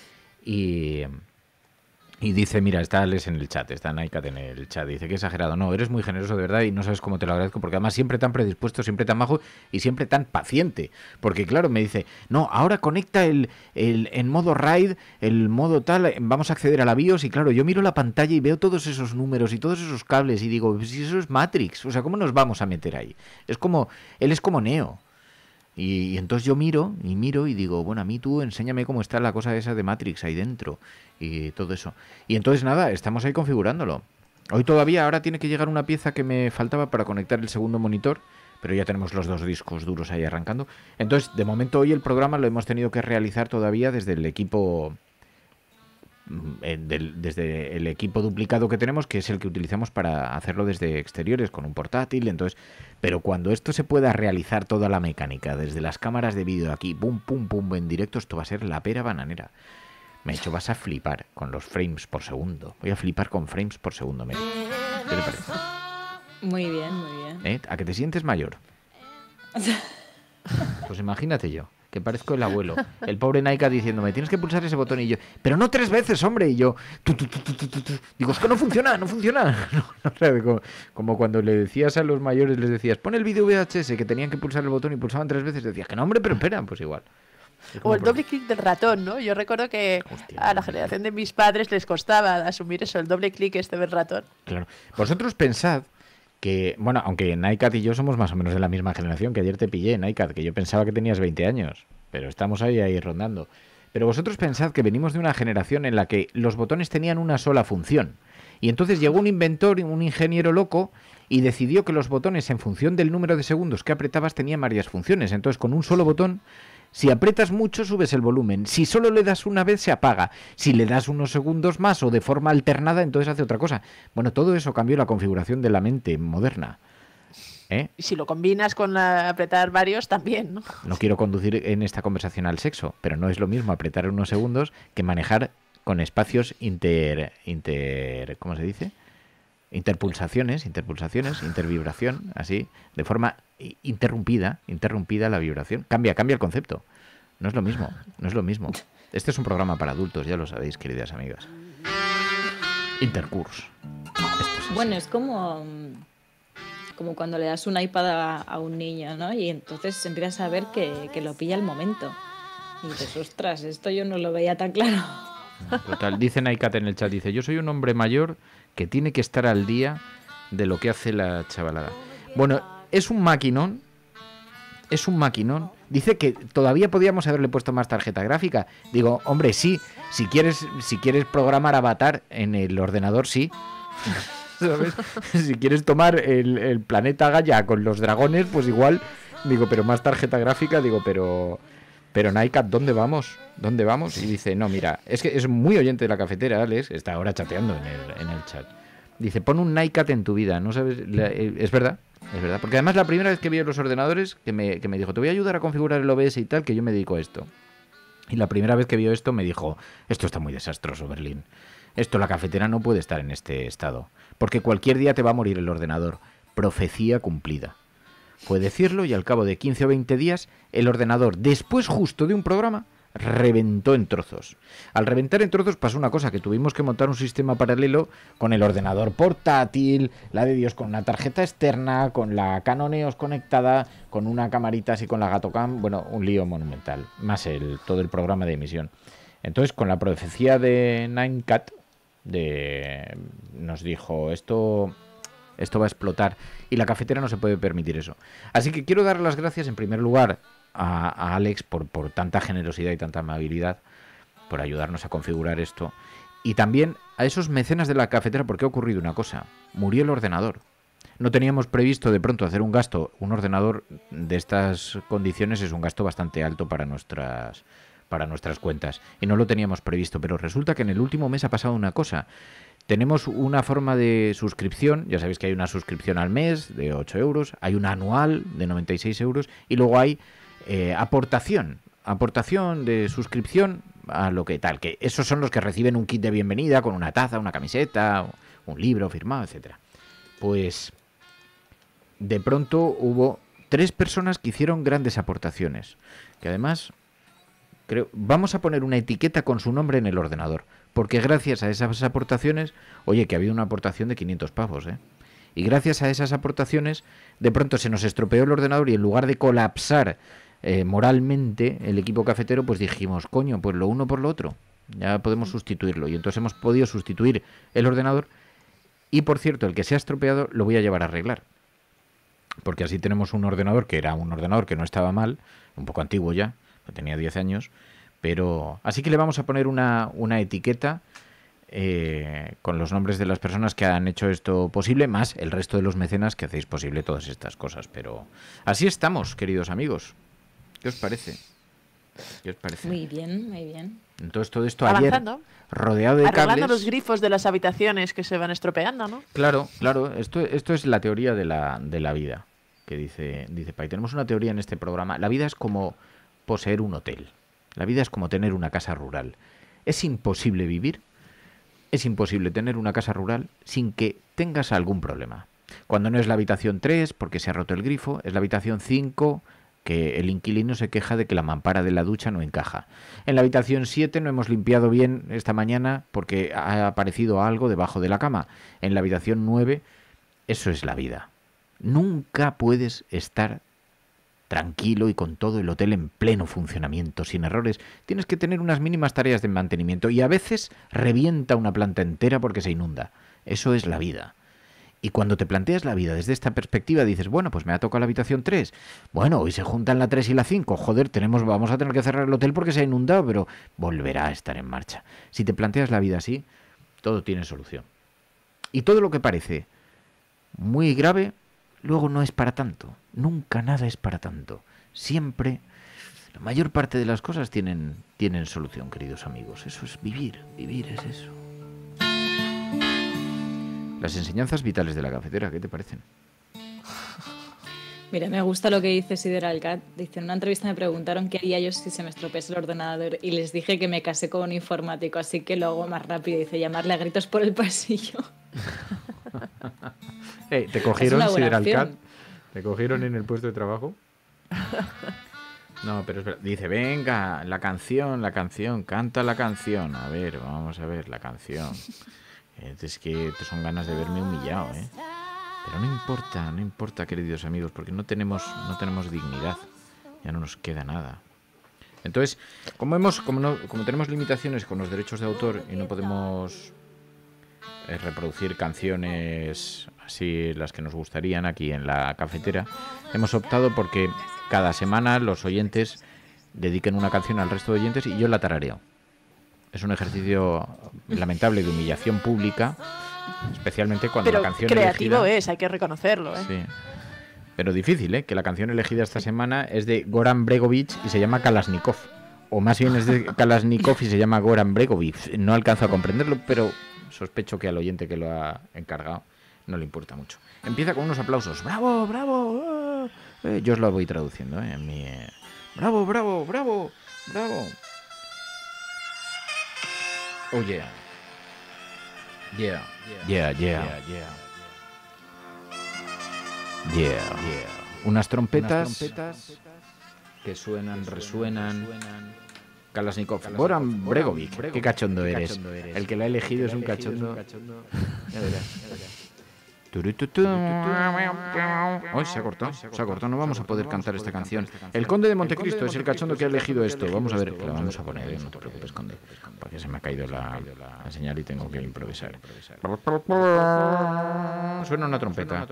y... Y dice, mira, está Alex en el chat, está Naikat en el chat, dice que exagerado. No, eres muy generoso de verdad y no sabes cómo te lo agradezco, porque además siempre tan predispuesto, siempre tan majo y siempre tan paciente. Porque claro, me dice, no, ahora conecta el, el en modo RAID, el modo tal, vamos a acceder a la BIOS y claro, yo miro la pantalla y veo todos esos números y todos esos cables y digo, si eso es Matrix, o sea, ¿cómo nos vamos a meter ahí? Es como, él es como Neo. Y, y entonces yo miro y miro y digo, bueno, a mí tú enséñame cómo está la cosa esa de Matrix ahí dentro y todo eso. Y entonces nada, estamos ahí configurándolo. Hoy todavía, ahora tiene que llegar una pieza que me faltaba para conectar el segundo monitor, pero ya tenemos los dos discos duros ahí arrancando. Entonces, de momento hoy el programa lo hemos tenido que realizar todavía desde el equipo... Del, desde el equipo duplicado que tenemos, que es el que utilizamos para hacerlo desde exteriores con un portátil. Entonces, pero cuando esto se pueda realizar toda la mecánica desde las cámaras de vídeo aquí, pum, pum, pum, en directo, esto va a ser la pera bananera. Me he hecho, vas a flipar con los frames por segundo. Voy a flipar con frames por segundo. Mira. ¿Qué te parece? Muy bien, muy bien. ¿Eh? ¿A que te sientes mayor? Pues imagínate yo, que parezco el abuelo. El pobre Naika diciéndome, tienes que pulsar ese botón, y yo, pero no tres veces, hombre. Y yo, tu, tu, tu, tu, tu, tu. Digo, es que no funciona, no funciona. No, no, o sea, como, como cuando le decías a los mayores, les decías, pon el vídeo V H S, que tenían que pulsar el botón y pulsaban tres veces. Decías, que no, hombre, pero espera, pues igual. O el doble clic del ratón, ¿no? Yo recuerdo que Hostia, a la generación de mis padres les costaba asumir eso, el doble clic este del ratón. Claro. Vosotros pensad que, bueno, aunque Naikat y yo somos más o menos de la misma generación, que ayer te pillé, Naikat, que yo pensaba que tenías veinte años, pero estamos ahí, ahí rondando. Pero vosotros pensad que venimos de una generación en la que los botones tenían una sola función. Y entonces llegó un inventor, un ingeniero loco, y decidió que los botones, en función del número de segundos que apretabas, tenían varias funciones. Entonces, con un solo botón, si aprietas mucho, subes el volumen. Si solo le das una vez, se apaga. Si le das unos segundos más o de forma alternada, entonces hace otra cosa. Bueno, todo eso cambió la configuración de la mente moderna. ¿Eh? Y si lo combinas con la, apretar varios, también, ¿no? No quiero conducir en esta conversación al sexo, pero no es lo mismo apretar unos segundos que manejar con espacios inter... inter ¿cómo se dice? Interpulsaciones, interpulsaciones, intervibración, así, de forma interrumpida, interrumpida la vibración. Cambia, cambia el concepto. No es lo mismo, no es lo mismo. Este es un programa para adultos, ya lo sabéis, queridas amigas. Intercurs. Es bueno, es como, como cuando le das un iPad a, a un niño, ¿no? Y entonces empiezas a ver que, que lo pilla al momento. Y dices, ostras, esto yo no lo veía tan claro. Total, dice Naikat en el chat, dice, yo soy un hombre mayor que tiene que estar al día de lo que hace la chavalada. Bueno, es un maquinón, es un maquinón. Dice que todavía podíamos haberle puesto más tarjeta gráfica. Digo, hombre, sí, si quieres, si quieres programar Avatar en el ordenador, sí. ¿Sabes? Si quieres tomar el, el planeta Gaia con los dragones, pues igual, digo, pero más tarjeta gráfica, digo, pero... Pero Naikat, ¿dónde vamos? ¿Dónde vamos? Y dice, no, mira, es que es muy oyente de la cafetera, Alex, está ahora chateando en el, en el chat. Dice, pon un Naikat en tu vida, ¿no sabes? La, es verdad, es verdad. Porque además la primera vez que vi los ordenadores, que me, que me dijo, te voy a ayudar a configurar el O B S y tal, que yo me dedico a esto. Y la primera vez que vio esto me dijo, esto está muy desastroso, Berlín. Esto, la cafetera no puede estar en este estado. Porque cualquier día te va a morir el ordenador. Profecía cumplida. Fue decirlo y al cabo de quince o veinte días el ordenador, después justo de un programa, reventó en trozos. Al reventar en trozos pasó una cosa, que tuvimos que montar un sistema paralelo con el ordenador portátil, la de Dios, con una tarjeta externa, con la Canon E O S conectada, con una camarita así con la Gatocam, bueno, un lío monumental, más el todo el programa de emisión. Entonces, con la profecía de Naikat, de, nos dijo, esto... Esto va a explotar y la cafetera no se puede permitir eso. Así que quiero dar las gracias en primer lugar a, a Alex por, por tanta generosidad y tanta amabilidad, por ayudarnos a configurar esto. Y también a esos mecenas de la cafetera, porque ha ocurrido una cosa. Murió el ordenador. No teníamos previsto de pronto hacer un gasto. Un ordenador de estas condiciones es un gasto bastante alto para nuestras, para nuestras cuentas. Y no lo teníamos previsto, pero resulta que en el último mes ha pasado una cosa. Tenemos una forma de suscripción, ya sabéis que hay una suscripción al mes de ocho euros, hay una anual de noventa y seis euros y luego hay eh, aportación, aportación de suscripción a lo que tal, que esos son los que reciben un kit de bienvenida con una taza, una camiseta, un libro firmado, etcétera. Pues de pronto hubo tres personas que hicieron grandes aportaciones, que además creo, vamos a poner una etiqueta con su nombre en el ordenador. Porque gracias a esas aportaciones, oye, que ha habido una aportación de quinientos pavos, ¿eh? Y gracias a esas aportaciones, de pronto se nos estropeó el ordenador y en lugar de colapsar eh, moralmente el equipo cafetero, pues dijimos, coño, pues lo uno por lo otro, ya podemos sustituirlo. Y entonces hemos podido sustituir el ordenador y, por cierto, el que se ha estropeado lo voy a llevar a arreglar. Porque así tenemos un ordenador que era un ordenador que no estaba mal, un poco antiguo ya, que tenía diez años, pero así que le vamos a poner una, una etiqueta eh, con los nombres de las personas que han hecho esto posible, más el resto de los mecenas que hacéis posible todas estas cosas. Pero así estamos, queridos amigos. ¿Qué os parece? ¿Qué os parece? Muy bien, muy bien. Entonces todo esto Avanzando. ayer, rodeado de Arreglando cables... los grifos de las habitaciones que se van estropeando, ¿no? Claro, claro. Esto, esto es la teoría de la, de la vida, que dice, dice Pai. Tenemos una teoría en este programa. La vida es como poseer un hotel. La vida es como tener una casa rural. Es imposible vivir, es imposible tener una casa rural sin que tengas algún problema. Cuando no es la habitación tres, porque se ha roto el grifo, es la habitación cinco... que el inquilino se queja de que la mampara de la ducha no encaja. En la habitación siete no hemos limpiado bien esta mañana porque ha aparecido algo debajo de la cama. En la habitación nueve, eso es la vida. Nunca puedes estar tranquilo y con todo el hotel en pleno funcionamiento, sin errores. Tienes que tener unas mínimas tareas de mantenimiento y a veces revienta una planta entera porque se inunda. Eso es la vida. Y cuando te planteas la vida desde esta perspectiva, dices, bueno, pues me ha tocado la habitación tres. Bueno, hoy se juntan la tres y la cinco. Joder, tenemos, vamos a tener que cerrar el hotel porque se ha inundado, pero volverá a estar en marcha. Si te planteas la vida así, todo tiene solución. Y todo lo que parece muy grave, luego no es para tanto. Nunca nada es para tanto. Siempre, la mayor parte de las cosas tienen, tienen solución, queridos amigos. Eso es vivir, vivir es eso. Las enseñanzas vitales de la cafetera, ¿qué te parecen? Mira, me gusta lo que dice Sideralcat. Dice, en una entrevista me preguntaron qué haría yo si se me estropease el ordenador y les dije que me casé con un informático, así que lo hago más rápido. Dice, llamarle a gritos por el pasillo. Hey, ¿te cogieron, Sideralcat? ¿Te cogieron en el puesto de trabajo? No, pero espera. Dice, venga, la canción, la canción, canta la canción. A ver, vamos a ver, la canción. Es que son ganas de verme humillado, ¿eh? Pero no importa, no importa, queridos amigos, porque no tenemos, no tenemos dignidad. Ya no nos queda nada. Entonces, como hemos, como no, como tenemos limitaciones con los derechos de autor y no podemos eh, reproducir canciones así las que nos gustarían aquí en la cafetera, hemos optado porque cada semana los oyentes dediquen una canción al resto de oyentes y yo la tarareo. Es un ejercicio lamentable de humillación pública, especialmente cuando Pero la canción creativo elegida... es, hay que reconocerlo, ¿eh? Sí. Pero difícil, ¿eh? Que la canción elegida esta semana es de Goran Bregovic y se llama Kalashnikov. O más bien es de Kalashnikov y se llama Goran Bregovic. No alcanzo a comprenderlo, pero sospecho que al oyente que lo ha encargado no le importa mucho. Empieza con unos aplausos. ¡Bravo, bravo! ¡Oh! Eh, yo os lo voy traduciendo, ¿eh? En mi... eh, ¡Bravo, bravo, bravo, bravo! Oh yeah. Yeah. Yeah, yeah. Yeah. Yeah. Yeah. Unas trompetas, Unas trompetas que suenan, que resuenan. resuenan. Kalashnikov. Goran Bregovic. Qué cachondo eres. Cachondo eres. El que la ha elegido, el es, un elegido es un cachondo. Ya verás. Ya verás. Hoy se ha cortado, se ha cortado, no vamos a poder cantar esta canción. El Conde de Montecristo es el cachondo que ha elegido esto. Vamos a ver, la vamos a poner, ¿eh? No te preocupes, Conde, porque se me ha caído la, la señal y tengo que improvisar. Suena una trompeta.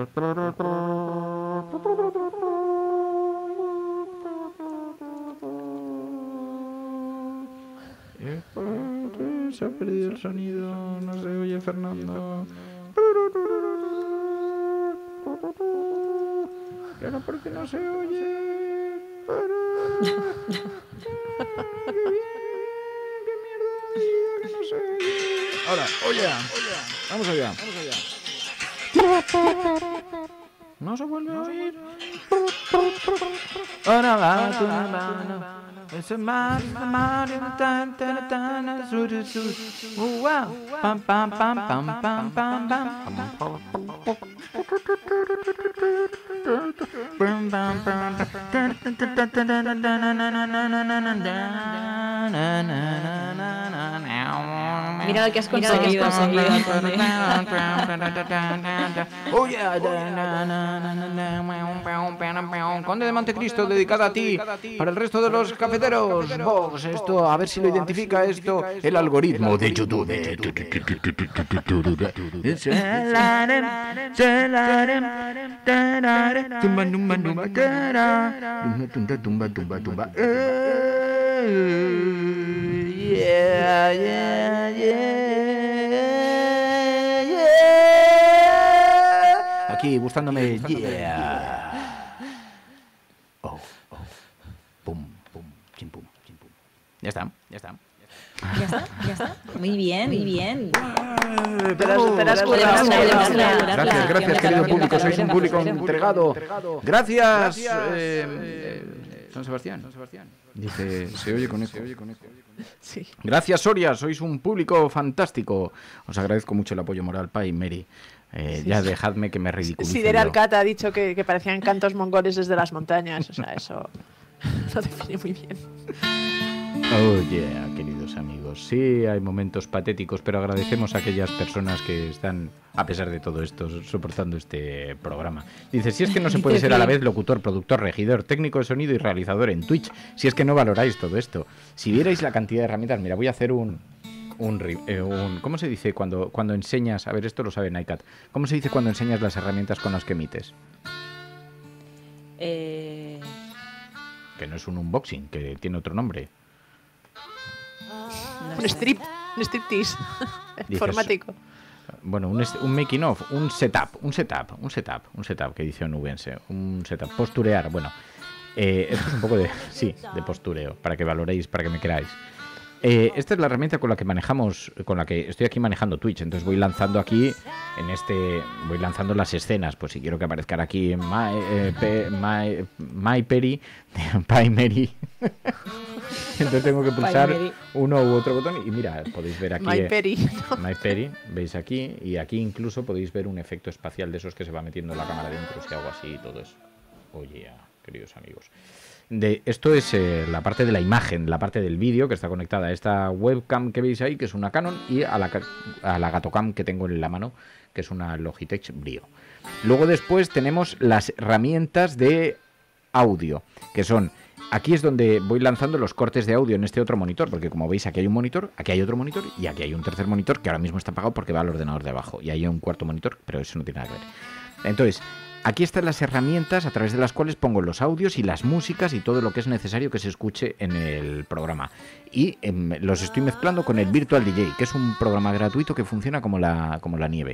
Se ha perdido el sonido, no se oye, Fernando. Pero porque no se oye. Pero... ¡Qué bien! ¡Qué mierda de vida que no se oye! Ahora, oye, vamos allá. No se vuelve a oír. Ahora va tu mano. Es el mar, mar, tan, tan, tan, sur, sur. Wow, pam, pam, pam, pam, pam, pam, pam. Mira lo que has conseguido. Oh yeah. Conde de Montecristo, dedicada a ti, para el resto de los cafeteros. Vox, esto, a ver si lo identifica esto, el algoritmo de YouTube. Tumba, tumba, tumba, tumba, tumba, tumba, tumba. Yeah, yeah, yeah. aquí buscándome. Yeah. Oh, oh. Pum, pum, chim, pum, chim, pum. Ya está, ya está. Ya está, ya está. Muy bien, muy bien. Gracias, gracias, querido público. Sois un público entregado. Gracias, eh, San Sebastián. Dice, se oye con eco. Sí. Gracias, Soria. Sois un público fantástico. Os agradezco mucho el apoyo moral, Pa y Mary. Eh, sí, ya dejadme que me ridiculice. Sideral Cat ha dicho que, que parecían cantos mongoles desde las montañas. O sea, eso lo define muy bien. Oh yeah, queridos amigos. Sí, hay momentos patéticos, pero agradecemos a aquellas personas que están, a pesar de todo esto, soportando este programa. Dice, si es que no se puede ser a la vez locutor, productor, regidor, técnico de sonido y realizador en Twitch, si es que no valoráis todo esto. Si vierais la cantidad de herramientas, mira, voy a hacer un... Un, eh, un ¿cómo se dice cuando, cuando enseñas? A ver, esto lo sabe Naicat. ¿Cómo se dice cuando enseñas las herramientas con las que emites? Eh... Que no es un unboxing, que tiene otro nombre. No un strip, un striptease informático. Bueno, un, un making of, un setup, un setup, un setup, un setup que dice Nubense, un setup, posturear. Bueno, eh, esto es un poco de, sí, de postureo, para que valoréis, para que me queráis. Eh, esta es la herramienta con la que manejamos, con la que estoy aquí manejando Twitch. Entonces voy lanzando aquí, en este, voy lanzando las escenas. Pues si quiero que aparezcan aquí My, eh, pe, my, my Peri, Pai Mary. Entonces tengo que pulsar uno u otro botón y mira, podéis ver aquí My Peri, eh, My Peri, veis aquí, y aquí incluso podéis ver un efecto espacial de esos que se va metiendo la cámara dentro, si hago así y todo eso. Oye, yeah, queridos amigos. De, esto es eh, la parte de la imagen, la parte del vídeo que está conectada a esta webcam que veis ahí, que es una Canon, y a la, a la Gatocam que tengo en la mano, que es una Logitech Brio. Luego después tenemos las herramientas de audio, que son... Aquí es donde voy lanzando los cortes de audio en este otro monitor, porque como veis aquí hay un monitor, aquí hay otro monitor y aquí hay un tercer monitor que ahora mismo está apagado porque va al ordenador de abajo. Y hay un cuarto monitor, pero eso no tiene nada que ver. Entonces, aquí están las herramientas a través de las cuales pongo los audios y las músicas y todo lo que es necesario que se escuche en el programa. Y eh, los estoy mezclando con el Virtual D J, que es un programa gratuito que funciona como la, como la nieve.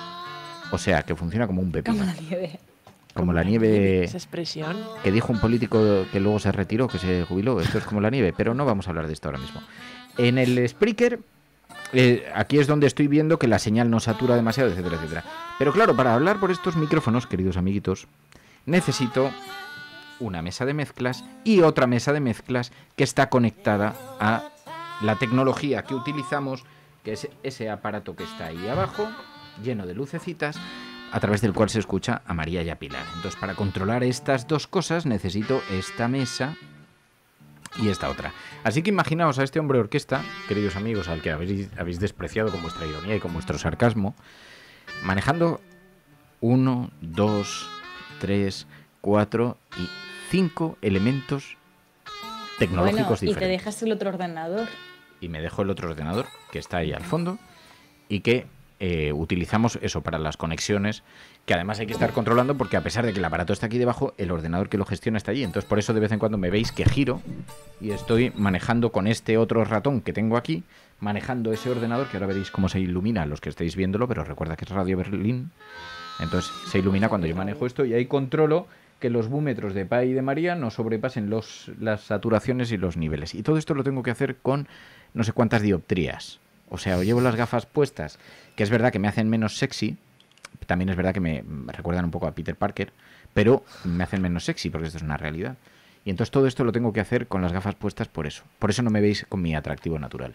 O sea, que funciona como un pepino. Como la nieve. Como la nieve, esa expresión que dijo un político que luego se retiró, que se jubiló. Esto es como la nieve, pero no vamos a hablar de esto ahora mismo. En el Spreaker, eh, aquí es donde estoy viendo que la señal no satura demasiado, etcétera, etcétera. Pero claro, para hablar por estos micrófonos, queridos amiguitos, necesito una mesa de mezclas y otra mesa de mezclas que está conectada a la tecnología que utilizamos, que es ese aparato que está ahí abajo, lleno de lucecitas, a través del cual se escucha a María y a Pilar. Entonces, para controlar estas dos cosas necesito esta mesa y esta otra. Así que imaginaos a este hombre orquesta, queridos amigos, al que habéis, habéis despreciado con vuestra ironía y con vuestro sarcasmo, manejando uno, dos, tres, cuatro y cinco elementos tecnológicos bueno, diferentes. Y te dejas el otro ordenador. Y me dejo el otro ordenador, que está ahí al fondo, y que Eh, utilizamos eso para las conexiones, que además hay que estar controlando porque a pesar de que el aparato está aquí debajo, el ordenador que lo gestiona está allí. Entonces por eso de vez en cuando me veis que giro y estoy manejando con este otro ratón que tengo aquí, manejando ese ordenador, que ahora veréis cómo se ilumina los que estéis viéndolo, pero recuerda que es Radio Berlín. Entonces se ilumina cuando yo manejo esto y ahí controlo que los búmetros de Pa y de María no sobrepasen los, las saturaciones y los niveles. Y todo esto lo tengo que hacer con no sé cuántas dioptrías. O sea, o llevo las gafas puestas, que es verdad que me hacen menos sexy, también es verdad que me recuerdan un poco a Peter Parker, pero me hacen menos sexy porque esto es una realidad. Y entonces todo esto lo tengo que hacer con las gafas puestas por eso. Por eso no me veis con mi atractivo natural.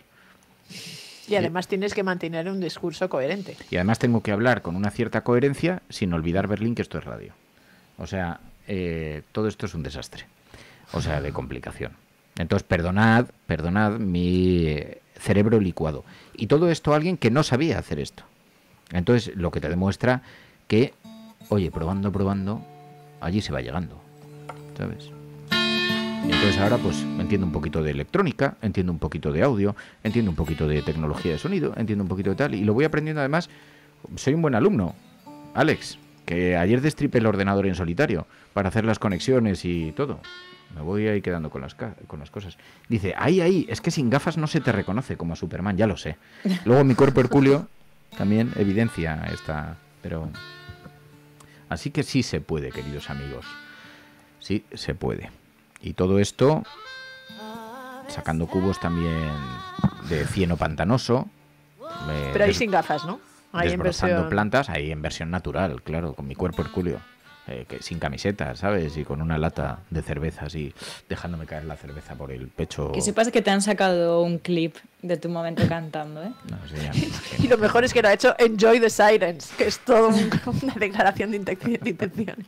Y además tienes que mantener un discurso coherente. Y además tengo que hablar con una cierta coherencia sin olvidar, Berlín, que esto es radio. O sea, eh, todo esto es un desastre. O sea, de complicación. Entonces, perdonad, perdonad mi cerebro licuado. Y todo esto alguien que no sabía hacer esto. Entonces, lo que te demuestra que, oye, probando, probando, allí se va llegando. ¿Sabes? Y entonces ahora pues entiendo un poquito de electrónica, entiendo un poquito de audio, entiendo un poquito de tecnología de sonido, entiendo un poquito de tal, y lo voy aprendiendo además. Soy un buen alumno, Alex, que ayer destripé el ordenador en solitario para hacer las conexiones y todo. Me voy ahí quedando con las, con las cosas. Dice, ahí, ahí, es que sin gafas no se te reconoce como a Superman, ya lo sé. Luego mi cuerpo hercúleo también evidencia esta, pero... Así que sí se puede, queridos amigos. Sí se puede. Y todo esto sacando cubos también de cieno pantanoso. Eh, Pero ahí sin gafas, ¿no? Ahí desbrozando en versión... plantas, ahí en versión natural, claro, con mi cuerpo hercúleo. Eh, que sin camiseta, ¿sabes? Y con una lata de cerveza así, dejándome caer la cerveza por el pecho. Que sepas que te han sacado un clip de tu momento cantando, ¿eh? No, sí, ya me imagino. Y lo mejor es que lo ha hecho Enjoy the Silence, que es todo un, una declaración de, intenc- de intenciones.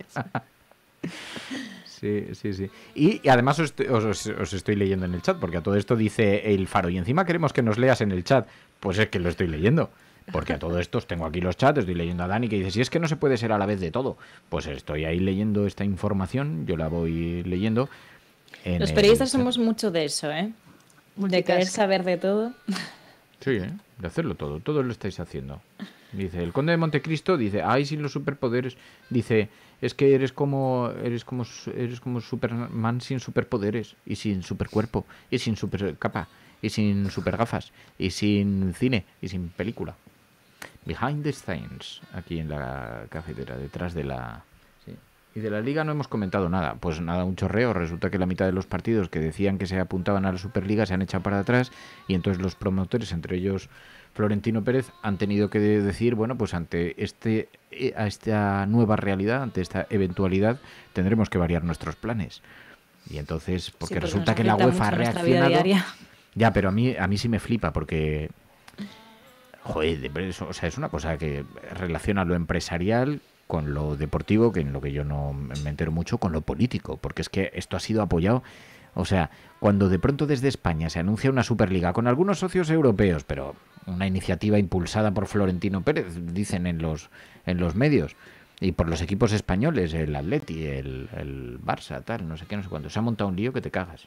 Sí, sí, sí. Y, y además os, os, os estoy leyendo en el chat, porque a todo esto dice El Faro, y encima queremos que nos leas en el chat. Pues es que lo estoy leyendo. Porque a todo esto os tengo aquí los chats, estoy leyendo a Dani que dice, si es que no se puede ser a la vez de todo. Pues estoy ahí leyendo esta información, yo la voy leyendo. En Los el periodistas chat. somos mucho de eso, ¿eh? De Multitask. querer saber de todo. Sí, ¿eh? De hacerlo todo, todo lo estáis haciendo. Dice, el conde de Montecristo dice, ay, sin los superpoderes. Dice, es que eres como eres como eres como Superman sin superpoderes y sin supercuerpo y sin super capa y sin super gafas y sin cine y sin película. Behind the scenes, aquí en la cafetera, detrás de la... Sí. Y de la Liga no hemos comentado nada. Pues nada, un chorreo. Resulta que la mitad de los partidos que decían que se apuntaban a la Superliga se han echado para atrás y entonces los promotores, entre ellos Florentino Pérez, han tenido que decir, bueno, pues ante este a esta nueva realidad, ante esta eventualidad, tendremos que variar nuestros planes. Y entonces, porque Sí, porque resulta nos que la afecta UEFA ha mucho nuestra vida reaccionado... diaria. Ya, pero a mí a mí sí me flipa porque... Joder, de- eso, o sea, es una cosa que relaciona lo empresarial con lo deportivo, que en lo que yo no me entero mucho, con lo político, porque es que esto ha sido apoyado, o sea, cuando de pronto desde España se anuncia una Superliga con algunos socios europeos, pero una iniciativa impulsada por Florentino Pérez, dicen en los en los medios, y por los equipos españoles, el Atleti, el, el Barça, tal, no sé qué, no sé cuánto, se ha montado un lío que te cagas.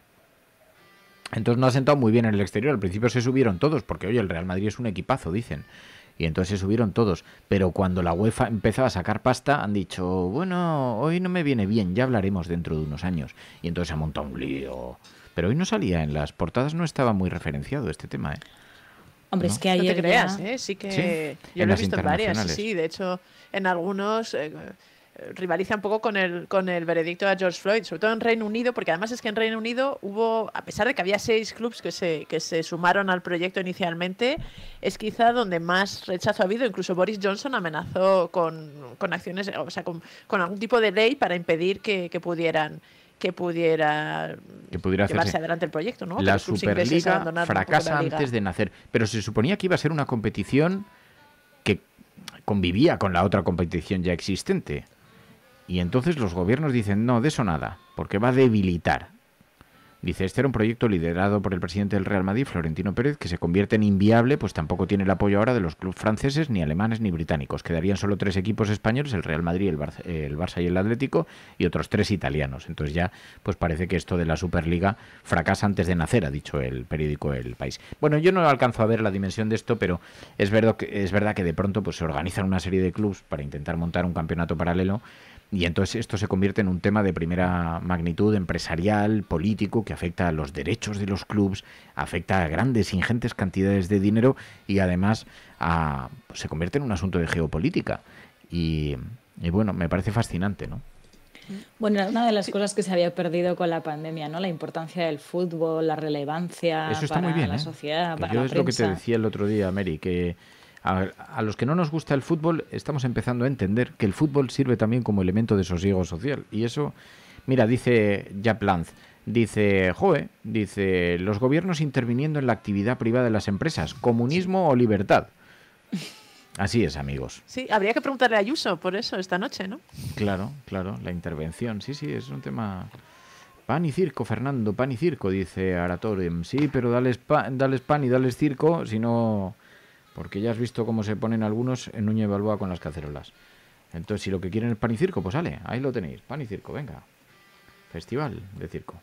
Entonces no ha sentado muy bien en el exterior. Al principio se subieron todos, porque oye, el Real Madrid es un equipazo, dicen. Y entonces se subieron todos. Pero cuando la UEFA empezó a sacar pasta, han dicho, bueno, hoy no me viene bien, ya hablaremos dentro de unos años. Y entonces se ha montado un lío. Pero hoy no salía en las portadas, no estaba muy referenciado este tema, ¿eh? Hombre, ¿No? es que No ayer te creas, ya- ¿eh? Sí que Sí, yo en lo he las visto en varias, internacionales. sí, de hecho, en algunos eh, eh, rivaliza un poco con el con el veredicto a George Floyd, sobre todo en Reino Unido, porque además es que en Reino Unido hubo, a pesar de que había seis clubes que se que se sumaron al proyecto inicialmente, es quizá donde más rechazo ha habido. Incluso Boris Johnson amenazó con, con acciones, o sea, con, con algún tipo de ley para impedir que, que pudieran que pudiera, Que pudiera llevarse hacerse. adelante el proyecto, ¿no? Que La los clubes ingleses Superliga abandonaran un poco fracasa la liga. antes de nacer. Pero se suponía que iba a ser una competición que convivía con la otra competición ya existente. Y entonces los gobiernos dicen, no, de eso nada, porque va a debilitar. Dice, este era un proyecto liderado por el presidente del Real Madrid, Florentino Pérez, que se convierte en inviable, pues tampoco tiene el apoyo ahora de los clubes franceses, ni alemanes, ni británicos. Quedarían solo tres equipos españoles, el Real Madrid, el, Barça, el Barça y el Atlético, y otros tres italianos. Entonces ya, pues parece que esto de la Superliga fracasa antes de nacer, ha dicho el periódico El País. Bueno, yo no alcanzo a ver la dimensión de esto, pero es verdad que, es verdad que de pronto pues se organizan una serie de clubes para intentar montar un campeonato paralelo. Y entonces esto se convierte en un tema de primera magnitud empresarial, político, que afecta a los derechos de los clubes, afecta a grandes, ingentes cantidades de dinero y además a, pues se convierte en un asunto de geopolítica. Y, y bueno, me parece fascinante, ¿no? Bueno, era una de las cosas que se había perdido con la pandemia, ¿no? La importancia del fútbol, la relevancia Eso está para muy bien, la ¿eh? sociedad, Que para yo la es lo que te prensa. decía el otro día, Mary, que a, a los que no nos gusta el fútbol estamos empezando a entender que el fútbol sirve también como elemento de sosiego social. Y eso, mira, dice Jaap Lanz, dice, joe, dice, los gobiernos interviniendo en la actividad privada de las empresas, comunismo o libertad. Así es, amigos. Sí, habría que preguntarle a Ayuso por eso esta noche, ¿no? Claro, claro, la intervención, sí, sí, es un tema... Pan y circo, Fernando, pan y circo, dice Aratorium. Sí, pero dales, pa dales pan y dales circo, si no... Porque ya has visto cómo se ponen algunos en Núñez Balboa con las cacerolas. Entonces, si lo que quieren es pan y circo, pues sale, ahí lo tenéis, pan y circo, venga. Festival de circo.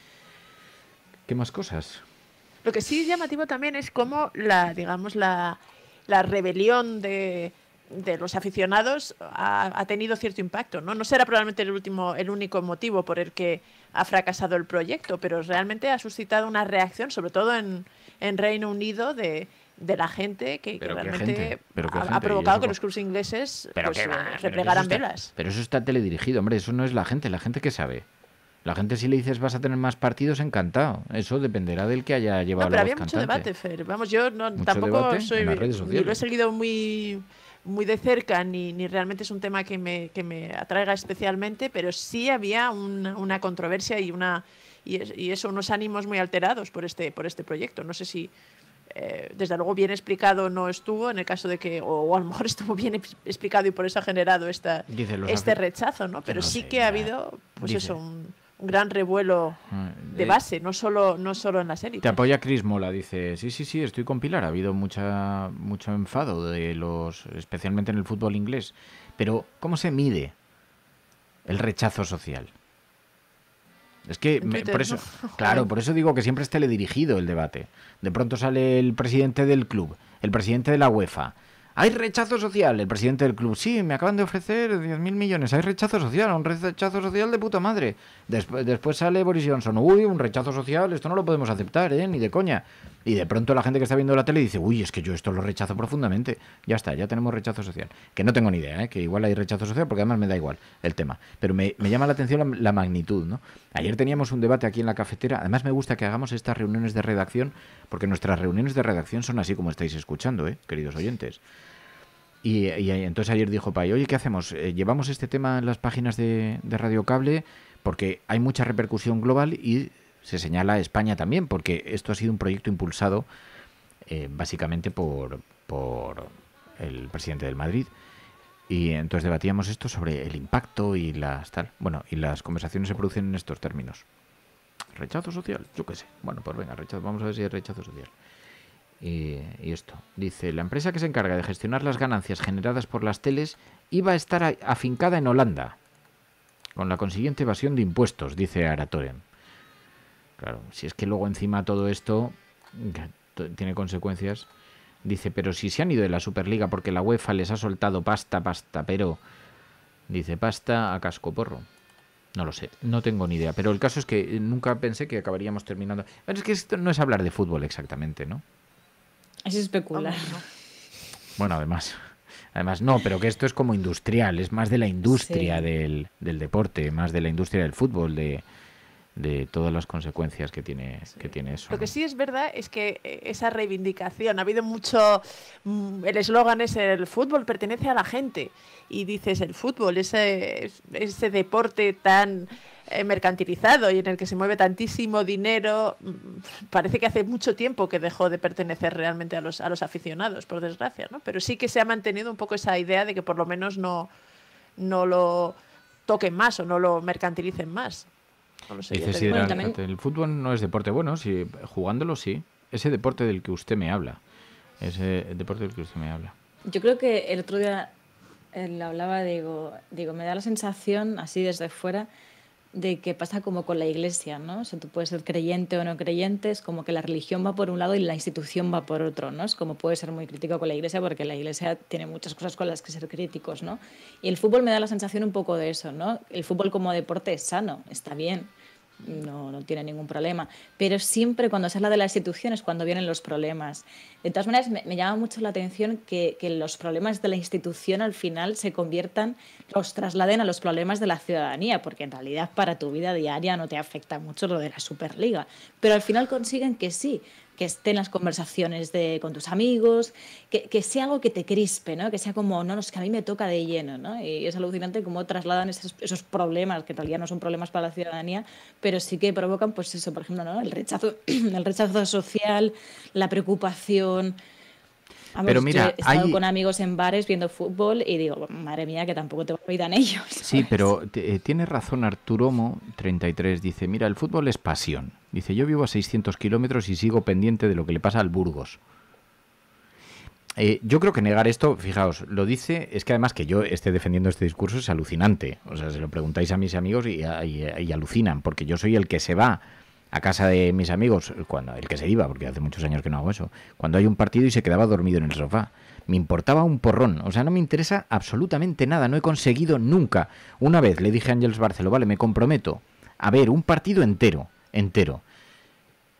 ¿Qué más cosas? Lo que sí es llamativo también es cómo la, digamos, la, la rebelión de, de los aficionados ha, ha tenido cierto impacto, ¿no? No será probablemente el último, el único motivo por el que ha fracasado el proyecto, pero realmente ha suscitado una reacción, sobre todo en, en Reino Unido, de, de la gente que, que realmente gente? ¿Pero qué ha, gente? ha provocado eso que co- los clubes ingleses Pero pues, qué va, eh, pero replegaran eso está- velas. Pero eso está teledirigido, hombre, eso no es la gente, la gente que sabe. La gente si le dices vas a tener más partidos, encantado. Eso dependerá del que haya llevado No, pero la voz había mucho cantante. debate, Fer. Vamos, yo no, Mucho tampoco debate soy, en las redes ni lo he sociales. seguido muy, muy de cerca, ni, ni realmente es un tema que me, que me atraiga especialmente, pero sí había una, una controversia y una y, es- y eso, unos ánimos muy alterados por este, por este proyecto. No sé si eh, desde luego bien explicado no estuvo, en el caso de que, o, o a lo mejor estuvo bien ex- explicado y por eso ha generado esta, Dice, los este afi- rechazo, ¿no? Pero no sí sé, que ha mira, habido, pues dice. eso, un, un gran revuelo Ah, de eh, base, no solo, no solo en la serie. Te apoya Chris Mola, dice, sí, sí, sí, estoy con Pilar, ha habido mucha mucho enfado de los, especialmente en el fútbol inglés. Pero, ¿cómo se mide el rechazo social? Es que, En me- Twitter, por eso, ¿no? claro, por eso digo que siempre es teledirigido el debate. De pronto sale el presidente del club, el presidente de la UEFA. Hay rechazo social, el presidente del club. Sí, me acaban de ofrecer diez mil millones. Hay rechazo social, un rechazo social de puta madre. Después, después sale Boris Johnson. Uy, un rechazo social, esto no lo podemos aceptar, ¿eh? Ni de coña. Y de pronto la gente que está viendo la tele dice, uy, es que yo esto lo rechazo profundamente. Ya está, ya tenemos rechazo social. Que no tengo ni idea, ¿eh? Que igual hay rechazo social porque además me da igual el tema. Pero me, me llama la atención la, la magnitud, ¿no? Ayer teníamos un debate aquí en la cafetera. Además me gusta que hagamos estas reuniones de redacción porque nuestras reuniones de redacción son así como estáis escuchando, ¿eh? Queridos oyentes. Y, y entonces ayer dijo Pai, oye, ¿qué hacemos? Eh, llevamos este tema en las páginas de, de Radio Cable porque hay mucha repercusión global y se señala a España también, porque esto ha sido un proyecto impulsado eh, básicamente por, por el presidente del Madrid. Y entonces debatíamos esto sobre el impacto y las tal. Bueno, y las conversaciones se producen en estos términos. Rechazo social, yo qué sé. Bueno, pues venga, rechazo, vamos a ver si hay rechazo social. Y, y esto, dice, la empresa que se encarga de gestionar las ganancias generadas por las teles iba a estar a- afincada en Holanda, con la consiguiente evasión de impuestos, dice Aratoren. Claro, si es que luego encima todo esto que t- tiene consecuencias, dice, pero si se han ido de la Superliga porque la UEFA les ha soltado pasta, pasta, pero, dice, pasta a cascoporro. No lo sé, no tengo ni idea, pero el caso es que nunca pensé que acabaríamos terminando. Pero es que esto no es hablar de fútbol exactamente, ¿no? Es especular. Bueno, además, además no, pero que esto es como industrial, es más de la industria Sí. del, del deporte, más de la industria del fútbol, de, de todas las consecuencias que tiene, que tiene eso. Lo que sí es verdad es que eh, esa reivindicación, ha habido mucho, mm, el eslogan es el fútbol pertenece a la gente y dices el fútbol, ese, ese deporte tan eh, mercantilizado y en el que se mueve tantísimo dinero, mm, parece que hace mucho tiempo que dejó de pertenecer realmente a los, a los aficionados, por desgracia, ¿no? Pero sí que se ha mantenido un poco esa idea de que por lo menos no, no lo toquen más o no lo mercantilicen más. No lo sé, Dice ya te Sidra, digo. Bueno, también- el fútbol no es deporte bueno, si jugándolo sí, ese deporte del que usted me habla, ese deporte del que usted me habla. Yo creo que el otro día eh, le hablaba, digo, digo, me da la sensación, así desde fuera, de que pasa como con la iglesia, ¿no? O sea, tú puedes ser creyente o no creyente, es como que la religión va por un lado y la institución va por otro, ¿no? Es como puede ser muy crítico con la iglesia porque la iglesia tiene muchas cosas con las que ser críticos, ¿no? Y el fútbol me da la sensación un poco de eso, ¿no? El fútbol como deporte es sano, está bien, no, no tiene ningún problema, pero siempre cuando se habla de las instituciones, cuando vienen los problemas. De todas maneras, me, me llama mucho la atención que, que los problemas de la institución al final se conviertan, los trasladen a los problemas de la ciudadanía, porque en realidad para tu vida diaria no te afecta mucho lo de la Superliga, pero al final consiguen que sí, que estén las conversaciones de, con tus amigos, que, que sea algo que te crispe, ¿no? Que sea como, no, no, es que a mí me toca de lleno, ¿no? Y es alucinante cómo trasladan esos, esos problemas, que en realidad no son problemas para la ciudadanía, pero sí que provocan, pues eso, por ejemplo, ¿no? El rechazo, el rechazo social, la preocupación. Vamos, Pero mira, yo he estado hay- con amigos en bares viendo fútbol y digo, madre mía, que tampoco te olvidan ellos. Sí, pero te- eh, tiene razón Arturomo, treinta y tres, dice, mira, el fútbol es pasión. Dice, yo vivo a seiscientos kilómetros y sigo pendiente de lo que le pasa al Burgos. Eh, yo creo que negar esto, fijaos, lo dice, es que además que yo esté defendiendo este discurso es alucinante. O sea, se lo preguntáis a mis amigos y, y- y alucinan, porque yo soy el que se va a casa de mis amigos, cuando el que se iba, porque hace muchos años que no hago eso, cuando hay un partido y se quedaba dormido en el sofá. Me importaba un porrón, o sea, no me interesa absolutamente nada, no he conseguido nunca. Una vez le dije a Ángels Barceló, vale, me comprometo a ver un partido entero, entero.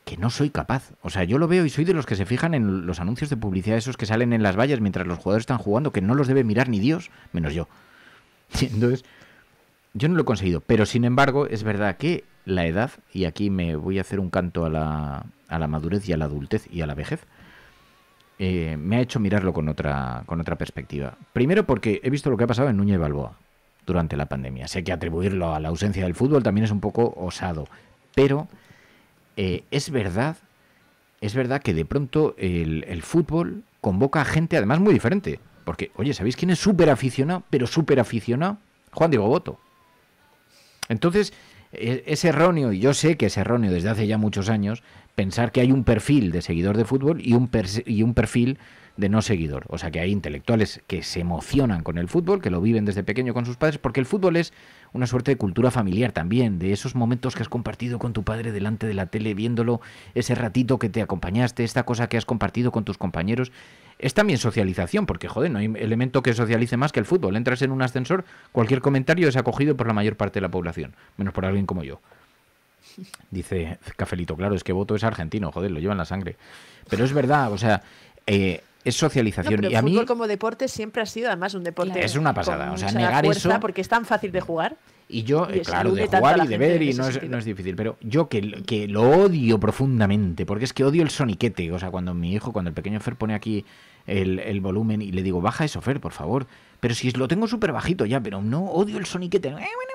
que no soy capaz. O sea, yo lo veo y soy de los que se fijan en los anuncios de publicidad, esos que salen en las vallas mientras los jugadores están jugando, que no los debe mirar ni Dios, menos yo. Entonces, yo no lo he conseguido. Pero, sin embargo, es verdad que la edad, y aquí me voy a hacer un canto a la, a la madurez y a la adultez y a la vejez, eh, me ha hecho mirarlo con otra, con otra perspectiva. Primero porque he visto lo que ha pasado en Núñez Balboa durante la pandemia. Sé que atribuirlo a la ausencia del fútbol también es un poco osado, pero eh, es verdad, es verdad que de pronto el, el fútbol convoca a gente además muy diferente. Porque, oye, ¿sabéis quién es súper aficionado, pero súper aficionado? Juan Diego Boto. Entonces, es erróneo, y yo sé que es erróneo desde hace ya muchos años, pensar que hay un perfil de seguidor de fútbol y un, y un perfil de no seguidor. O sea, que hay intelectuales que se emocionan con el fútbol, que lo viven desde pequeño con sus padres, porque el fútbol es una suerte de cultura familiar también, de esos momentos que has compartido con tu padre delante de la tele, viéndolo, ese ratito que te acompañaste, esta cosa que has compartido con tus compañeros. Es también socialización, porque, joder, no hay elemento que socialice más que el fútbol. Entras en un ascensor, cualquier comentario es acogido por la mayor parte de la población, menos por alguien como yo. Dice Cafelito, claro, es que Boto es argentino, joder, lo lleva en la sangre. Pero es verdad, o sea, eh, es socialización. No, pero y a el fútbol mí como deporte siempre ha sido además un deporte. Es una pasada, con o sea, mucha negar fuerza, eso. Porque es tan fácil de jugar. Y yo, Y eh, claro, de elude jugar tanto a y de la gente ver, y en no ese es, sentido. no es difícil, pero yo que, que lo odio profundamente, porque es que odio el soniquete. O sea, cuando mi hijo, cuando el pequeño Fer pone aquí el, el volumen y le digo, baja eso, Fer, por favor. Pero si lo tengo súper bajito ya, pero no odio el soniquete.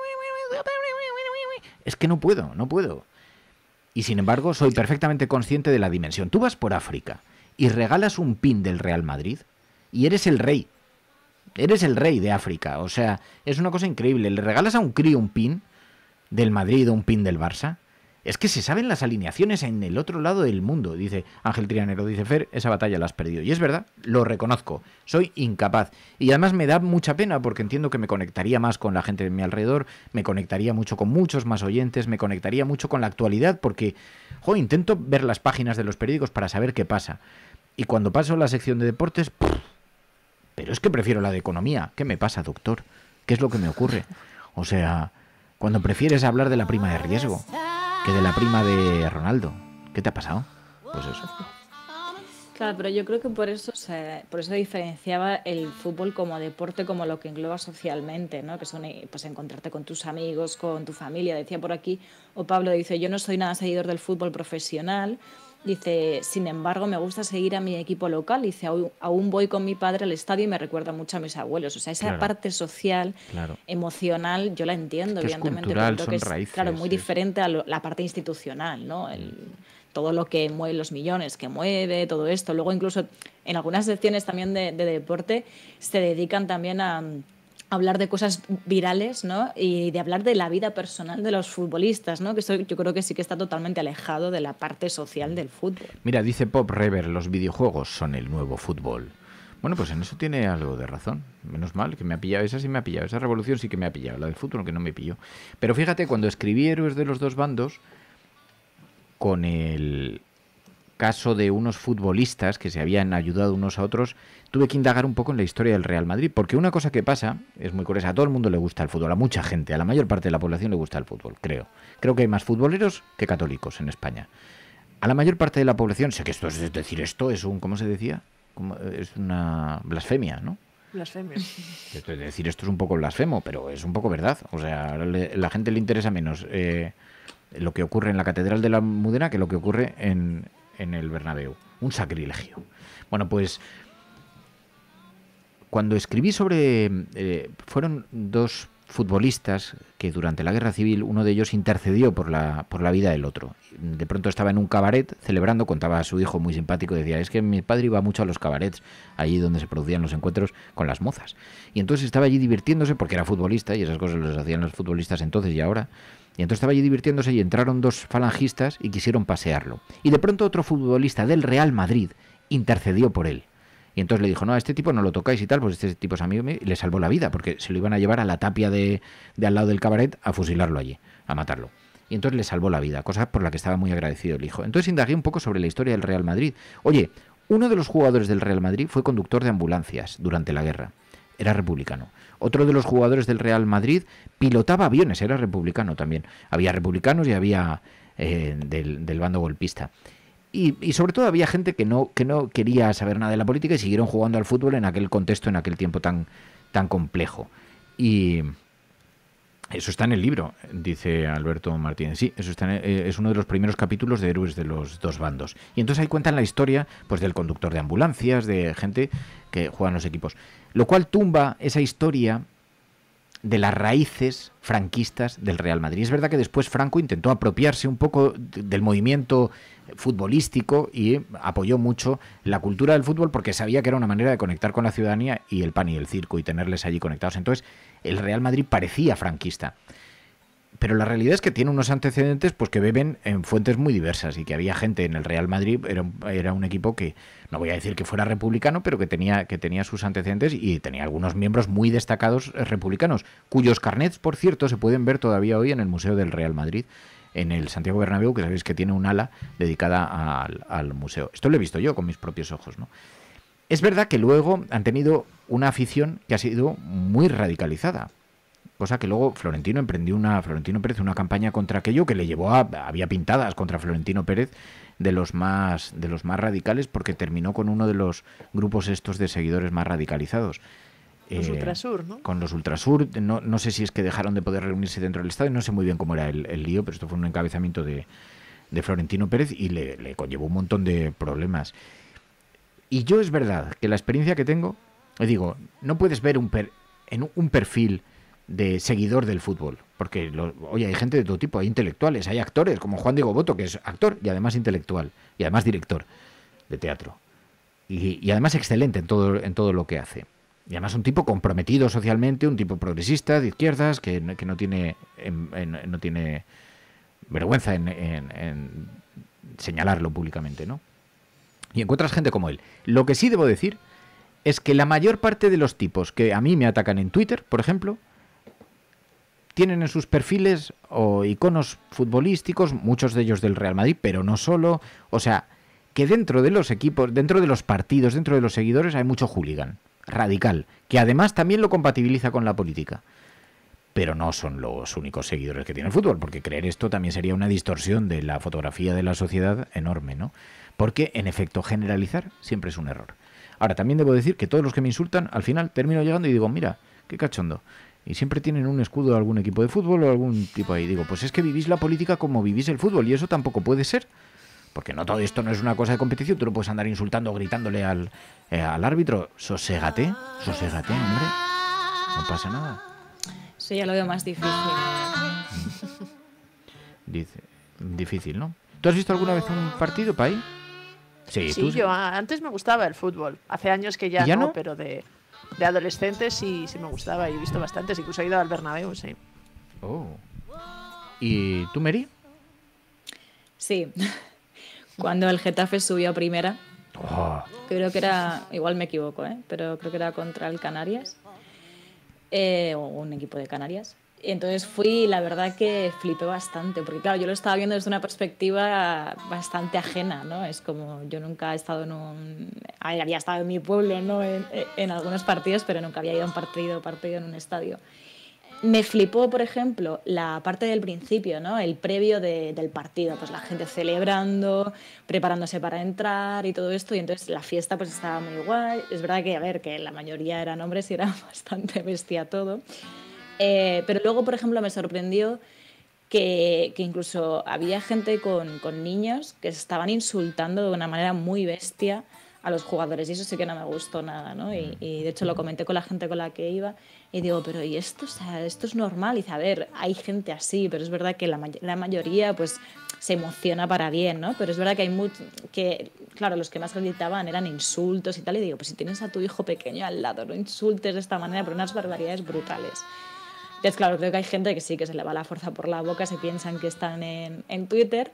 Es que no puedo, no puedo. Y sin embargo, soy perfectamente consciente de la dimensión. Tú vas por África y regalas un pin del Real Madrid y eres el rey. Eres el rey de África. O sea, es una cosa increíble. Le regalas a un crío un pin del Madrid o un pin del Barça. Es que se saben las alineaciones en el otro lado del mundo, dice Ángel Trianero. Dice, Fer, esa batalla la has perdido. Y es verdad, lo reconozco. Soy incapaz. Y además me da mucha pena porque entiendo que me conectaría más con la gente de mi alrededor, me conectaría mucho con muchos más oyentes, me conectaría mucho con la actualidad porque, jo, intento ver las páginas de los periódicos para saber qué pasa. Y cuando paso la sección de deportes, ¡puf! Pero es que prefiero la de economía. ¿Qué me pasa, doctor? ¿Qué es lo que me ocurre? O sea, cuando prefieres hablar de la prima de riesgo que de la prima de Ronaldo. ¿Qué te ha pasado? Pues eso. Claro, pero yo creo que por eso se, por eso diferenciaba el fútbol como deporte, como lo que engloba socialmente, ¿no? Que son pues encontrarte con tus amigos, con tu familia. Decía por aquí, o Pablo dice, yo no soy nada seguidor del fútbol profesional. Dice, sin embargo, me gusta seguir a mi equipo local. Dice, aún, aún voy con mi padre al estadio y me recuerda mucho a mis abuelos. O sea, esa Claro. parte social, Claro. emocional, yo la entiendo, Es que es evidentemente. cultural, pero creo son que es, raíces, claro, muy sí, diferente a lo- la parte institucional, ¿no? El- todo lo que mueve los millones, que mueve, todo esto. Luego, incluso en algunas secciones también de, de deporte, se dedican también a mm, hablar de cosas virales, ¿no? Y de hablar de la vida personal de los futbolistas, ¿no? Que eso yo creo que sí que está totalmente alejado de la parte social del fútbol. Mira, dice Pop Rever, los videojuegos son el nuevo fútbol. Bueno, pues en eso tiene algo de razón. Menos mal que me ha pillado. Esa sí me ha pillado. Esa revolución sí que me ha pillado. La del fútbol que no me pilló. Pero fíjate, cuando escribí Héroes de los dos bandos, con el caso de unos futbolistas que se habían ayudado unos a otros, tuve que indagar un poco en la historia del Real Madrid, porque una cosa que pasa, es muy curiosa, a todo el mundo le gusta el fútbol, a mucha gente, a la mayor parte de la población le gusta el fútbol, creo. Creo que hay más futboleros que católicos en España. A la mayor parte de la población, sé que esto es decir, esto es un, ¿cómo se decía? Como- es una blasfemia, ¿no? Blasfemia. Esto es decir, esto es un poco blasfemo, pero es un poco verdad. O sea, ahora le- la gente le interesa menos eh, lo que ocurre en la Catedral de la Almudena que lo que ocurre en, en el Bernabéu. Un sacrilegio. Bueno, pues cuando escribí sobre... eh, fueron dos futbolistas que durante la Guerra Civil uno de ellos intercedió por la, por la vida del otro. De pronto estaba en un cabaret celebrando, contaba a su hijo muy simpático, decía, es que mi padre iba mucho a los cabarets, allí donde se producían los encuentros con las mozas. Y entonces estaba allí divirtiéndose porque era futbolista y esas cosas las hacían los futbolistas entonces y ahora. Y entonces estaba allí divirtiéndose y entraron dos falangistas y quisieron pasearlo. Y de pronto otro futbolista del Real Madrid intercedió por él. Y entonces le dijo, no, a este tipo no lo tocáis y tal, pues este tipo es amigo mío, y le salvó la vida, porque se lo iban a llevar a la tapia de, de al lado del cabaret a fusilarlo allí, a matarlo. Y entonces le salvó la vida, cosa por la que estaba muy agradecido el hijo. Entonces indagué un poco sobre la historia del Real Madrid. Oye, uno de los jugadores del Real Madrid fue conductor de ambulancias durante la guerra. Era republicano. Otro de los jugadores del Real Madrid pilotaba aviones, era republicano también. Había republicanos y había eh, del, del bando golpista. Y, y sobre todo había gente que no, que no quería saber nada de la política y siguieron jugando al fútbol en aquel contexto, en aquel tiempo tan, tan complejo. Y eso está en el libro, dice Alberto Martínez. Sí, eso está en, es uno de los primeros capítulos de Héroes de los dos bandos. Y entonces ahí cuentan la historia pues del conductor de ambulancias, de gente que juega en los equipos. Lo cual tumba esa historia de las raíces franquistas del Real Madrid. Es verdad que después Franco intentó apropiarse un poco del movimiento futbolístico y apoyó mucho la cultura del fútbol porque sabía que era una manera de conectar con la ciudadanía y el pan y el circo y tenerles allí conectados. Entonces el Real Madrid parecía franquista. Pero la realidad es que tiene unos antecedentes pues que beben en fuentes muy diversas y que había gente en el Real Madrid, era, era un equipo que, no voy a decir que fuera republicano, pero que tenía, que tenía sus antecedentes y tenía algunos miembros muy destacados republicanos, cuyos carnets, por cierto, se pueden ver todavía hoy en el Museo del Real Madrid, en el Santiago Bernabéu, que sabéis que tiene un ala dedicada al, al museo. Esto lo he visto yo con mis propios ojos, ¿no? Es verdad que luego han tenido una afición que ha sido muy radicalizada. Cosa que luego Florentino emprendió una Florentino Pérez una campaña contra aquello que le llevó a había pintadas contra Florentino Pérez de los más de los más radicales porque terminó con uno de los grupos estos de seguidores más radicalizados. Los eh, Ultrasur, ¿no? Con los Ultrasur, no, no sé si es que dejaron de poder reunirse dentro del Estado, no sé muy bien cómo era el, el lío, pero esto fue un encabezamiento de, de Florentino Pérez y le, le conllevó un montón de problemas. Y yo es verdad que la experiencia que tengo, digo, no puedes ver un per, en un perfil de seguidor del fútbol, porque lo, oye, hay gente de todo tipo, hay intelectuales, hay actores como Juan Diego Boto, que es actor y además intelectual y además director de teatro y, y además excelente en todo, en todo lo que hace y además un tipo comprometido socialmente, un tipo progresista de izquierdas que, que no tiene en, en, no tiene vergüenza en, en, en señalarlo públicamente, ¿no? Y encuentras gente como él. Lo que sí debo decir es que la mayor parte de los tipos que a mí me atacan en Twitter, por ejemplo, tienen en sus perfiles o iconos futbolísticos, muchos de ellos del Real Madrid, pero no solo. O sea, que dentro de los equipos, dentro de los partidos, dentro de los seguidores hay mucho hooligan, radical, que además también lo compatibiliza con la política. Pero no son los únicos seguidores que tiene el fútbol, porque creer esto también sería una distorsión de la fotografía de la sociedad enorme, ¿no? Porque, en efecto, generalizar siempre es un error. Ahora, también debo decir que todos los que me insultan, al final termino llegando y digo, mira, qué cachondo. Y siempre tienen un escudo de algún equipo de fútbol o algún tipo ahí. Digo, pues es que vivís la política como vivís el fútbol y eso tampoco puede ser. Porque no todo esto no es una cosa de competición. Tú no puedes andar insultando o gritándole al, eh, al árbitro. Soségate, soségate, hombre. No pasa nada. Eso ya lo veo más difícil. Dice, difícil, ¿no? ¿Tú has visto alguna vez un partido, Pai? Sí, Sí, tú... yo antes me gustaba el fútbol. Hace años que ya, ¿Ya no, no? pero de, de adolescente sí, sí me gustaba y he visto bastantes. Incluso he ido al Bernabéu, sí. Oh. ¿Y tú, Mary? Sí. Cuando el Getafe subió a primera, Oh. creo que era, igual me equivoco, ¿eh? Pero creo que era contra el Canarias, eh, o un equipo de Canarias. Y entonces fui, y la verdad que flipé bastante, porque claro, yo lo estaba viendo desde una perspectiva bastante ajena, ¿no? Es como, yo nunca he estado en un... A ver, había estado en mi pueblo, ¿no? En, en algunos partidos, pero nunca había ido a un partido, partido en un estadio. Me flipó, por ejemplo, la parte del principio, ¿no? El previo de, del partido, pues la gente celebrando, preparándose para entrar y todo esto, y entonces la fiesta pues estaba muy guay. Es verdad que, a ver, que la mayoría eran hombres y era bastante bestia todo. Eh, pero luego, por ejemplo, me sorprendió que, que incluso había gente con, con niños que se estaban insultando de una manera muy bestia a los jugadores, y eso sí que no me gustó nada, ¿no? Y, y de hecho lo comenté con la gente con la que iba y digo, pero ¿y esto? O sea, esto es normal. Y dice, a ver, hay gente así, pero es verdad que la, may la mayoría pues se emociona para bien, ¿no? Pero es verdad que hay mucho que, claro, los que más gritaban eran insultos y tal, y digo, pues si tienes a tu hijo pequeño al lado, no insultes de esta manera, pero unas barbaridades brutales. Entonces, claro, creo que hay gente que sí que se le va la fuerza por la boca, se piensan que están en, en Twitter,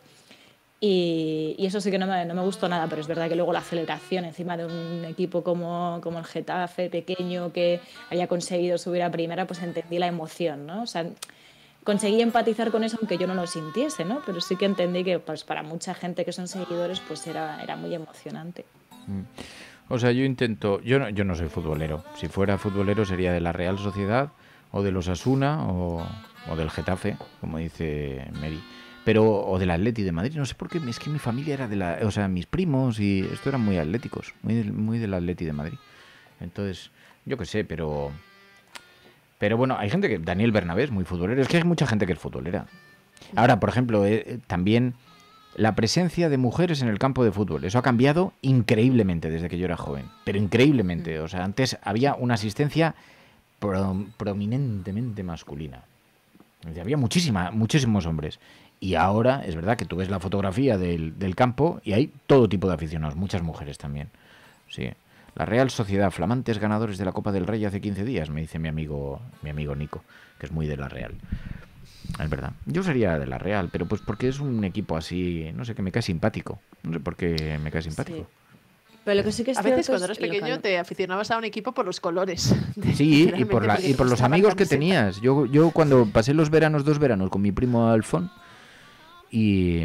y, y eso sí que no me, no me gustó nada, pero es verdad que luego la celebración encima de un equipo como, como el Getafe, pequeño, que había conseguido subir a primera, pues entendí la emoción, ¿no? O sea, conseguí empatizar con eso aunque yo no lo sintiese, ¿no? Pero sí que entendí que pues, para mucha gente que son seguidores pues era, era muy emocionante. O sea, yo intento... Yo no, yo no soy futbolero. Si fuera futbolero sería de la Real Sociedad o de los Osasuna o, o del Getafe, como dice Mary. Pero, o del Atleti de Madrid, no sé por qué, es que mi familia era de la, o sea, mis primos y esto eran muy atléticos, muy, muy del Atleti de Madrid. Entonces, yo qué sé, pero, pero bueno, hay gente que, Daniel Bernabé es muy futbolero, es que hay mucha gente que es futbolera. Ahora, por ejemplo, eh, también la presencia de mujeres en el campo de fútbol, eso ha cambiado increíblemente desde que yo era joven, pero increíblemente, o sea, antes había una asistencia pro, prominentemente masculina, había muchísima, muchísimos hombres. Y ahora es verdad que tú ves la fotografía del, del campo y hay todo tipo de aficionados, muchas mujeres también. Sí. La Real Sociedad, flamantes ganadores de la Copa del Rey hace quince días, me dice mi amigo, mi amigo Nico, que es muy de la Real. Es verdad. Yo sería de la Real, pero pues porque es un equipo así, no sé, que me cae simpático. No sé por qué me cae simpático. Sí. Pero lo que sí que es a veces cierto cuando es eras pequeño local. te aficionabas a un equipo por los colores. Sí, y por, la, y por los amigos que camiseta. tenías. Yo, yo cuando pasé los veranos, dos veranos, con mi primo Alfón, y,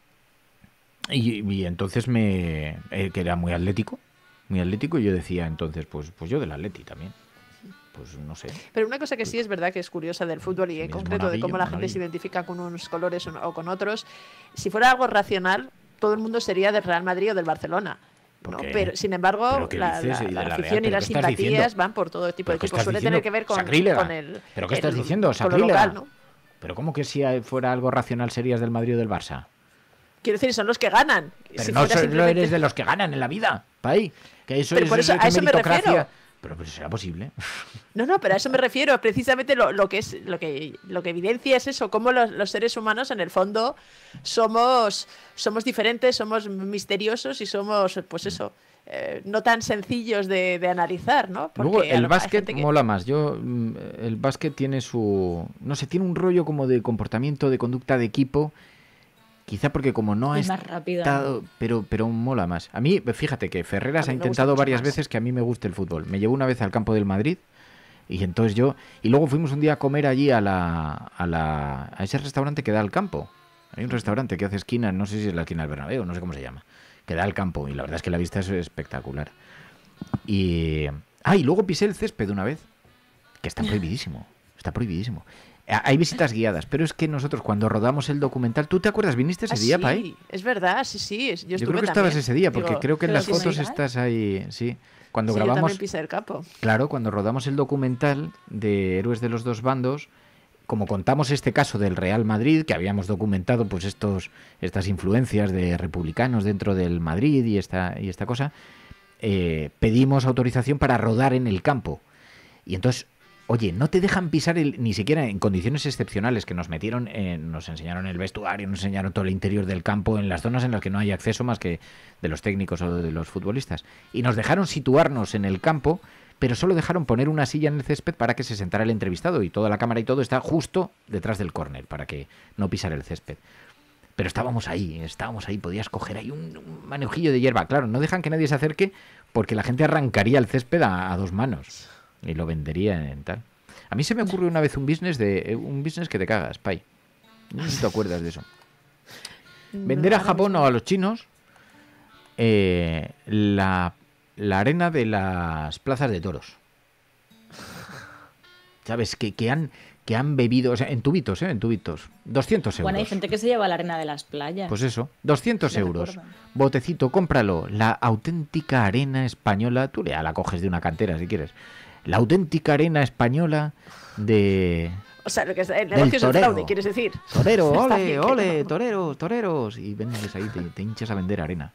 y, y entonces me... Eh, que era muy atlético, muy atlético, y yo decía entonces, pues, pues yo del Atleti también. Pues no sé. Pero una cosa que sí es verdad que es curiosa del fútbol y en Es concreto de monaguillo, cómo la gente monaguillo. se identifica con unos colores o no- o con otros, si fuera algo racional, todo el mundo sería del Real Madrid o del Barcelona. ¿Por ¿no? qué? Pero sin embargo, ¿Pero qué la, dices? la- ¿Y de la la Real? afición y ¿Pero las qué estás simpatías diciendo? van por todo tipo de ¿Pero qué equipos. estás Suele diciendo? tener que ver con, Sacrílega. con el. ¿Pero qué el- estás diciendo? con lo Sacrílega. local, ¿no? ¿Pero cómo que si fuera algo racional serías del Madrid o del Barça? Quiero decir, son los que ganan. Pero Si no fuera solo simplemente- eres de los que ganan en la vida, Pai. Que eso Pero es, por eso, es a que eso me meritocracia. refiero. Pero pues será posible. No, no, pero a eso me refiero. Precisamente lo, lo que es lo que lo que evidencia es eso, cómo los, los seres humanos en el fondo somos somos diferentes, somos misteriosos y somos, pues eso, eh, no tan sencillos de, de analizar, ¿no? Porque Luego a el lo- hay básquet gente que- mola más. Yo mm, el básquet tiene su, no sé, tiene un rollo como de comportamiento, de conducta de equipo. Quizá porque como no ha Es más rápido, estado, pero pero mola más. A mí, fíjate que Ferreras A ha mí me gusta intentado mucho varias más. veces que a mí me guste el fútbol. Me llevó una vez al campo del Madrid y entonces yo y luego fuimos un día a comer allí a la a la a ese restaurante que da al campo. Hay un restaurante que hace esquina, no sé si es la esquina del Bernabéu, no sé cómo se llama, que da al campo y la verdad es que la vista es espectacular. Y ah, y luego pisé el césped una vez, que está prohibidísimo, está prohibidísimo. Hay visitas guiadas, pero es que nosotros cuando rodamos el documental, ¿tú te acuerdas? ¿Viniste ese Ah, día, sí, Pai? es verdad, sí, sí. es- Yo, Yo estuve creo que estabas también. ese día, porque Digo, creo que en pero las sí, fotos sí. estás ahí, sí. Cuando Sí, yo grabamos, también pisé el campo. claro, cuando rodamos el documental de Héroes de los Dos Bandos, como contamos este caso del Real Madrid, que habíamos documentado pues estos estas influencias de republicanos dentro del Madrid y esta y esta cosa, eh, pedimos autorización para rodar en el campo. Y entonces, oye, no te dejan pisar el, ni siquiera en condiciones excepcionales, que nos metieron, en- nos enseñaron el vestuario, nos enseñaron todo el interior del campo, en las zonas en las que no hay acceso más que de los técnicos o de los futbolistas. Y nos dejaron situarnos en el campo, pero solo dejaron poner una silla en el césped para que se sentara el entrevistado, y toda la cámara y todo está justo detrás del córner, para que no pisara el césped. Pero estábamos ahí, estábamos ahí, podías coger ahí un, un manejillo de hierba. Claro, no dejan que nadie se acerque porque la gente arrancaría el césped a, a dos manos y lo vendería en tal. A mí se me ocurrió una vez un business de un business que te cagas, Pai. No sé si te acuerdas de eso. Vender a Japón o a los chinos eh, la, la arena de las plazas de toros. ¿Sabes? Que, que han que han bebido, o sea, en tubitos, ¿eh? En tubitos. doscientos euros. Bueno, hay gente que se lleva la arena de las playas. Pues eso, doscientos Me euros. recuerdan. Botecito, cómpralo. La auténtica arena española. Tú ya la coges de una cantera si quieres. La auténtica arena española de... O sea, lo que es, el Del negocio es el torero. fraude, ¿quieres decir? Torero, Está ole, bien que ole, no. toreros, toreros. Y vendes ahí, te, te hinchas a vender arena.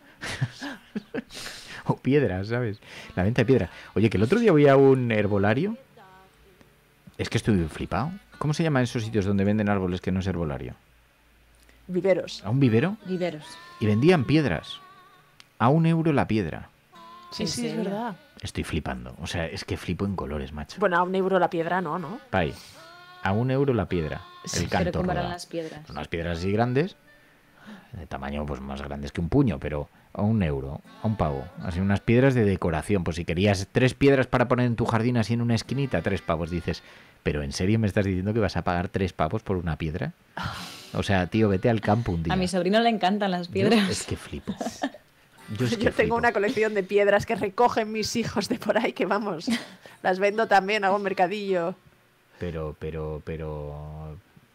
O piedras, ¿sabes? La venta de piedra. Oye, que el otro día voy a un herbolario. Es que estoy flipado. ¿Cómo se llaman esos sitios donde venden árboles que no es herbolario? Viveros. ¿A un vivero? Viveros. Y vendían piedras. A un euro la piedra. Sí, sí, es verdad. Estoy flipando. O sea, es que flipo en colores, macho. Bueno, a un euro la piedra, no, ¿no? Pai, a un euro la piedra. Sí, El pero canto ¿cómo eran rodado. las piedras? Son unas piedras así grandes, de tamaño pues más grandes que un puño, pero a un euro, a un pavo. Así unas piedras de decoración. Pues si querías tres piedras para poner en tu jardín así en una esquinita, tres pavos. Dices, ¿pero en serio me estás diciendo que vas a pagar tres pavos por una piedra? O sea, tío, vete al campo un día. A mi sobrino le encantan las Yo piedras. es que flipo. Yo, Yo, es que tengo flipo. una colección de piedras que recogen mis hijos de por ahí, que vamos, las vendo también, hago un mercadillo. Pero, pero, pero...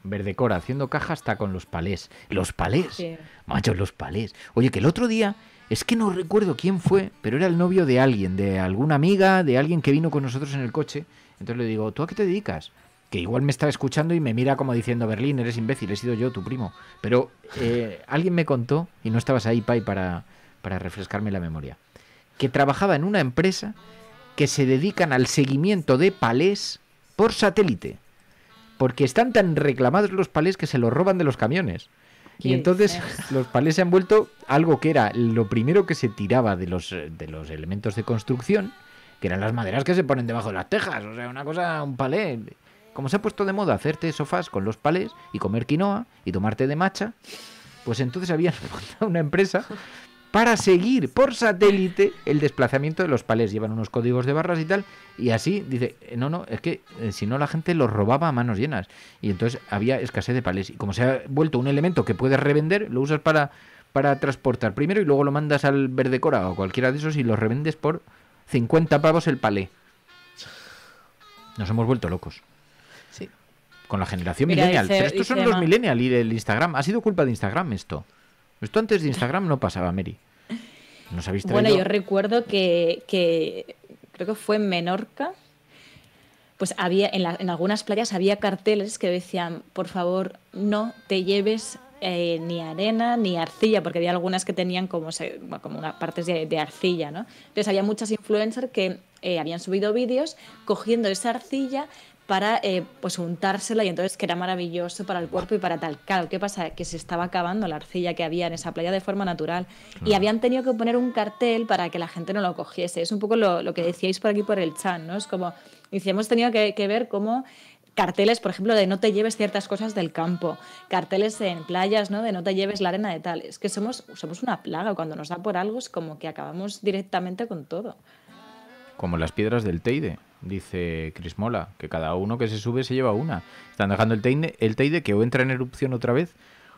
Verdecora, haciendo caja hasta con los palés. Los palés, Sí. macho, los palés. Oye, que el otro día, es que no recuerdo quién fue, pero era el novio de alguien, de alguna amiga, de alguien que vino con nosotros en el coche. Entonces le digo, ¿tú a qué te dedicas? Que igual me está escuchando y me mira como diciendo, Berlín, eres imbécil, he sido yo, tu primo. Pero eh, alguien me contó, y no estabas ahí, Pai, para, para refrescarme la memoria, que trabajaba en una empresa que se dedican al seguimiento de palés por satélite. Porque están tan reclamados los palés que se los roban de los camiones. Y entonces los palés se han vuelto algo que era lo primero que se tiraba de los, de los elementos de construcción, que eran las maderas que se ponen debajo de las tejas. O sea, una cosa, un palé. Como se ha puesto de moda hacerte sofás con los palés y comer quinoa y tomarte de matcha, pues entonces habían montado una empresa para seguir por satélite el desplazamiento de los palés. Llevan unos códigos de barras y tal, y así dice, no, no, es que eh, si no la gente los robaba a manos llenas, y entonces había escasez de palés, y como se ha vuelto un elemento que puedes revender, lo usas para, para transportar primero y luego lo mandas al Verdecora o cualquiera de esos y los revendes por cincuenta pavos el palé. Nos hemos vuelto locos. Sí. Con la generación Mira, millennial. dice- Pero estos son dice los Ma- millennial y el Instagram. Ha sido culpa de Instagram esto. Esto antes de Instagram no pasaba, Mary. Nos habéis traído... Bueno, yo recuerdo que, que creo que fue en Menorca, pues había en, la- en algunas playas había carteles que decían, por favor, no te lleves eh, ni arena ni arcilla, porque había algunas que tenían como, se- bueno, como una, partes de, de arcilla, ¿no? Entonces había muchas influencers que eh, habían subido vídeos cogiendo esa arcilla para eh, pues untársela, y entonces que era maravilloso para el cuerpo y para tal. Claro, ¿qué pasa? Que se estaba acabando la arcilla que había en esa playa de forma natural, y habían tenido que poner un cartel para que la gente no lo cogiese. Es un poco lo, lo que decíais por aquí por el chat, ¿no? Es como, dice, hemos tenido que, que ver cómo carteles, por ejemplo, de no te lleves ciertas cosas del campo, carteles en playas, ¿no? De no te lleves la arena de tal. Es que somos, somos una plaga. Cuando nos da por algo es como que acabamos directamente con todo. Como las piedras del Teide, dice Chris Mola, que cada uno que se sube se lleva una. Están dejando el Teide, el Teide que o entra en erupción otra vez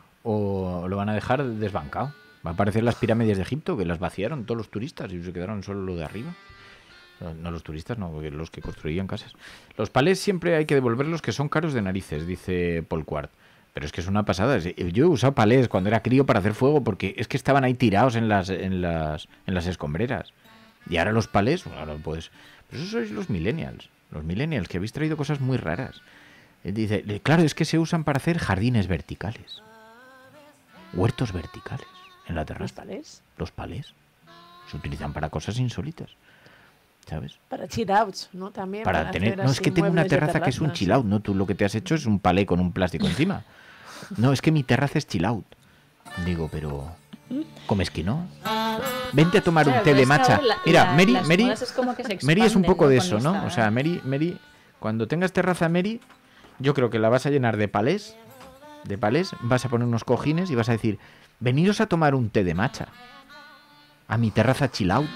o lo van a dejar desbancado. Va a aparecer las pirámides de Egipto, que las vaciaron todos los turistas y se quedaron solo lo de arriba. No, no los turistas, no, porque los que construían casas. Los palés siempre hay que devolverlos, que son caros de narices, dice Paul Quart. Pero es que es una pasada. Yo he usado palés cuando era crío para hacer fuego porque es que estaban ahí tirados en las, en las, en las escombreras. Y ahora los palés, ahora pues, pues eso sois los millennials. Los millennials, que habéis traído cosas muy raras. Eh, Dice, eh, claro, es que se usan para hacer jardines verticales. Huertos verticales en la terraza. ¿Los palés? Los palés. Se utilizan para cosas insólitas. ¿Sabes? Para chill outs, ¿no? También. Para tener, hacer no es así que tengo una muebles de terraza que es un terrazas. chill out, ¿no? Tú lo que te has hecho es un palé con un plástico encima. No, es que mi terraza es chill out. Digo, pero ¿comes que no? Vente a tomar un Claro, té pero de es que matcha. ahora la- Mira, la- Mary, las Mary, modas es como que se Mary es un expanden, poco ¿no? de con eso, ¿no? Instagram. O sea, Mary, Mary, cuando tengas terraza, Mary, yo creo que la vas a llenar de palés, de palés, vas a poner unos cojines y vas a decir, veniros a tomar un té de matcha a mi terraza chill out.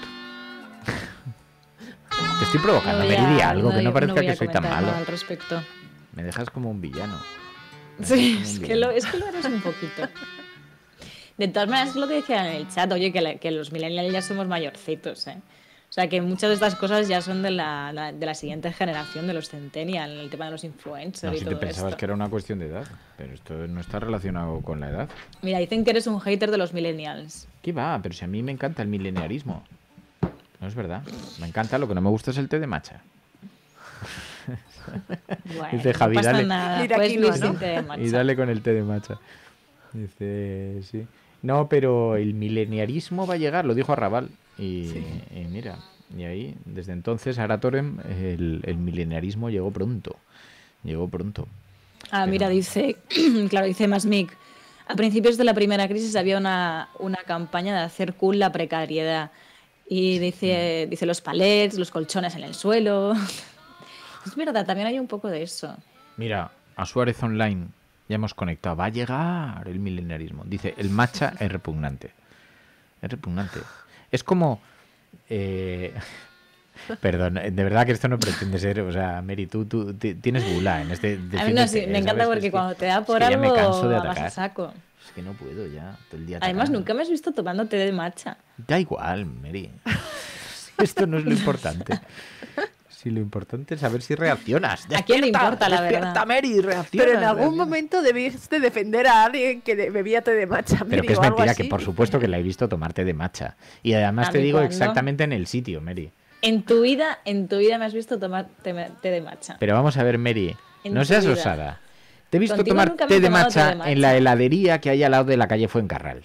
Te estoy provocando, No voy Mary, di a- algo, que no no parezca voy a que soy tan comentar malo. nada al respecto. Me dejas como un villano. Me Sí, dejas como es un que, villano. lo, es que lo eres un poquito. De todas maneras, es lo que decían en el chat, oye, que, la- que los millennials ya somos mayorcitos, ¿eh? O sea, que muchas de estas cosas ya son de la, la- de la siguiente generación, de los centennial, el tema de los influencers No, y si te todo pensabas esto. que era una cuestión de edad, pero esto no está relacionado con la edad. Mira, dicen que eres un hater de los millennials. ¿Qué va? Pero si a mí me encanta el milenarismo. No es verdad. Me encanta, lo que no me gusta es el té de matcha. Bueno, Dice Javi, no pasa dale. nada, Mira, puedes aquí vivir no, sin ¿no? té de matcha. Y dale con el té de matcha. Dice, sí. No, pero el mileniarismo va a llegar, lo dijo Arrabal. Y, y mira, y ahí, desde entonces, Aratorem, el, el mileniarismo llegó pronto. Llegó pronto. Ah, mira, dice, claro, dice Masmic. A principios de la primera crisis había una, una campaña de hacer cool la precariedad. Y dice, dice los palets, los colchones en el suelo. Es verdad, también hay un poco de eso. Mira, a Suárez Online ya hemos conectado. Va a llegar el milenarismo. Dice, el matcha es repugnante. Es repugnante. Es como... eh, Perdón, de verdad que esto no pretende ser... O sea, Mary, tú, tú ti- tienes gula en este... A mí no, defiéndete, sí, me encanta ¿sabes? porque Es que- cuando te da es por que ya me algo canso de vas a atacar. saco. Es que no puedo ya, todo el día Además, atacando. nunca me has visto tomando té de matcha. Da igual, Mary. Esto no es lo importante. Si lo importante es saber si reaccionas. ¿A quién le importa, la despierta, verdad? Mary, reacciona. Pero en algún reacciona. momento debiste defender a alguien que de- bebía té de matcha, Pero Mary, que es o algo mentira, así. que por supuesto que la he visto tomarte de matcha. Y además ¿A te mí digo cuándo? exactamente en el sitio, Mary. En tu vida, en tu vida me has visto tomar té, té de matcha. Pero vamos a ver, Mary, En no tu seas vida. osada. Te he visto Contigo tomar nunca me he té de, tomado té matcha de matcha. en la heladería que hay al lado de la calle Fuencarral.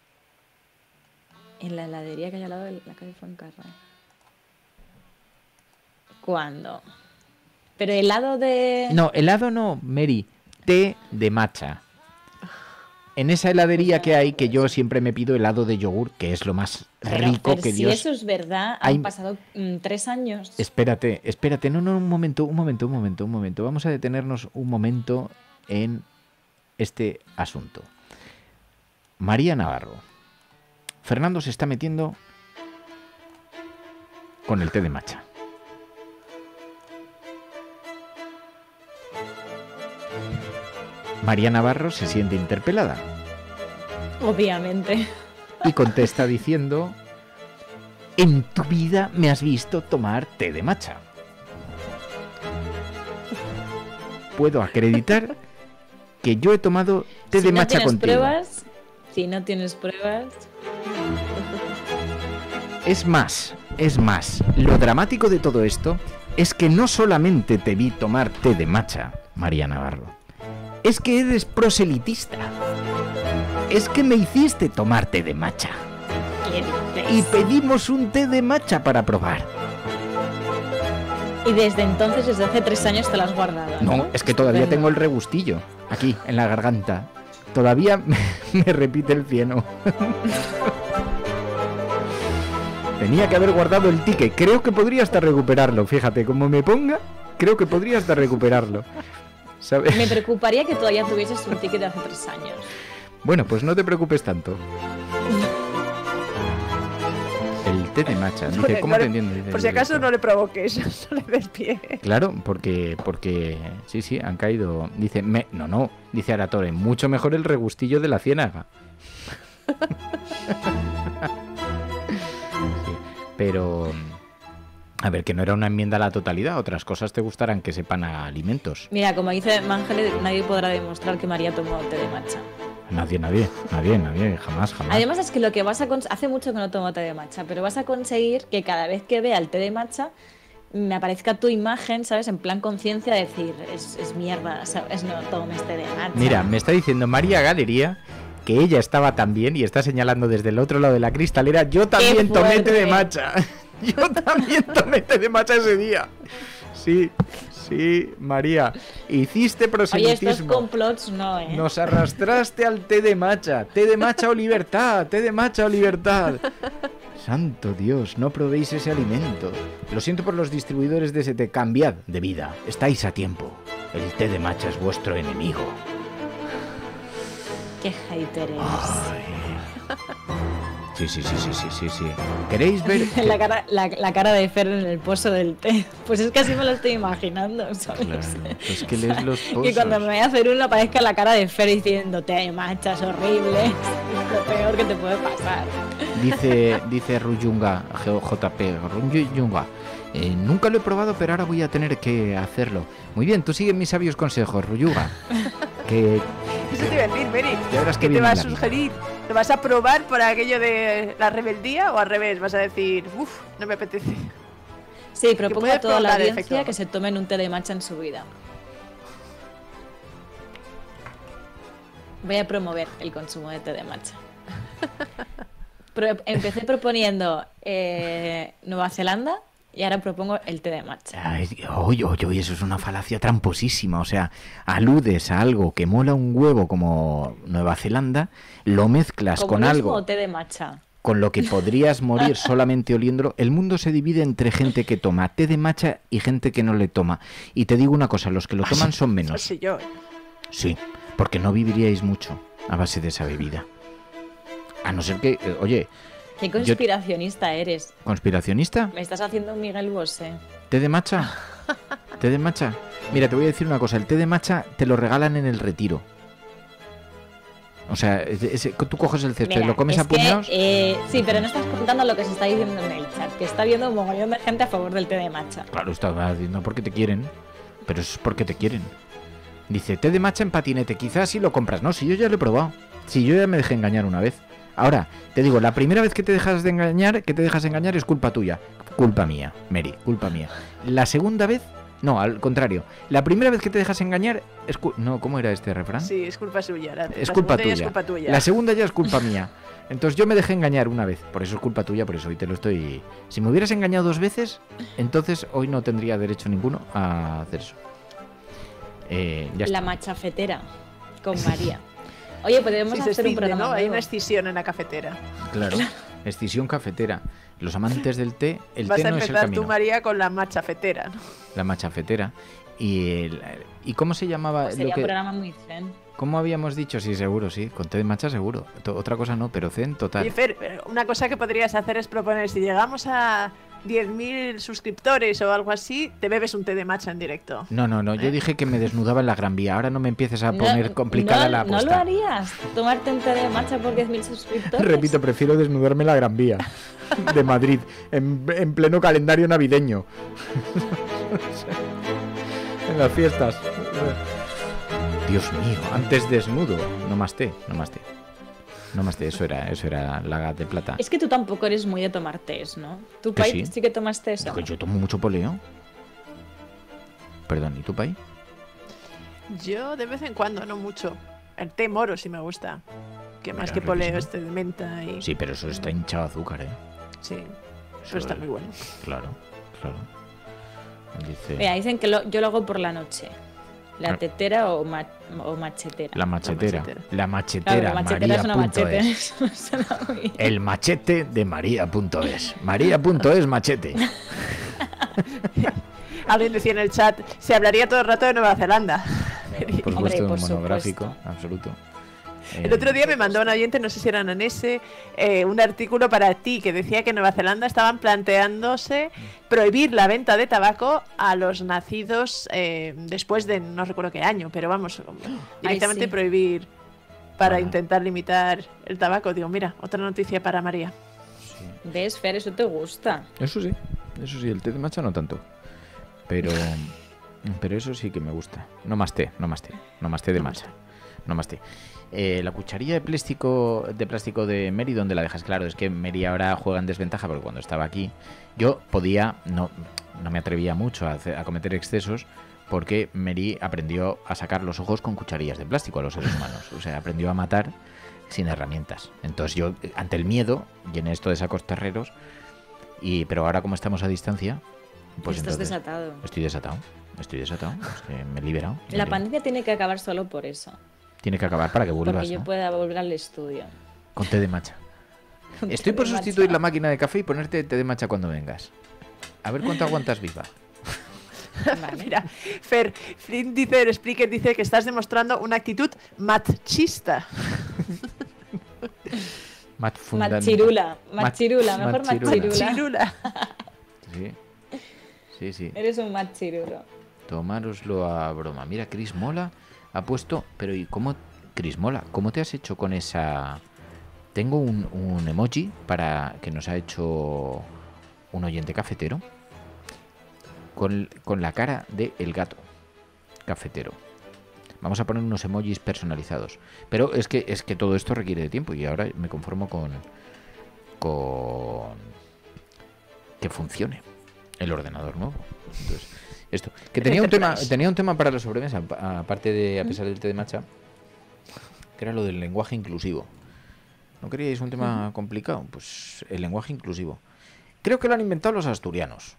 En la heladería que hay al lado de la calle Fuencarral. ¿Cuándo? Pero helado de... No, helado no, Mary. Té de matcha. En esa heladería que hay, que yo siempre me pido helado de yogur, que es lo más Pero, rico Fer, que si Dios... eso es verdad, Hay- han pasado mm, tres años. Espérate, espérate, no, no, un momento, un momento, un momento, un momento. Vamos a detenernos un momento en este asunto. María Navarro. Fernando se está metiendo con el té de matcha. María Navarro se siente interpelada Obviamente. y contesta diciendo: en tu vida me has visto tomar té de matcha. Puedo acreditar que yo he tomado té si de no matcha tienes contigo. pruebas, si no tienes pruebas... Es más, es más, lo dramático de todo esto es que no solamente te vi tomar té de matcha, María Navarro, es que eres proselitista. Es que me hiciste tomar té de matcha. ¿Qué Y dices? pedimos un té de matcha para probar. Y desde entonces, desde hace tres años, te lo has guardado. No, No, es que todavía Estupendo. tengo el regustillo aquí, en la garganta. Todavía me, me repite el cieno. Tenía que haber guardado el ticket. Creo que podría hasta recuperarlo. Fíjate, como me ponga, creo que podría hasta recuperarlo. ¿Sabes? Me preocuparía que todavía tuvieses un ticket de hace tres años. Bueno, pues no te preocupes tanto. El té de matcha. Dice, Por- ¿cómo no te le- entiendo? Dice, Por si acaso no le provoques, no le des pie. Claro, porque, porque sí, sí, han caído. Dice, me, no, no, dice Aratore, mucho mejor el regustillo de la ciénaga. Sí, pero, a ver, que no era una enmienda a la totalidad, otras cosas te gustarán que sepan a alimentos. Mira, como dice Mangel, nadie podrá demostrar que María tomó té de matcha. Nadie, nadie, nadie, nadie, jamás, jamás. Además es que lo que vas a cons- hace mucho que no tomo té de matcha, pero vas a conseguir que cada vez que vea el té de matcha me aparezca tu imagen, ¿sabes? En plan conciencia, decir, es, es mierda, ¿sabes? No tomes té de matcha. Mira, me está diciendo María Galería que ella estaba también y está señalando desde el otro lado de la cristalera. Yo también tomé té de fuerte! matcha. Yo también tomé té de matcha ese día. Sí, sí, María. Hiciste Oye, estos proselitismo. complots no, ¿eh? Nos arrastraste al té de matcha. Té de matcha o libertad. Té de matcha o libertad. Santo Dios, no probéis ese alimento. Lo siento por los distribuidores de ese té. Cambiad de vida. Estáis a tiempo. El té de matcha es vuestro enemigo. Qué hater eres. Sí, sí, sí, sí, sí, sí, sí. ¿Queréis ver? la, cara, la, la cara de Fer en el pozo del té. Pues es que así me lo estoy imaginando, ¿sabes? Claro, pues que lees los Que pozos. cuando me vaya a hacer uno aparezca la cara de Fer diciendo té de matcha es horrible. Es lo peor que te puede pasar. Dice, dice Ruyunga, J P, Ruyunga. Eh, nunca lo he probado, pero ahora voy a tener que hacerlo. Muy bien, tú sigue mis sabios consejos, Ruyuga. Que Eso te iba a decir, Mary. ya verás que ¿Qué te bien va a en la vida. sugerir? ¿Lo vas a probar para aquello de la rebeldía o al revés? Vas a decir, uff, no me apetece. Sí, propongo puede a toda la provocar audiencia efecto. que se tomen un té de matcha en su vida. Voy a promover el consumo de té de matcha. Pro- empecé proponiendo eh, Nueva Zelanda y ahora propongo el té de matcha. Ay, oye, oye, oye, eso es una falacia tramposísima. O sea, aludes a algo que mola un huevo como Nueva Zelanda, lo mezclas con Comunismo algo o té de matcha. con lo que podrías morir solamente oliéndolo. El mundo se divide entre gente que toma té de matcha y gente que no le toma. Y te digo una cosa, los que lo toman son menos. Así yo. Sí, porque no viviríais mucho a base de esa bebida. A no ser que, eh, oye, Qué yo- conspiracionista eres. ¿conspiracionista? Me estás haciendo un Miguel Bosé. ¿Té de matcha? ¿Té de matcha? Mira, te voy a decir una cosa, el té de matcha te lo regalan en el retiro. O sea, ese, tú coges el cesto Mira, y lo comes es a puñados. Que, eh, sí, pero no estás contando lo que se está diciendo en el chat, que está viendo un mogollón de gente a favor del té de matcha. Claro, está diciendo porque te quieren, pero eso es porque te quieren. Dice, té de matcha en patinete, quizás si lo compras. No, si yo ya lo he probado. Si yo ya me dejé engañar una vez. Ahora, te digo, la primera vez que te dejas de engañar, que te dejas engañar es culpa tuya. Culpa mía, Mary, culpa mía. La segunda vez, no, al contrario. La primera vez que te dejas engañar es cu- no, ¿cómo era este refrán? Sí, es culpa suya. La, Es la culpa segunda ya tuya. es culpa tuya. La segunda ya es culpa mía. Entonces yo me dejé engañar una vez. Por eso es culpa tuya, por eso hoy te lo estoy... Si me hubieras engañado dos veces, entonces hoy no tendría derecho ninguno a hacer eso. Eh, ya La está. machafetera con María. Oye, podemos Sí, se hacer un extiende, programa ¿no? Hay nuevo. una escisión en la cafetera. Claro. Escisión cafetera. Los amantes del té, el Vas té a no es el empezar camino. tú, María, con la machafetera, ¿no? La machafetera. Y, el, ¿y cómo se llamaba? Pues sería lo que, un programa muy zen. ¿Cómo habíamos dicho? Sí, seguro, sí. Con té de matcha seguro. To- Otra cosa no, pero zen total. Oye, Fer, eh, una cosa que podrías hacer es proponer, si llegamos a diez mil suscriptores o algo así, te bebes un té de matcha en directo. No, no, no. Yo dije que me desnudaba en la Gran Vía. Ahora no me empieces a poner No, complicada no, la ¿No lo apuesta. harías? ¿Tomarte un té de matcha por diez mil suscriptores? Repito, prefiero desnudarme en la Gran Vía de Madrid, en, en pleno calendario navideño. En las fiestas. Dios mío, antes desnudo. No más té, no más té. No más té, eso era, eso era la de plata. Es que tú tampoco eres muy de tomar tés, ¿no? ¿Tu Que pai sí. sí que tomas tés? Yo, yo tomo mucho poleo. Perdón, ¿y tu país? Yo de vez en cuando, no mucho. El té moro sí me gusta. Que más Mira, que poleo, riquísimo. este de menta y... Sí, pero eso está hinchado de azúcar, ¿eh? Sí, Eso pero está es- muy bueno. Claro, claro. Dice... Mira, dicen que lo- yo lo hago por la noche. La Ah. tetera o, ma- o machetera. La machetera. La Claro, machetera. la machetera es una María punto machete. es. Eso suena muy bien. El machete de María punto es. María punto es machete. Alguien decía en el chat, se hablaría todo el rato de Nueva Zelanda. Por Hombre, supuesto, por un monográfico, absoluto. El otro día me mandó un oyente, no sé si era Nanese, eh, un artículo para ti que decía que en Nueva Zelanda estaban planteándose prohibir la venta de tabaco a los nacidos eh, después de no recuerdo qué año, pero vamos, directamente sí. prohibir para intentar limitar el tabaco. Digo, mira, otra noticia para María. ¿Ves, Fer? Eso te gusta. Eso sí, eso sí, el té de matcha no tanto. Pero pero eso sí que me gusta. No más té, no más té, no más té de matcha. No más té. Eh, la cucharilla de plástico de plástico de Mary, ¿dónde la dejas? Claro, es que Mary ahora juega en desventaja porque cuando estaba aquí yo podía, no, no me atrevía mucho a, hacer- a cometer excesos porque Mary aprendió a sacar los ojos con cucharillas de plástico a los seres humanos. O sea, aprendió a matar sin herramientas. Entonces yo, ante el miedo, llené esto de sacos terreros, y pero ahora como estamos a distancia, pues Estás entonces desatado. estoy desatado. Estoy desatado, es que me he liberado. La Me- pandemia tiene que acabar solo por eso. Tiene que acabar para que vuelvas, Porque yo ¿no? pueda volver al estudio. Con té de matcha. Con Estoy té por de sustituir matcha. la máquina de café y ponerte té de matcha cuando vengas. A ver cuánto aguantas viva. Mira, Fer, Flynn dice, el speaker dice que estás demostrando una actitud machista. Mat fundan- Machirula, Mat- machirula, mejor machirula. machirula. Sí, sí, sí. Eres un machirulo. Tomároslo a broma. Mira, Chris Mola ha puesto... Pero ¿y cómo, Chris Mola, cómo te has hecho con esa...? Tengo un, un emoji para que nos ha hecho un oyente cafetero con, con la cara de el gato cafetero. Vamos a poner unos emojis personalizados. Pero es que es que todo esto requiere de tiempo y ahora me conformo con con que funcione el ordenador nuevo. Entonces, esto que tenía un tema tenía un tema para la sobremesa, a- aparte de a pesar del té de matcha, que era lo del lenguaje inclusivo. ¿No queríais un tema complicado? Pues el lenguaje inclusivo. Creo que lo han inventado los asturianos.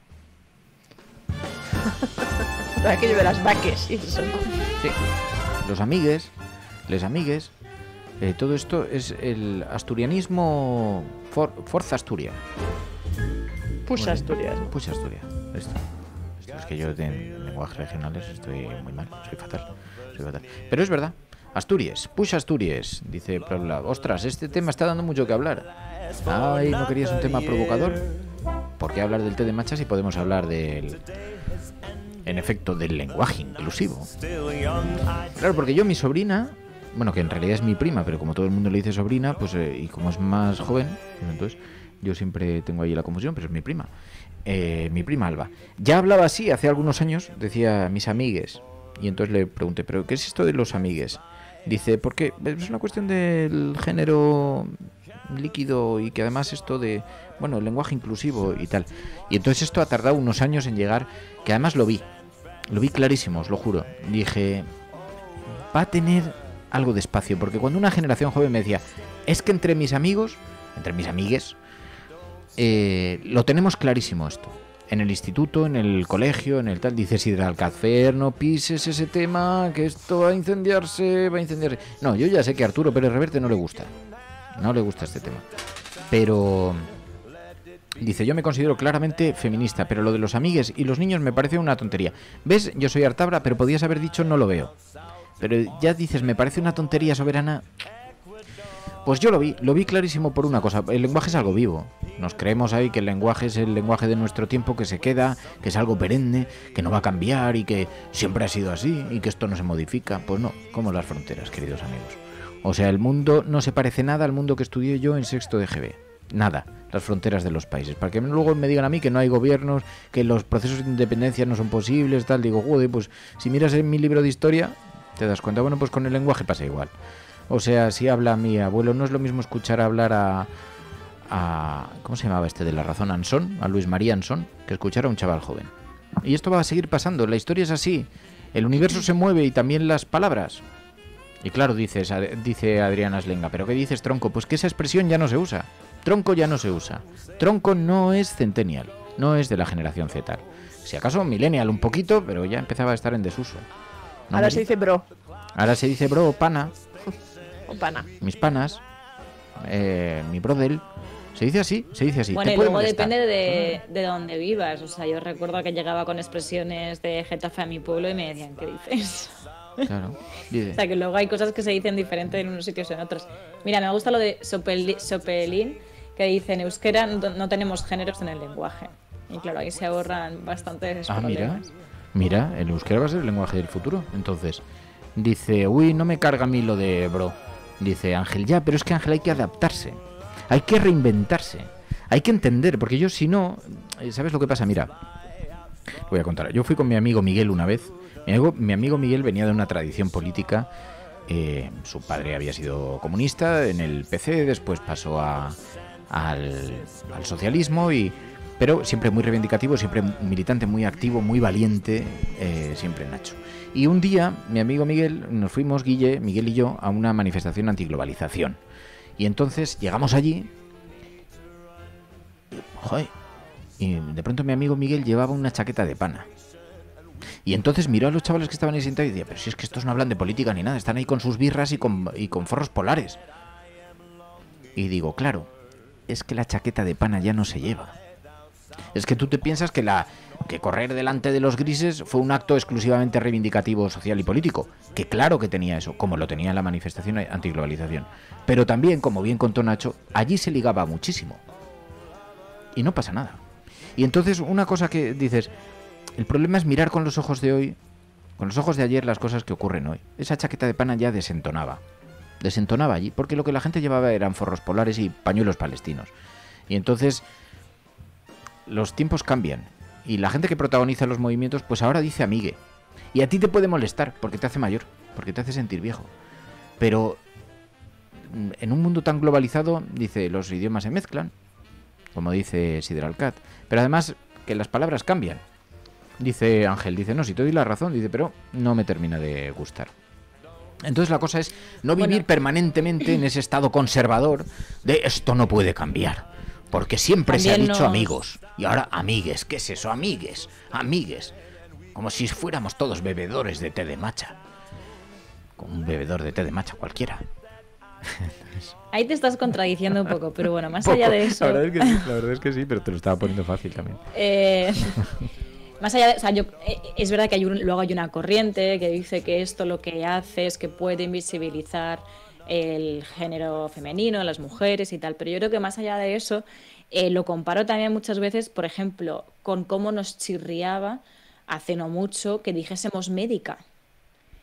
Aquello de las vaques y eso. Sí. Los amigues, les amigues, eh, todo esto es el asturianismo for, Forza Asturia. Push Bueno, Asturias. Push Asturias. Esto. Esto es que yo en lenguajes regionales estoy muy mal, soy fatal, soy fatal. Pero es verdad. Asturias, Push Asturias, dice Paula. Ostras, este tema está dando mucho que hablar. Ay, ¿no querías un tema provocador? ¿Por qué hablar del té de matcha si podemos hablar del... En efecto, del lenguaje inclusivo? Claro, porque yo, mi sobrina, bueno, que en realidad es mi prima, pero como todo el mundo le dice sobrina, pues eh, y como es más joven, pues entonces yo siempre tengo ahí la confusión, pero es mi prima. Eh, mi prima Alba. Ya hablaba así hace algunos años, decía mis amigues. Y entonces le pregunté, ¿pero qué es esto de los amigues? Dice, porque es una cuestión del género líquido y que además esto de, bueno, el lenguaje inclusivo y tal. Y entonces esto ha tardado unos años en llegar, que además lo vi. Lo vi clarísimo, os lo juro. Dije, va a tener algo de espacio, porque cuando una generación joven me decía, es que entre mis amigos, entre mis amigues, Eh, lo tenemos clarísimo esto. En el instituto, en el colegio, en el tal, dice Sidra Alcacer, no pises ese tema, que esto va a incendiarse, va a incendiarse. No, yo ya sé que a Arturo Pérez Reverte no le gusta. No le gusta este tema. Pero dice, yo me considero claramente feminista, pero lo de los amigues y los niños me parece una tontería. ¿Ves? Yo soy Artabra, pero podías haber dicho no lo veo. Pero ya dices, me parece una tontería soberana. Pues yo lo vi, lo vi clarísimo por una cosa. El lenguaje es algo vivo. Nos creemos ahí que el lenguaje es el lenguaje de nuestro tiempo, que se queda, que es algo perenne, que no va a cambiar y que siempre ha sido así y que esto no se modifica. Pues no, como las fronteras, queridos amigos. O sea, el mundo no se parece nada al mundo que estudié yo en sexto de G B. Nada, las fronteras de los países. Para que luego me digan a mí que no hay gobiernos, que los procesos de independencia no son posibles, tal. Digo, joder, pues si miras en mi libro de historia, te das cuenta. Bueno, pues con el lenguaje pasa igual. O sea, si habla mi abuelo, no es lo mismo escuchar hablar a, a... ¿Cómo se llamaba este de la razón? Ansón, a Luis María Ansón, que escuchar a un chaval joven. Y esto va a seguir pasando, la historia es así. El universo se mueve y también las palabras. Y claro, dices, dice Adriana Aslenga, ¿pero qué dices, tronco? Pues que esa expresión ya no se usa. Tronco ya no se usa. Tronco no es centennial, no es de la generación Z. Si acaso millennial un poquito, pero ya empezaba a estar en desuso. ¿No, Ahora Mari? se dice bro. Ahora se dice bro, pana. O pana. Mis panas, eh, mi brodel, se dice así, se dice así. Bueno, ¿Te y puede luego molestar? depende de, de dónde vivas. O sea, yo recuerdo que llegaba con expresiones de Getafe a mi pueblo y me decían, ¿qué dices? Claro, dice. O sea, que luego hay cosas que se dicen diferente en unos sitios y en otros. Mira, me gusta lo de Sopeli- Sopelín, que dice, en euskera no, no tenemos géneros en el lenguaje. Y claro, ahí se ahorran bastantes Ah, mira, problemas. mira, el euskera va a ser el lenguaje del futuro. Entonces, dice, uy, no me carga a mí lo de bro. Dice Ángel, ya, pero es que Ángel hay que adaptarse, hay que reinventarse, hay que entender, porque yo si no, ¿sabes lo que pasa? Mira, voy a contar. Yo fui con mi amigo Miguel una vez. Mi amigo, mi amigo Miguel venía de una tradición política. Eh, su padre había sido comunista en el P C, después pasó a, al, al socialismo, y pero siempre muy reivindicativo, siempre militante, muy activo, muy valiente, eh, siempre Nacho. Y un día, mi amigo Miguel, nos fuimos, Guille, Miguel y yo, a una manifestación antiglobalización. Y entonces llegamos allí, joder, y de pronto mi amigo Miguel llevaba una chaqueta de pana. Y entonces miró a los chavales que estaban ahí sentados y decía, pero si es que estos no hablan de política ni nada, están ahí con sus birras y con, y con forros polares. Y digo, claro, es que la chaqueta de pana ya no se lleva. Es que tú te piensas que la que correr delante de los grises fue un acto exclusivamente reivindicativo, social y político, que claro que tenía eso, como lo tenía la manifestación antiglobalización, pero también, como bien contó Nacho, allí se ligaba muchísimo y no pasa nada. Y entonces una cosa que dices, el problema es mirar con los ojos de hoy, con los ojos de ayer, las cosas que ocurren hoy. Esa chaqueta de pana ya desentonaba, desentonaba allí, porque lo que la gente llevaba eran forros polares y pañuelos palestinos. Y entonces los tiempos cambian y la gente que protagoniza los movimientos pues ahora dice amigue, y a ti te puede molestar porque te hace mayor, porque te hace sentir viejo, pero en un mundo tan globalizado, dice, los idiomas se mezclan, como dice Sideralcat, pero además que las palabras cambian. Dice Ángel, dice, no, si te doy la razón, dice, pero no me termina de gustar. Entonces la cosa es no vivir bueno. permanentemente en ese estado conservador de esto no puede cambiar. Porque siempre También se ha dicho nos... amigos. Y ahora amigues. ¿Qué es eso? Amigues. Amigues. Como si fuéramos todos bebedores de té de matcha. Como un bebedor de té de matcha cualquiera. Ahí te estás contradiciendo un poco, pero bueno, más poco. allá de eso... La verdad, es que sí, la verdad es que sí, pero te lo estaba poniendo fácil también. Eh... Más allá de, o sea, yo, es verdad que hay un, luego hay una corriente que dice que esto lo que hace es que puede invisibilizar el género femenino, las mujeres y tal, pero yo creo que más allá de eso eh, lo comparo también muchas veces, por ejemplo, con cómo nos chirriaba hace no mucho que dijésemos médica.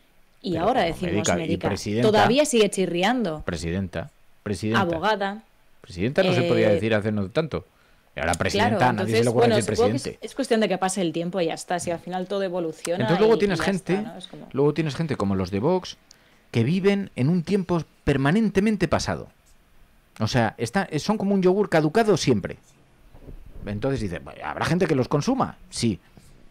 y Pero ahora como decimos médica y médica. presidenta. Todavía sigue chirriando. Presidenta. Presidenta. Abogada. Presidenta no eh, se podía decir hace no tanto. Y ahora presidenta, claro, nadie entonces, se le ocurre bueno, decir supongo que presidente. es, es cuestión de que pase el tiempo y ya está. Si al final todo evoluciona. Entonces luego y- tienes y ya gente, está, ¿no? Es como- luego tienes gente como los de Vox que viven en un tiempo permanentemente pasado. O sea, está, son como un yogur caducado siempre. Entonces dices, "Bueno, ¿habrá gente que los consuma? Sí.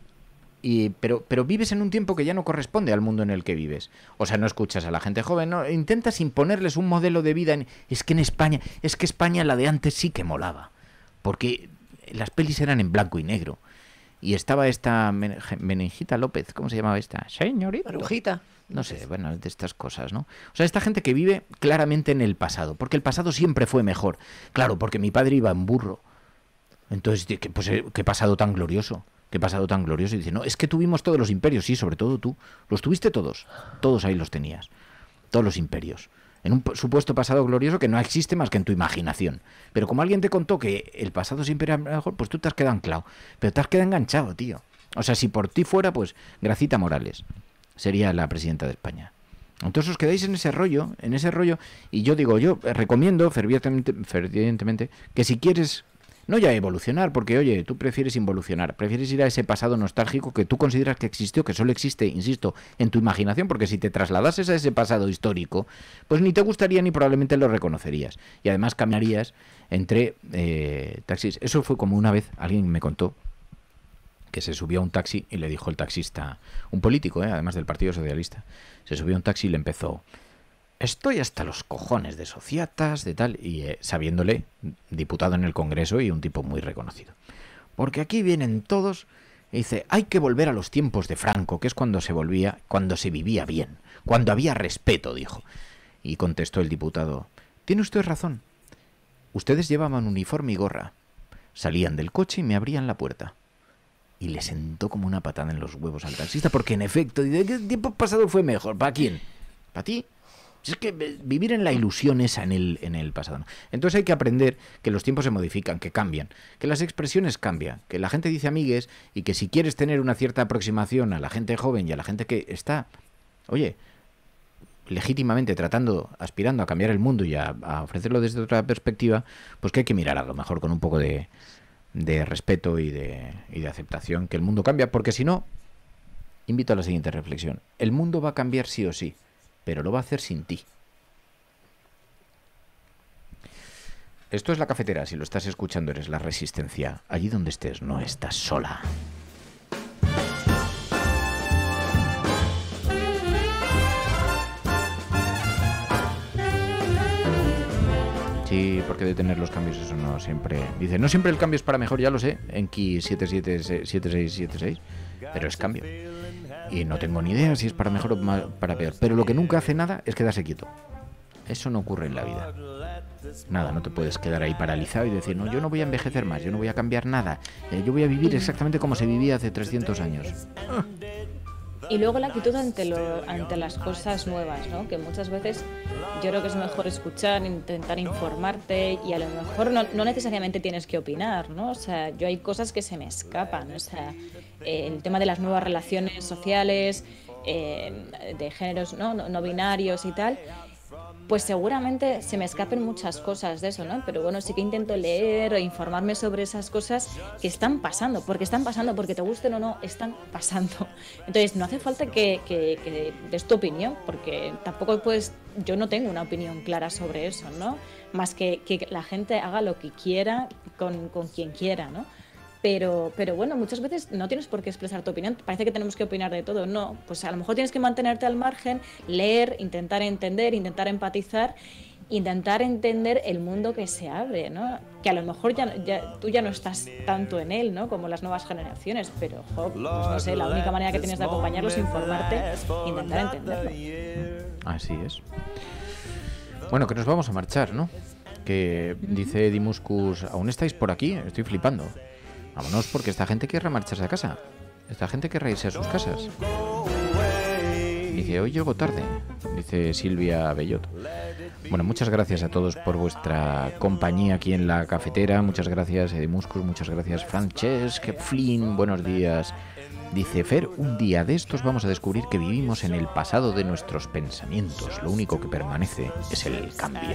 Y, pero, pero vives en un tiempo que ya no corresponde al mundo en el que vives. O sea, no escuchas a la gente joven, no, intentas imponerles un modelo de vida. En, es que en España, es que España la de antes sí que molaba. Porque las pelis eran en blanco y negro. Y estaba esta Men- Menejita López, ¿cómo se llamaba esta? Señorita. Marujita. No sé, bueno, de estas cosas, ¿no? O sea, esta gente que vive claramente en el pasado, porque el pasado siempre fue mejor. Claro, porque mi padre iba en burro. Entonces, ¿qué, pues, eh, qué pasado tan glorioso? ¿Qué pasado tan glorioso? Y dice, no, es que tuvimos todos los imperios, sí, sobre todo tú. Los tuviste todos. Todos ahí los tenías. Todos los imperios. En un supuesto pasado glorioso que no existe más que en tu imaginación. Pero como alguien te contó que el pasado siempre era mejor, pues tú te has quedado anclado. Pero te has quedado enganchado, tío. O sea, si por ti fuera, pues Gracita Morales sería la presidenta de España. Entonces os quedáis en ese rollo, en ese rollo, y yo digo, yo recomiendo fervientemente, fervientemente que si quieres, no ya evolucionar, porque oye, tú prefieres involucionar, prefieres ir a ese pasado nostálgico que tú consideras que existió, que solo existe, insisto, en tu imaginación, porque si te trasladases a ese pasado histórico, pues ni te gustaría ni probablemente lo reconocerías. Y además cambiarías entre eh, taxis. Eso fue como una vez, alguien me contó, que se subió a un taxi y le dijo el taxista, un político, ¿eh? además del Partido Socialista, se subió a un taxi y le empezó, estoy hasta los cojones de sociatas, de tal, y eh, sabiéndole, diputado en el Congreso y un tipo muy reconocido. Porque aquí vienen todos, y dice, hay que volver a los tiempos de Franco, que es cuando se volvía, cuando se vivía bien, cuando había respeto, dijo. Y contestó el diputado, tiene usted razón, ustedes llevaban uniforme y gorra, salían del coche y me abrían la puerta. Y le sentó como una patada en los huevos al taxista, porque en efecto, dice, ¿qué tiempo pasado fue mejor? ¿Para quién? ¿Para ti? Es que vivir en la ilusión esa en el, en el pasado. Entonces hay que aprender que los tiempos se modifican, que cambian, que las expresiones cambian, que la gente dice amigues y que si quieres tener una cierta aproximación a la gente joven y a la gente que está, oye, legítimamente tratando, aspirando a cambiar el mundo y a, a ofrecerlo desde otra perspectiva, pues que hay que mirar a lo mejor con un poco de... de respeto y de, y de aceptación, que el mundo cambia, porque si no, invito a la siguiente reflexión. El mundo va a cambiar sí o sí, pero lo va a hacer sin ti. Esto es La Cafetera, si lo estás escuchando eres La Resistencia. Allí donde estés, no estás sola. Sí, porque detener los cambios eso no siempre... Dice, no siempre el cambio es para mejor, ya lo sé, Enki siete siete siete seis siete seis, pero es cambio. Y no tengo ni idea si es para mejor o para peor. Pero lo que nunca hace nada es quedarse quieto. Eso no ocurre en la vida. Nada, no te puedes quedar ahí paralizado y decir, no, yo no voy a envejecer más, yo no voy a cambiar nada. Eh, yo voy a vivir exactamente como se vivía hace trescientos años. Ah. Y luego la actitud ante, lo, ante las cosas nuevas, ¿no? Que muchas veces yo creo que es mejor escuchar, intentar informarte y a lo mejor no, no necesariamente tienes que opinar, ¿no? O sea, yo hay cosas que se me escapan, o sea, eh, el tema de las nuevas relaciones sociales, eh, de géneros no, no, no binarios y tal, pues seguramente se me escapen muchas cosas de eso, ¿no? Pero bueno, sí que intento leer e informarme sobre esas cosas que están pasando, porque están pasando, porque te gusten o no, están pasando. Entonces, no hace falta que, que, que des tu opinión, porque tampoco puedes, yo no tengo una opinión clara sobre eso, ¿no? Más que que la gente haga lo que quiera con, con quien quiera, ¿no? Pero, pero bueno, muchas veces no tienes por qué expresar tu opinión. Parece que tenemos que opinar de todo. No, pues a lo mejor tienes que mantenerte al margen, leer, intentar entender, intentar empatizar, intentar entender el mundo que se abre, ¿no? Que a lo mejor ya, ya tú ya no estás tanto en él, ¿no? Como las nuevas generaciones, pero jo, pues no sé, la única manera que tienes de acompañarlos es informarte e intentar entenderlo. Así es. Bueno, que nos vamos a marchar, ¿no? Que dice Eddie Muscus, ¿aún estáis por aquí? Estoy flipando. Vámonos, porque esta gente querrá marcharse a casa. Esta gente querrá irse a sus casas. Dice, hoy llego tarde, dice Silvia Bellot. Bueno, muchas gracias a todos por vuestra compañía aquí en La Cafetera. Muchas gracias, Eddie Muscus. Muchas gracias, Francesc Flynn. Buenos días. Dice Fer, un día de estos vamos a descubrir que vivimos en el pasado de nuestros pensamientos. Lo único que permanece es el cambio.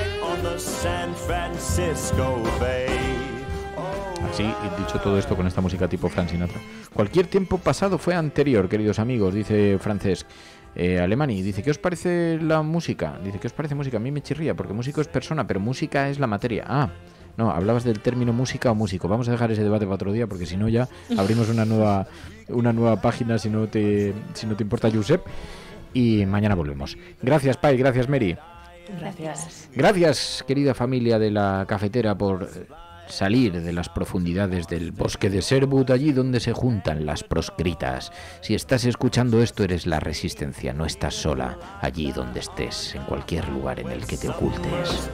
Así, dicho todo esto con esta música tipo Frank Sinatra. Cualquier tiempo pasado fue anterior, queridos amigos, dice Francesc. Eh, Alemani, dice, ¿qué os parece la música? Dice, ¿qué os parece música? A mí me chirría, porque músico es persona, pero música es la materia. Ah, no, hablabas del término música o músico. Vamos a dejar ese debate para otro día, porque si no ya abrimos una nueva una nueva página, si no te si no te importa, Josep. Y mañana volvemos. Gracias, Pai, gracias, Mary. Gracias. Gracias, querida familia de la cafetera, por salir de las profundidades del bosque de Sherwood, allí donde se juntan las proscritas. Si estás escuchando esto, eres la resistencia, no estás sola, allí donde estés, en cualquier lugar en el que te ocultes.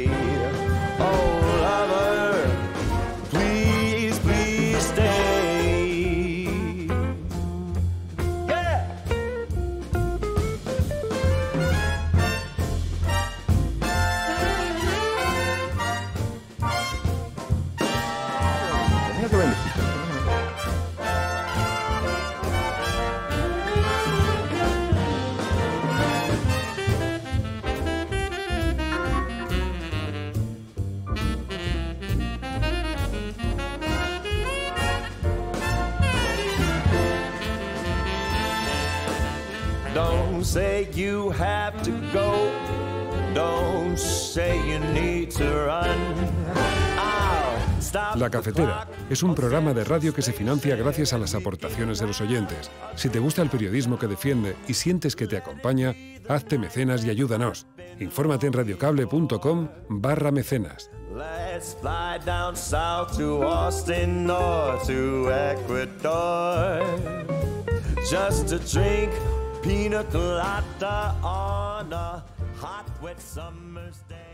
Don't say you have to go. Don't say you need to run. La Cafetera es un programa de radio que se financia gracias a las aportaciones de los oyentes. Si te gusta el periodismo que defiende y sientes que te acompaña, hazte mecenas y ayúdanos. Infórmate en radiocable.com barra mecenas. Let's fly down south to Austin or to Ecuador. Just to drink pina colada on a hot, wet summer's day.